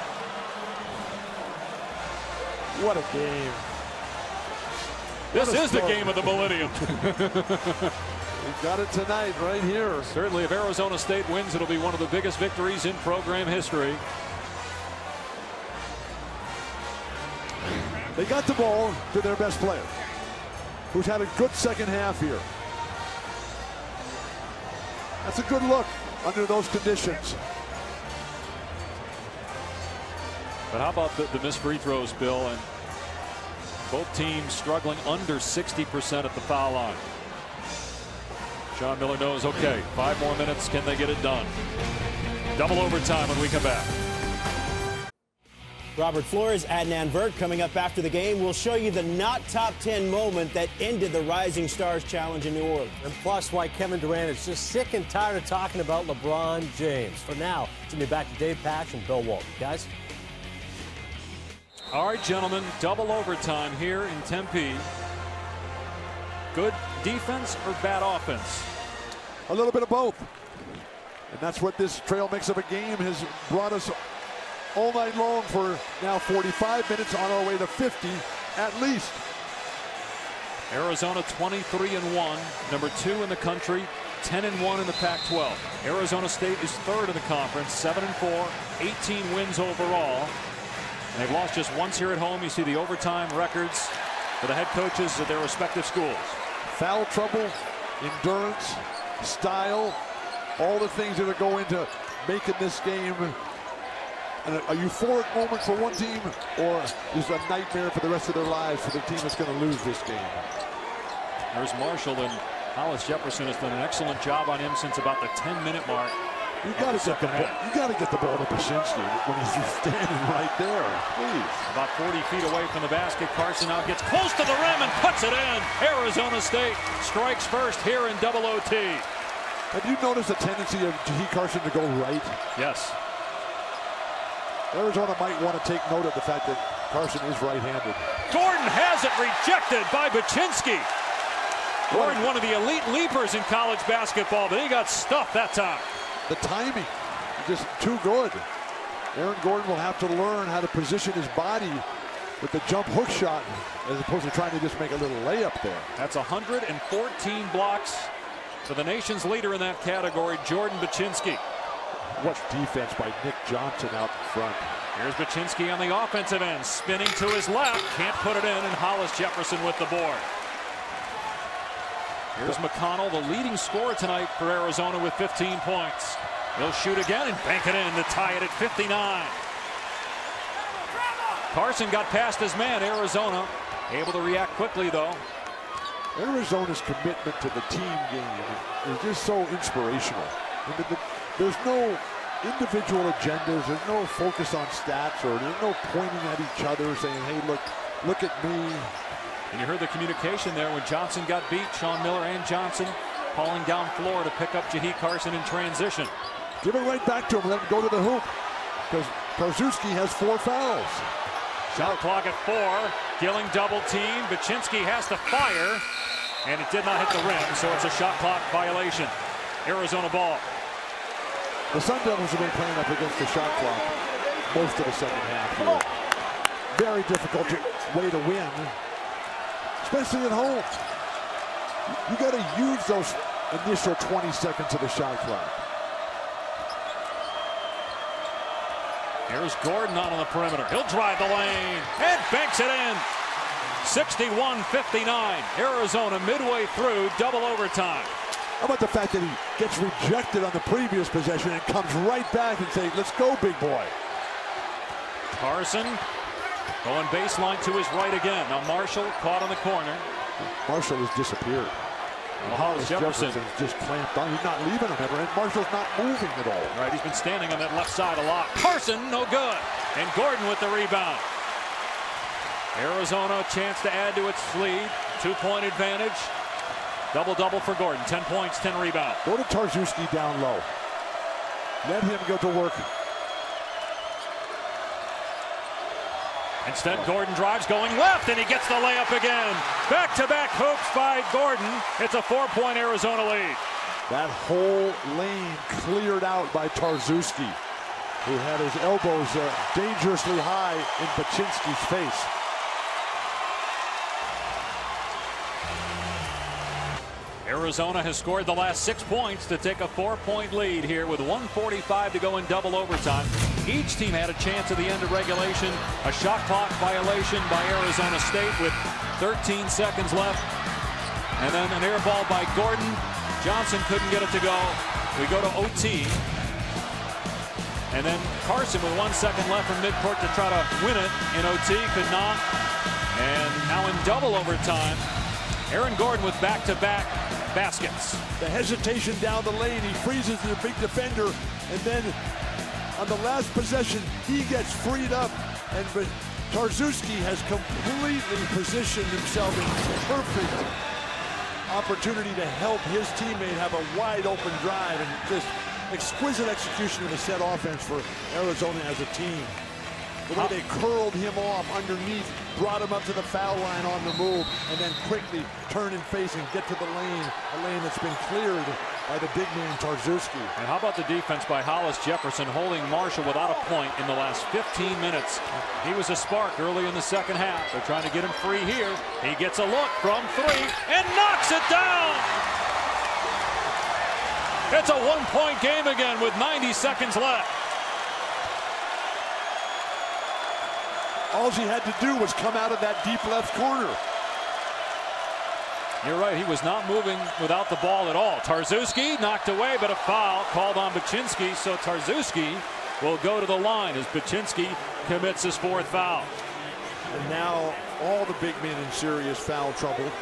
What a game. This What a is the story. game of the millennium. We got it tonight right here. Certainly, if Arizona State wins, it'll be one of the biggest victories in program history. They got the ball to their best player, who's had a good second half here. That's a good look under those conditions. But how about the, the missed free throws, Bill? And both teams struggling under sixty percent at the foul line. Sean Miller knows, okay, five more minutes. Can they get it done? Double overtime when we come back. Robert Flores, Adnan Vert coming up after the game. We'll show you the not top ten moment that ended the Rising Stars Challenge in New Orleans. And plus why Kevin Durant is just sick and tired of talking about LeBron James. For now, it's going to be back to Dave Pasch and Bill Walton. Guys? All right, gentlemen, double overtime here in Tempe. Good defense or bad offense? A little bit of both. And that's what this trail mix of a game has brought us all night long for now forty-five minutes, on our way to fifty at least. Arizona twenty-three and one, number two in the country, ten and one in the Pac twelve. Arizona State is third in the conference, seven and four, eighteen wins overall. And they've lost just once here at home. You see the overtime records for the head coaches at their respective schools. Foul trouble, endurance, style, all the things that go into making this game a, a euphoric moment for one team, or is a nightmare for the rest of their lives for the team that's going to lose this game. There's Marshall, and Hollis Jefferson has done an excellent job on him since about the ten minute mark. You got to get the ball. You got to get the ball to Baczynski when he's just standing right there. Please. About forty feet away from the basket, Carson now gets close to the rim and puts it in. Arizona State strikes first here in double O T. Have you noticed the tendency of Jahi Carson to go right? Yes. Arizona might want to take note of the fact that Carson is right-handed. Gordon has it rejected by Baczynski. Gordon, one of the elite leapers in college basketball, but he got stuffed that time. The timing, just too good. Aaron Gordon will have to learn how to position his body with the jump hook shot as opposed to trying to just make a little layup there. That's one hundred fourteen blocks for the nation's leader in that category, Jordan Baczynski. What defense by Nick Johnson out in front. Here's Baczynski on the offensive end, spinning to his left, can't put it in, and Hollis Jefferson with the board. Here's McConnell, the leading scorer tonight for Arizona with fifteen points. He'll shoot again and bank it in to tie it at fifty-nine. Carson got past his man. Arizona able to react quickly, though. Arizona's commitment to the team game is just so inspirational. I mean, the, there's no individual agendas. There's no focus on stats, or there's no pointing at each other saying, hey, look, look at me. And you heard the communication there when Johnson got beat. Sean Miller and Johnson calling down floor to pick up Jahi Carson in transition. Give it right back to him. Let him go to the hoop, because Karczewski has four fouls. Shot clock at four. Gilling double team. Baczynski has to fire, and it did not hit the rim, so it's a shot clock violation. Arizona ball. The Sun Devils have been playing up against the shot clock most of the second half here. Very difficult way to win, especially at home. You got to use those initial twenty seconds of the shot clock. Here's Gordon out on the perimeter. He'll drive the lane and banks it in. sixty-one fifty-nine. Arizona midway through double overtime. How about the fact that he gets rejected on the previous possession and comes right back and says, let's go, big boy. Carson going baseline to his right again. Now Marshall caught on the corner. Marshall has disappeared. Well, Hollis Jefferson. Jefferson's just clamped on. He's not leaving him ever, and Marshall's not moving at all. Right, he's been standing on that left side a lot. Carson, no good. And Gordon with the rebound. Arizona a chance to add to its lead. Two-point advantage. Double-double for Gordon. Ten points, ten rebounds. Go to Tarczewski down low. Let him go to work. Instead, Gordon drives going left, and he gets the layup again. Back-to-back hoops by Gordon. It's a four-point Arizona lead. That whole lane cleared out by Tarczewski, who had his elbows uh, dangerously high in Baczynski's face. Arizona has scored the last six points to take a four-point lead here with one forty-five to go in double overtime. Each team had a chance at the end of regulation. A shot clock violation by Arizona State with thirteen seconds left. And then an air ball by Gordon. Johnson couldn't get it to go. We go to O T. And then Carson with one second left from midcourt to try to win it in O T. Could not. And now in double overtime, Aaron Gordon with back-to-back baskets. The hesitation down the lane. He freezes the big defender. And then on the last possession, he gets freed up. And Tarczewski has completely positioned himself in perfect opportunity to help his teammate have a wide open drive, and just exquisite execution of the set offense for Arizona as a team. The way they curled him off underneath, brought him up to the foul line on the move, and then quickly turn and face and get to the lane, a lane that's been cleared by the big man Tarczewski. And how about the defense by Hollis Jefferson holding Marshall without a point in the last fifteen minutes? He was a spark early in the second half. They're trying to get him free here. He gets a look from three and knocks it down. It's a one-point game again with ninety seconds left. All he had to do was come out of that deep left corner. You're right, he was not moving without the ball at all. Tarczewski knocked away, but a foul called on Baczynski, so Tarczewski will go to the line as Baczynski commits his fourth foul. And now all the big men in serious foul trouble.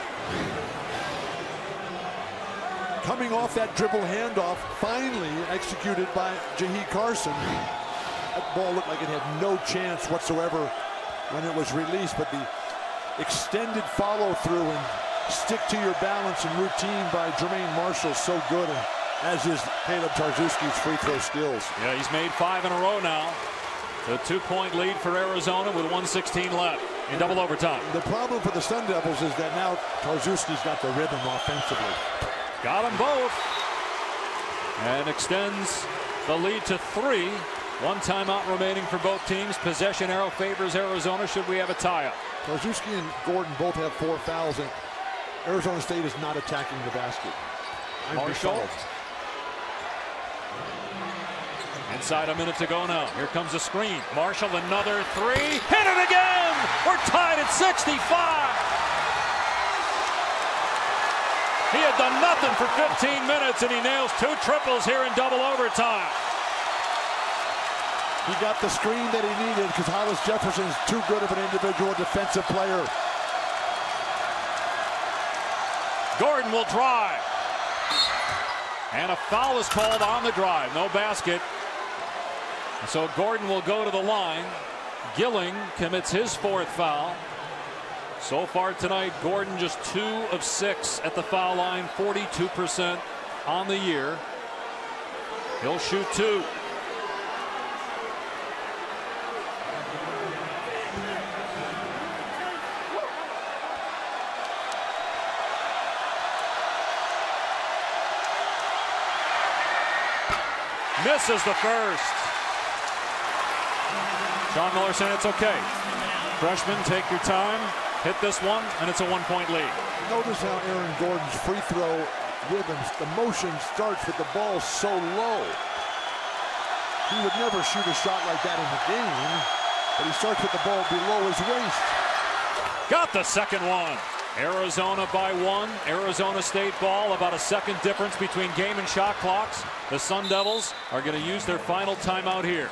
Coming off that dribble handoff, finally executed by Jahi Carson. That ball looked like it had no chance whatsoever when it was released, but the extended follow-through and stick to your balance and routine by Jermaine Marshall so good, and as is Kaleb Tarczewski's free throw skills. Yeah, he's made five in a row now. A two-point lead for Arizona with one sixteen left in double overtime. The problem for the Sun Devils is that now Tarczewski's got the rhythm offensively. Got them both. And extends the lead to three. One timeout remaining for both teams. Possession arrow favors Arizona should we have a tie-up. Tarczewski and Gordon both have four fouls, and Arizona State is not attacking the basket. I'm Marshall. befuddled. Inside a minute to go now. Here comes a screen. Marshall, another three. Hit it again! We're tied at sixty-five. He had done nothing for fifteen minutes, and he nails two triples here in double overtime. He got the screen that he needed because Hollis Jefferson is too good of an individual defensive player. Gordon will drive. And a foul is called on the drive. No basket. So Gordon will go to the line. Gilling commits his fourth foul. So far tonight, Gordon just two of six at the foul line, forty-two percent on the year. He'll shoot two. Misses the first. Sean Miller saying it's okay. Freshmen, take your time. Hit this one, and it's a one-point lead. Notice how Aaron Gordon's free throw rhythms, the motion starts with the ball so low. He would never shoot a shot like that in the game, but he starts with the ball below his waist. Got the second one. Arizona by one. Arizona State ball, about a second difference between game and shot clocks. The Sun Devils are going to use their final timeout here.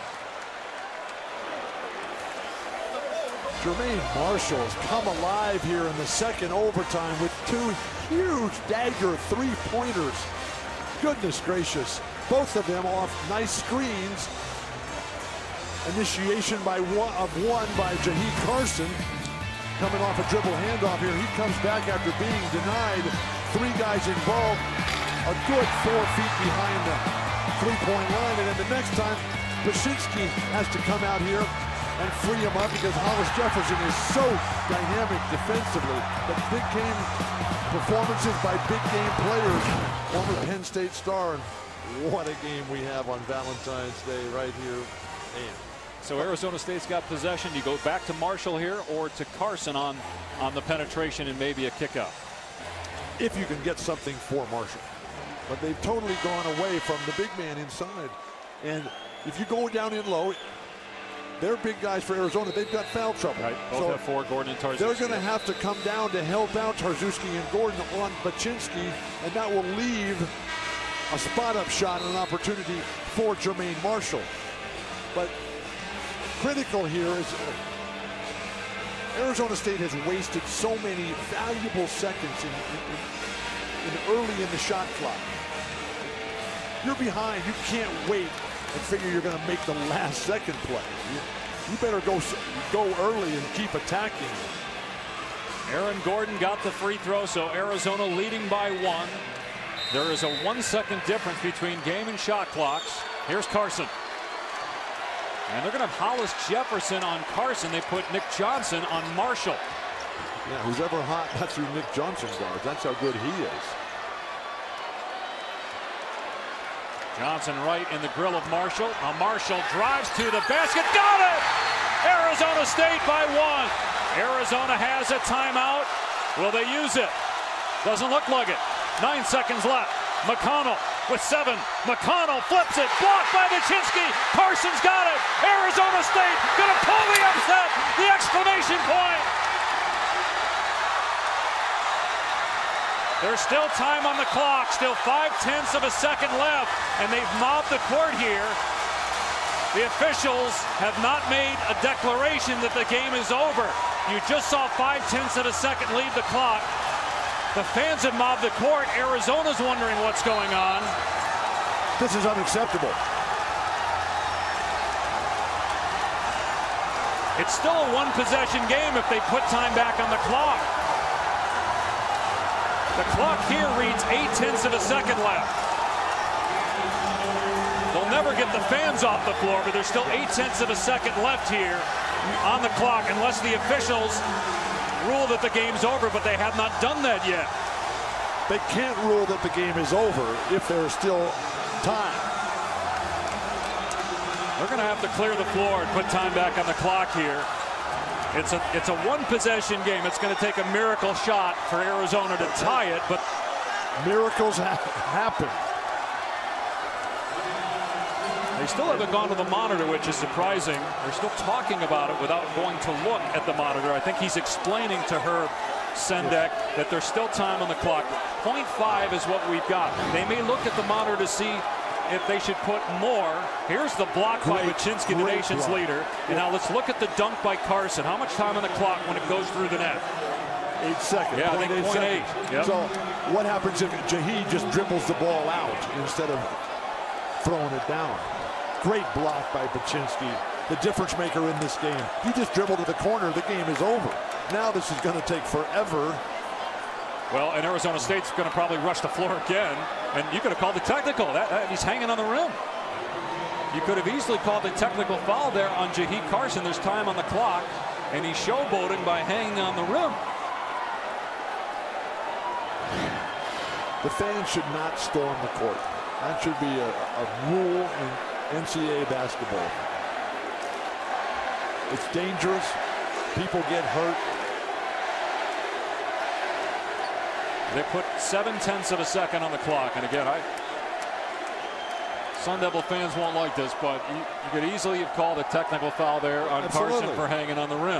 Jermaine Marshall has come alive here in the second overtime with two huge dagger three-pointers. Goodness gracious. Both of them off nice screens. Initiation by one of one by Jahi Carson. Coming off a dribble handoff here. He comes back after being denied. Three guys involved. A good four feet behind the three-point line. And then the next time, Baczynski has to come out here and free him up because Hollis Jefferson is so dynamic defensively. But big game performances by big game players. Former Penn State star. What a game we have on Valentine's Day right here. Man. So Arizona State's got possession. You go back to Marshall here or to Carson on, on the penetration and maybe a kick out. If you can get something for Marshall. But they've totally gone away from the big man inside. And if you go down in low, they're big guys for Arizona. They've got foul trouble. Right. Both so have four, Gordon and Tarczewski. They're going to have to come down to help out Tarczewski and Gordon on Baczynski, and that will leave a spot-up shot and an opportunity for Jermaine Marshall. But critical here is Arizona State has wasted so many valuable seconds in, in, in early in the shot clock. You're behind. You can't wait and figure you're going to make the last second play. You, you better go go early and keep attacking. Aaron Gordon got the free throw, so Arizona leading by one. There is a one-second difference between game and shot clocks. Here's Carson. And they're going to have Hollis Jefferson on Carson. They put Nick Johnson on Marshall. Yeah, who's ever hot, that's who Nick Johnson guards. That's how good he is. Johnson right in the grill of Marshall. Now Marshall drives to the basket. Got it! Arizona State by one. Arizona has a timeout. Will they use it? Doesn't look like it. Nine seconds left. McConnell with seven. McConnell flips it. Blocked by Baczynski. Carson's got it. Arizona State going to pull the upset. The exclamation point. There's still time on the clock. Still five-tenths of a second left. And they've mobbed the court here. The officials have not made a declaration that the game is over. You just saw five-tenths of a second leave the clock. The fans have mobbed the court. Arizona's wondering what's going on. This is unacceptable. It's still a one-possession game if they put time back on the clock. The clock here reads eight-tenths of a second left. They'll never get the fans off the floor, but there's still eight-tenths of a second left here on the clock unless the officials rule that the game's over, but they have not done that yet. They can't rule that the game is over if there's still time. They're going to have to clear the floor and put time back on the clock here. It's a it's a one possession game. It's going to take a miracle shot for Arizona to tie it, but miracles ha happen. They still haven't gone to the monitor, which is surprising. They're still talking about it without going to look at the monitor. I think he's explaining to Herb Sendek that there's still time on the clock. point five is what we've got. They may look at the monitor to see if they should put more. Here's the block by Baczynski, the nation's block. leader. And now let's look at the dunk by Carson. How much time on the clock when it goes through the net? Eight seconds. Yeah, I think point eight. Yep. So what happens if Jahi just dribbles the ball out instead of throwing it down? Great block by Baczynski, the difference maker in this game. He just dribbled to the corner, the game is over. Now this is going to take forever. Well, and Arizona State's going to probably rush the floor again, and you could have called the technical. That, that he's hanging on the rim. You could have easily called the technical foul there on Jahi Carson. There's time on the clock, and he's showboating by hanging on the rim. The fans should not storm the court. That should be a, a rule in N C double A basketball. It's dangerous. People get hurt. They put seven tenths of a second on the clock. And again, I Sun Devil fans won't like this, but you, you could easily have called a technical foul there on Absolutely. Carson for hanging on the rim.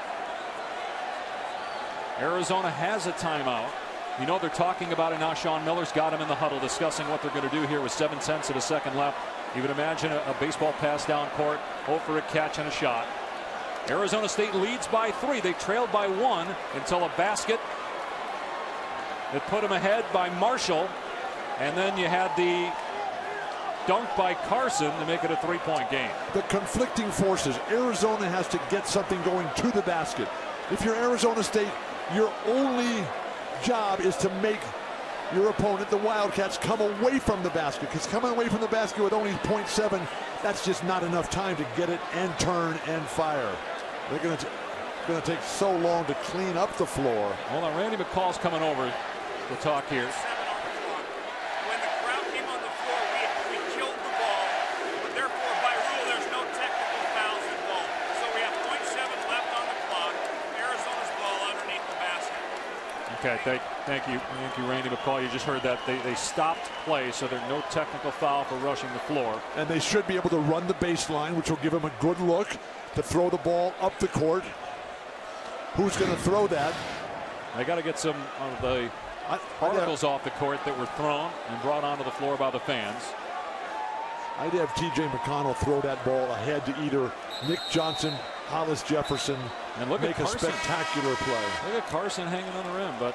Arizona has a timeout. You know they're talking about it now. Sean Miller's got him in the huddle discussing what they're going to do here with seven tenths of a second left. You would imagine a, a baseball pass down court, hope for a catch and a shot. Arizona State leads by three. They trailed by one until a basket that put them ahead by Marshall. And then you had the dunk by Carson to make it a three-point game. The conflicting forces. Arizona has to get something going to the basket. If you're Arizona State, your only job is to make your opponent, the Wildcats, come away from the basket, because coming away from the basket with only point seven that's just not enough time to get it and turn and fire. They're going to going to take so long to clean up the floor. Well, now Randy McCall's coming over to talk here. When the crowd came on the floor, we, we killed the ball, but therefore by rule there's no technical fouls involved. So we have point seven left on the clock. Arizona's ball underneath the basket. Okay, thank, thank you, thank you, Randy McCall. You just heard that they, they stopped play, so there's no technical foul for rushing the floor. And they should be able to run the baseline, which will give them a good look to throw the ball up the court. Who's going to throw that? They got to get some of the I, particles off the court that were thrown and brought onto the floor by the fans. I'd have T J McConnell throw that ball ahead to either Nick Johnson, Hollis Jefferson, and look make at a spectacular play. Look at Carson hanging on the rim, but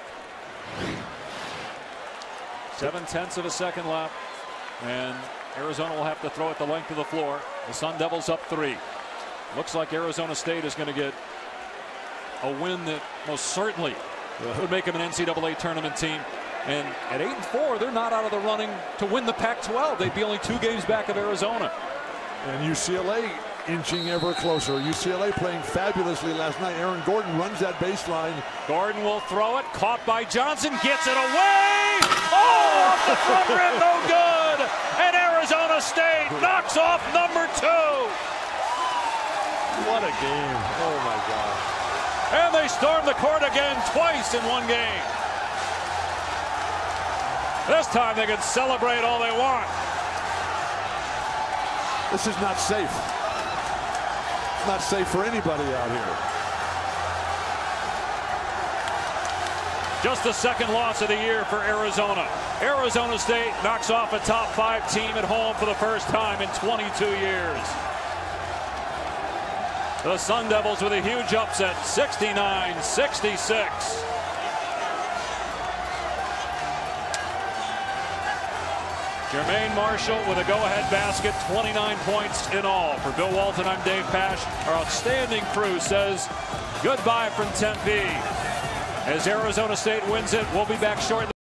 seven tenths of a second left, and Arizona will have to throw it the length of the floor. The Sun Devils up three. Looks like Arizona State is going to get a win that most certainly would make them an N C double A tournament team. And at eight and four, they're not out of the running to win the Pac twelve. They'd be only two games back of Arizona. And U C L A inching ever closer. U C L A playing fabulously last night. Aaron Gordon runs that baseline. Gordon will throw it. Caught by Johnson. Gets it away. Oh, off the front rim. No good. And Arizona State knocks off number two. What a game. Oh, my God. And they storm the court again twice in one game. This time they can celebrate all they want. This is not safe. It's not safe for anybody out here. Just the second loss of the year for Arizona. Arizona State knocks off a top five team at home for the first time in twenty-two years. The Sun Devils with a huge upset, sixty-nine sixty-six. Jermaine Marshall with a go-ahead basket, twenty-nine points in all. For Bill Walton, I'm Dave Pasch. Our outstanding crew says goodbye from Tempe. As Arizona State wins it, we'll be back shortly.